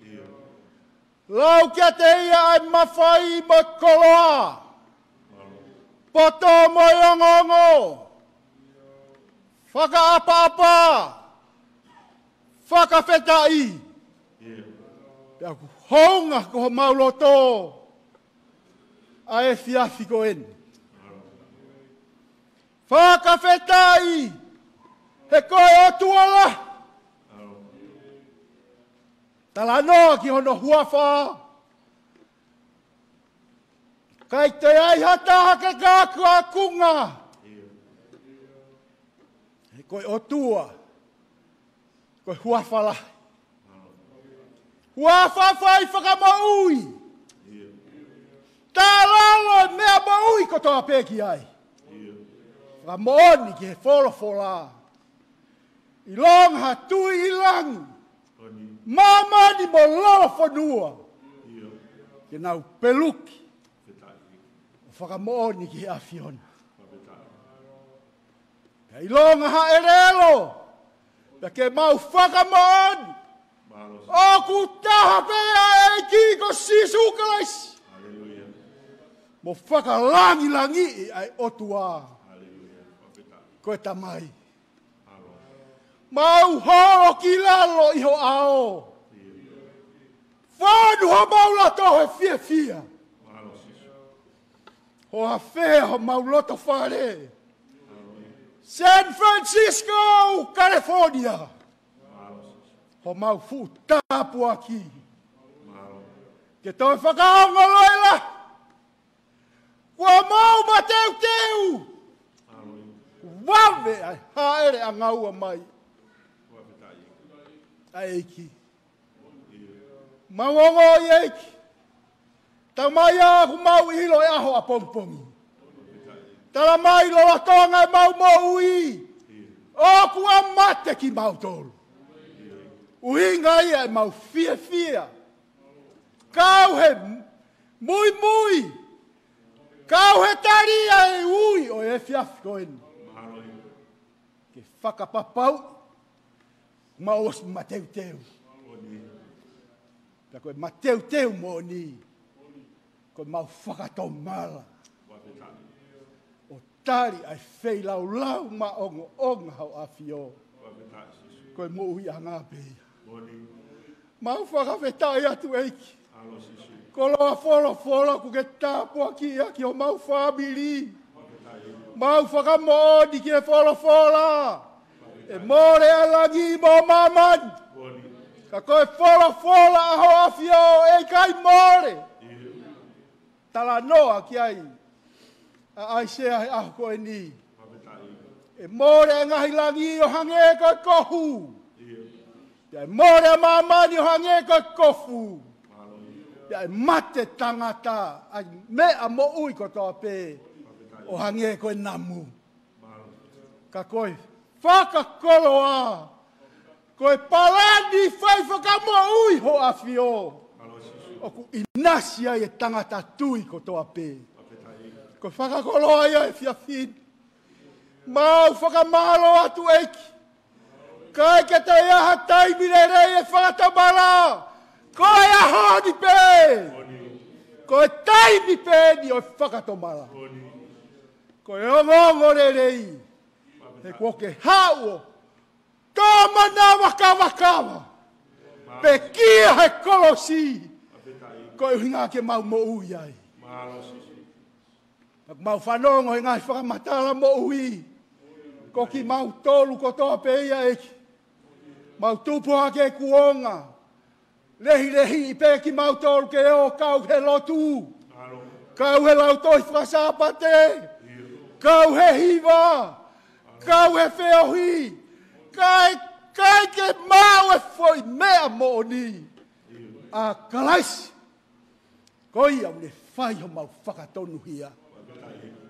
Lau kia te ia ai mawhai mo koloa. Poto mo yongongo. Whaka apa apa. Whakawheta i. Pea ku honga ko mauloto. A e fiafi ko en. Whakawheta i. He koe o tuala. Tala noa ki hono huafa. Kai te ai hata hake kāku a kunga. He koe o tua. Koe huafa la. Huafa fai whakamaui. Tā lalo e mea maui ko toa pēki ai. Whakamooni ki he wholofola. I longa tui i langu. Mamani mo lalo whanua. Ke nau peluki. Whakamooni ki he awhiona. I longa ha e relo. Pea ke mau whakamooni. O ku taha pea e ki ko sisu kalaisi. Mo whakalangi langi ai otua. Koe tamai. Mau horo ki lalo iho ao. Whanu ho maulato he fia fia. Ho a whea ho maulato whare. San Francisco, California. Ho mau fu tapu aki. Ke toi whakaongo loela. Kua mau ma teu teu. Wawe ai haere a ngaua mai. A eiki. Maungongo i eiki. Tau mai ahu mau ilo e aho a pongpongi. Tala mai lola tonga e mau mo ui. O kua mate ki mau tolu. Uhinga ia e mau fia fia. Kau he mui mui. Kau he taria e ui o e fiafi koeni. Ke whakapapau. Maos mateu teu. Pea koe mateu teu mo ni. Koe mau whakatomala. O tari ai whei lau lau ma ongo onga hau a fio. Koe mo ui a ngā pēia. Mau whakawhetai atu eiki. Koloa wholo wholo ku ke tāpua ki aki o mau whamiri. Mau whakamooni ki e wholo whola. E more alangi mo mamani. Ka koe wholo whola aho awhio e kai more. Tala noa ki ai. A ai sea he aho koe ni. E more ngahi langi o hange koe kohu. E more mamani o hange koe kofu. E mate tangata. Ai mea mo ui ko toa pe. O hange koe namu. Ka koe whakakoloa. Koe palani whai whakamo ui ho awhio. O ku inasi ai e tangata tui ko toa pe. Koe whakakoloa ia e whiawhin. Mau whakamalo atu eiki. Kai ke te aha taimine rei e whakatamara. Koe ahoni pe. Koe taimi pe ni o whakatomara. Koe ongongo re rei. He kua ke hao. Toma na waka wakawa. Pe kia he kolosi. Koe uhinga ke mau mo ui ai. Mau whanongo he ngai whakamatala mo ui. Ko ki mau tolu ko toa pe ia eki. Mau tupuha ke kuonga. Lehi lehi i pe ki mau tolu ke o kau he lotu. Kau he lau toi whasapate. Kau he hiva. Kau he whiohi. Kai, kai ke mau e foi mea mo ni. A kalaisi. Koi au ne whai ho mau whakatonu hia.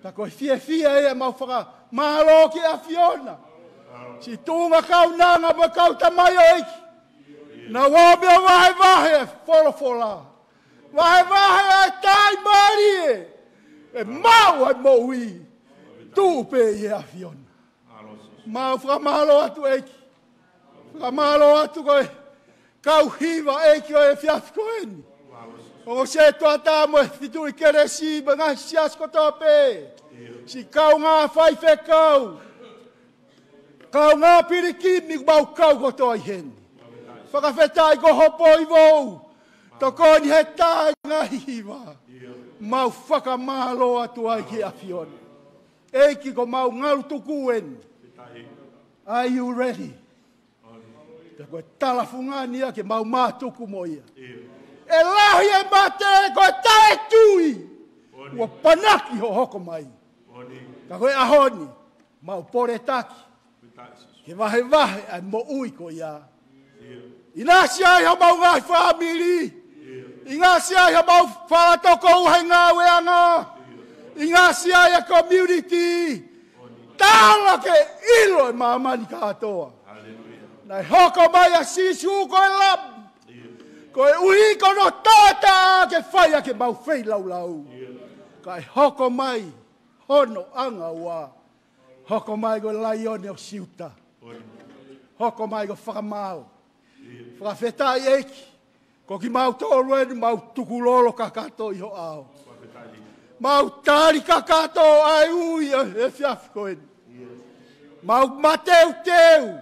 Ka koe fia fia ea mau whaka mahalo ki a Fiona. Si tūnga kau nanga ma kau tamai o eiki. Na wāmea wahe wahe e wholofola. Wahe wahe e tai mari e. E mau ai mo ui. Tūpe i a Fiona. Mau whakamahalo atu eiki. Whakamahalo atu koe. Kau hiwa eiki o e fiafi koeni. O se toa tā mo e fituri kere si ma ngā siasko tope. Si kau ngā whaife kau. Kau ngā pirikimi mau kau koto i heni. Whakawhetai ko hopo i vou. Toko ni he tai ngā hiwa. Mau whakamahalo atu ai ki a Fiona. Eiki ko mau ngaru tuku eni. Are you ready? Te koe talafungani a ke mau mātuku mo ia. E lahi e mate koe tae tui. Ua panaki ho hoko mai. Ka koe ahoni. Mau pore taki. Ke wahe wahe ai mo ui ko ia. Ina si ai ha mau ngai whamiri. Inga si ai ha mau whalatoko uhe ngā weanga. Inga si ai a community. Tāla ke ilo e mamani katoa. Nai hoko mai a sisu koe lam. Koe ui kono tata ke whaia ke mau whei lau lau. Kai hoko mai hono anga ua. Hoko mai ko laione o siuta. Hoko mai ko whakamau. Whakawhetai eiki. Ko ki mau tōru enu mau tukulolo kakato iho ao. Mau tāri kakato ai ui e fiafi koeni. Mau mateu teu.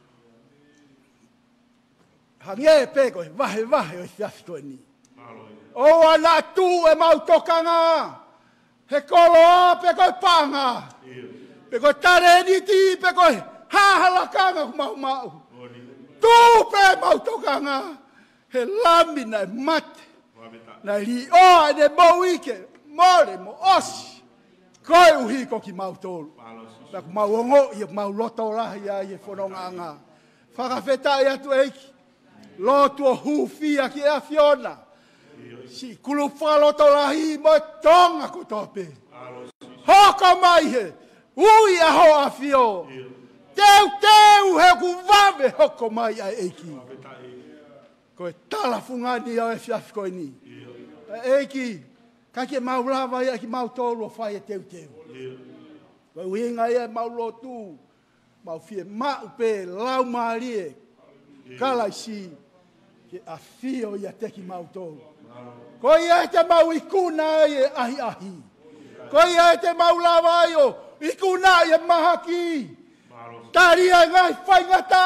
Hangi e pe koe, wahe wahe o fiafi koeni. O ana tu e mau tokanga. He kolo a pe koe panga. Pe koe tareni ti, pe koe hahalakanga ku mau mau. Tu pe mau tokanga. He lami na mate. Na li o ne mo ike. Mole mo osi. Koe uhi ko ki mau tolu. Na ku mau ongo i mau loto rahi a i e whanonga anga. Whakawhetai atu eiki. Lotu o hufia ki a Fiona. Si kulu whaloto rahi mo tonga ko tope. Hoko mai he. Ui a ho a Fio. Teu teu he ku vave hoko mai a eiki. Koe tala fungani a e fiafi koe ni. Eiki. Ka ke mau lava ia ki mau tolu o whai e teu teu. Koe uhinga ia mau lotu. Mau fie mau pe lau maarie. Kala isi. Ke a Fio ia te ki mau tolu. Koe ia te mau ikuna ia ahi ahi. Koe ia te mau lava ia ikuna ia mahaki. Taria ngai whaingata.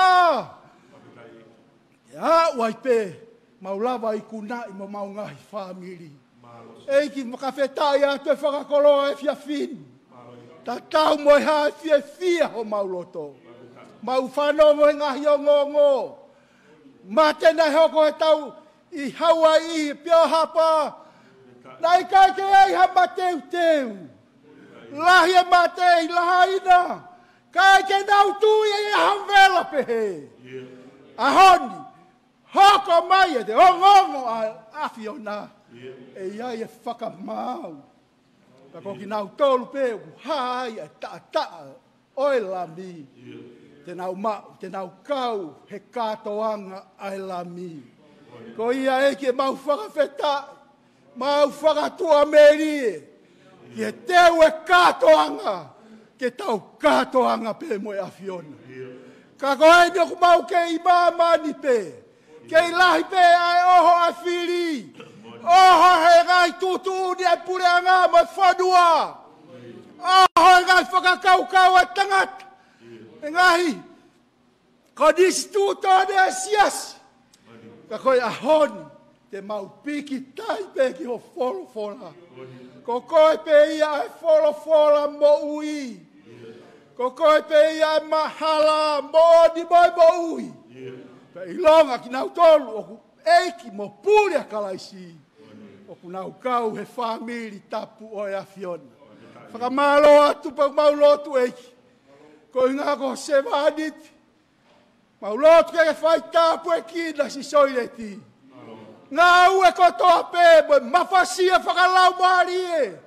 Ia uai pe mau lava ikuna i mo mau ngai whamiri. Eiki makawhetai atu e whakakoloa e fiafin. Ta tau mo e hae fia fia ho mauloto. Mau whanau mo e ngahi o ngongo. Ma tēnei hoko e tau i Hawaii, pio hapa. Nai kai ke ei ha mateu teu. Lahi e matei, lahaina. Kai ke nau tui e hamvela pehe. Ahoni, hoko mai e te ongongo a Fiona. E ia e whakamau. Ka koki nau tolu pe ku hai e taa taa oe lami. Te nau mau, te nau kau he katoanga ai lami. Ko ia e ke mau whakawheta, mau whakatua meri. Ke teu e katoanga, ke tau katoanga pe moe a Fiona. Ka koe ni ku mau ke i mamani pe. Ke i lahi pe ai oho a whiri. Oho he ngai tutu ni ai pureanga mo whanua. Oho he ngai whakakaukau e tangata. E ngai, ko nisi tūtone e siasi. Ka koe ahoni, te mau piki tai pe ki ho wholofola. Ko koe pe ia e wholofola mo ui. Ko koe pe ia e mahala mo ni moi mo ui. Pe ilonga ki nau tolu oku eiki mo pure a kalaisi. Oku nau kau he whamiri tapu o e a Fiona. Whakamalo atu pa mau lotu eiki. Ko inga ko se vaniti. Mau lotu ke whai tapu e kina si soireti. Ngā ue ko toa pe, mo mawhasia whakalau maari e.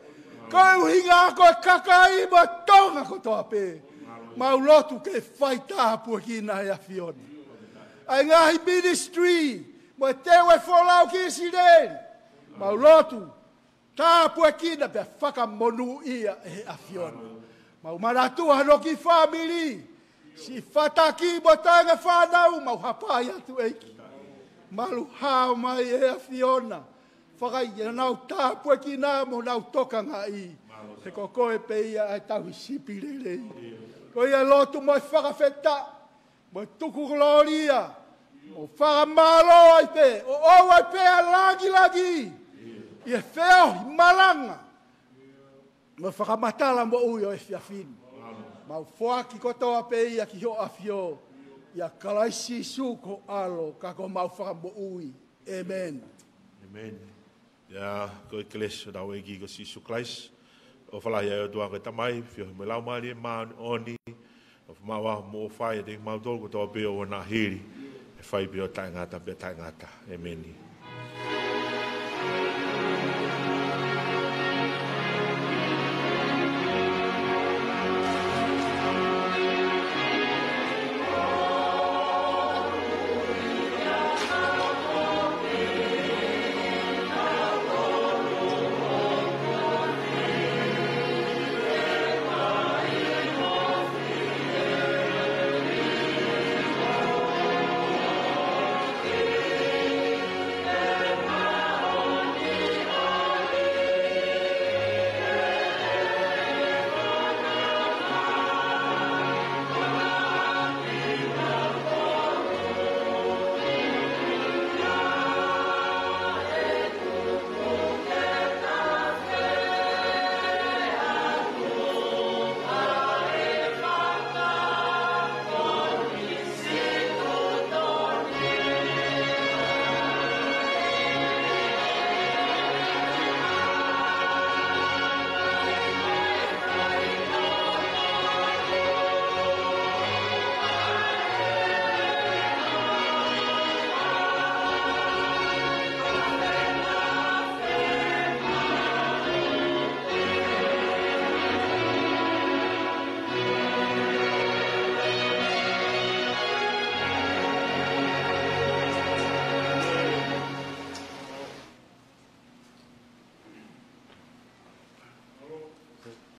Koe uhinga koe kakai mo tonga ko toa pe. Mau lotu ke whai tāpua ki na hea whiona. Ai ngahi ministry, mo te we wholau ki sireri. Mau lotu, tāpua ki na pe whakamonu ia e a whiona. Mau maratua hano ki family. Si whataki mo tanga whanau, mau hapai atu eiki. Malu hao mai e a whiona. Whakai ia nau tāpua ki nā mo nau toka ngā i. Te ko koe pe ia ai tahu sipi lelei. Ko ia lotu mo whakawheta. Mo tuku gloria. Mo whakamalo ai pe. O o ai pe a lagi lagi. Ia wheo i malanga. Mo whakamatala mo ui o e whiawhini. Mau whaki kotoa pe ia ki ho awhio. Ia kalaisi suko alo kako mau whakamo ui. Amen. Amen. Ia, ko e kelesio nau egi ko Sisu Christ. O whalahi ai o tua koe tamai, whio me lau maari e maa oni, o whamawa mo whai e te mau tolu ko toa peo o nā hiri, e whai peo tae ngata, peo tae ngata. Amen.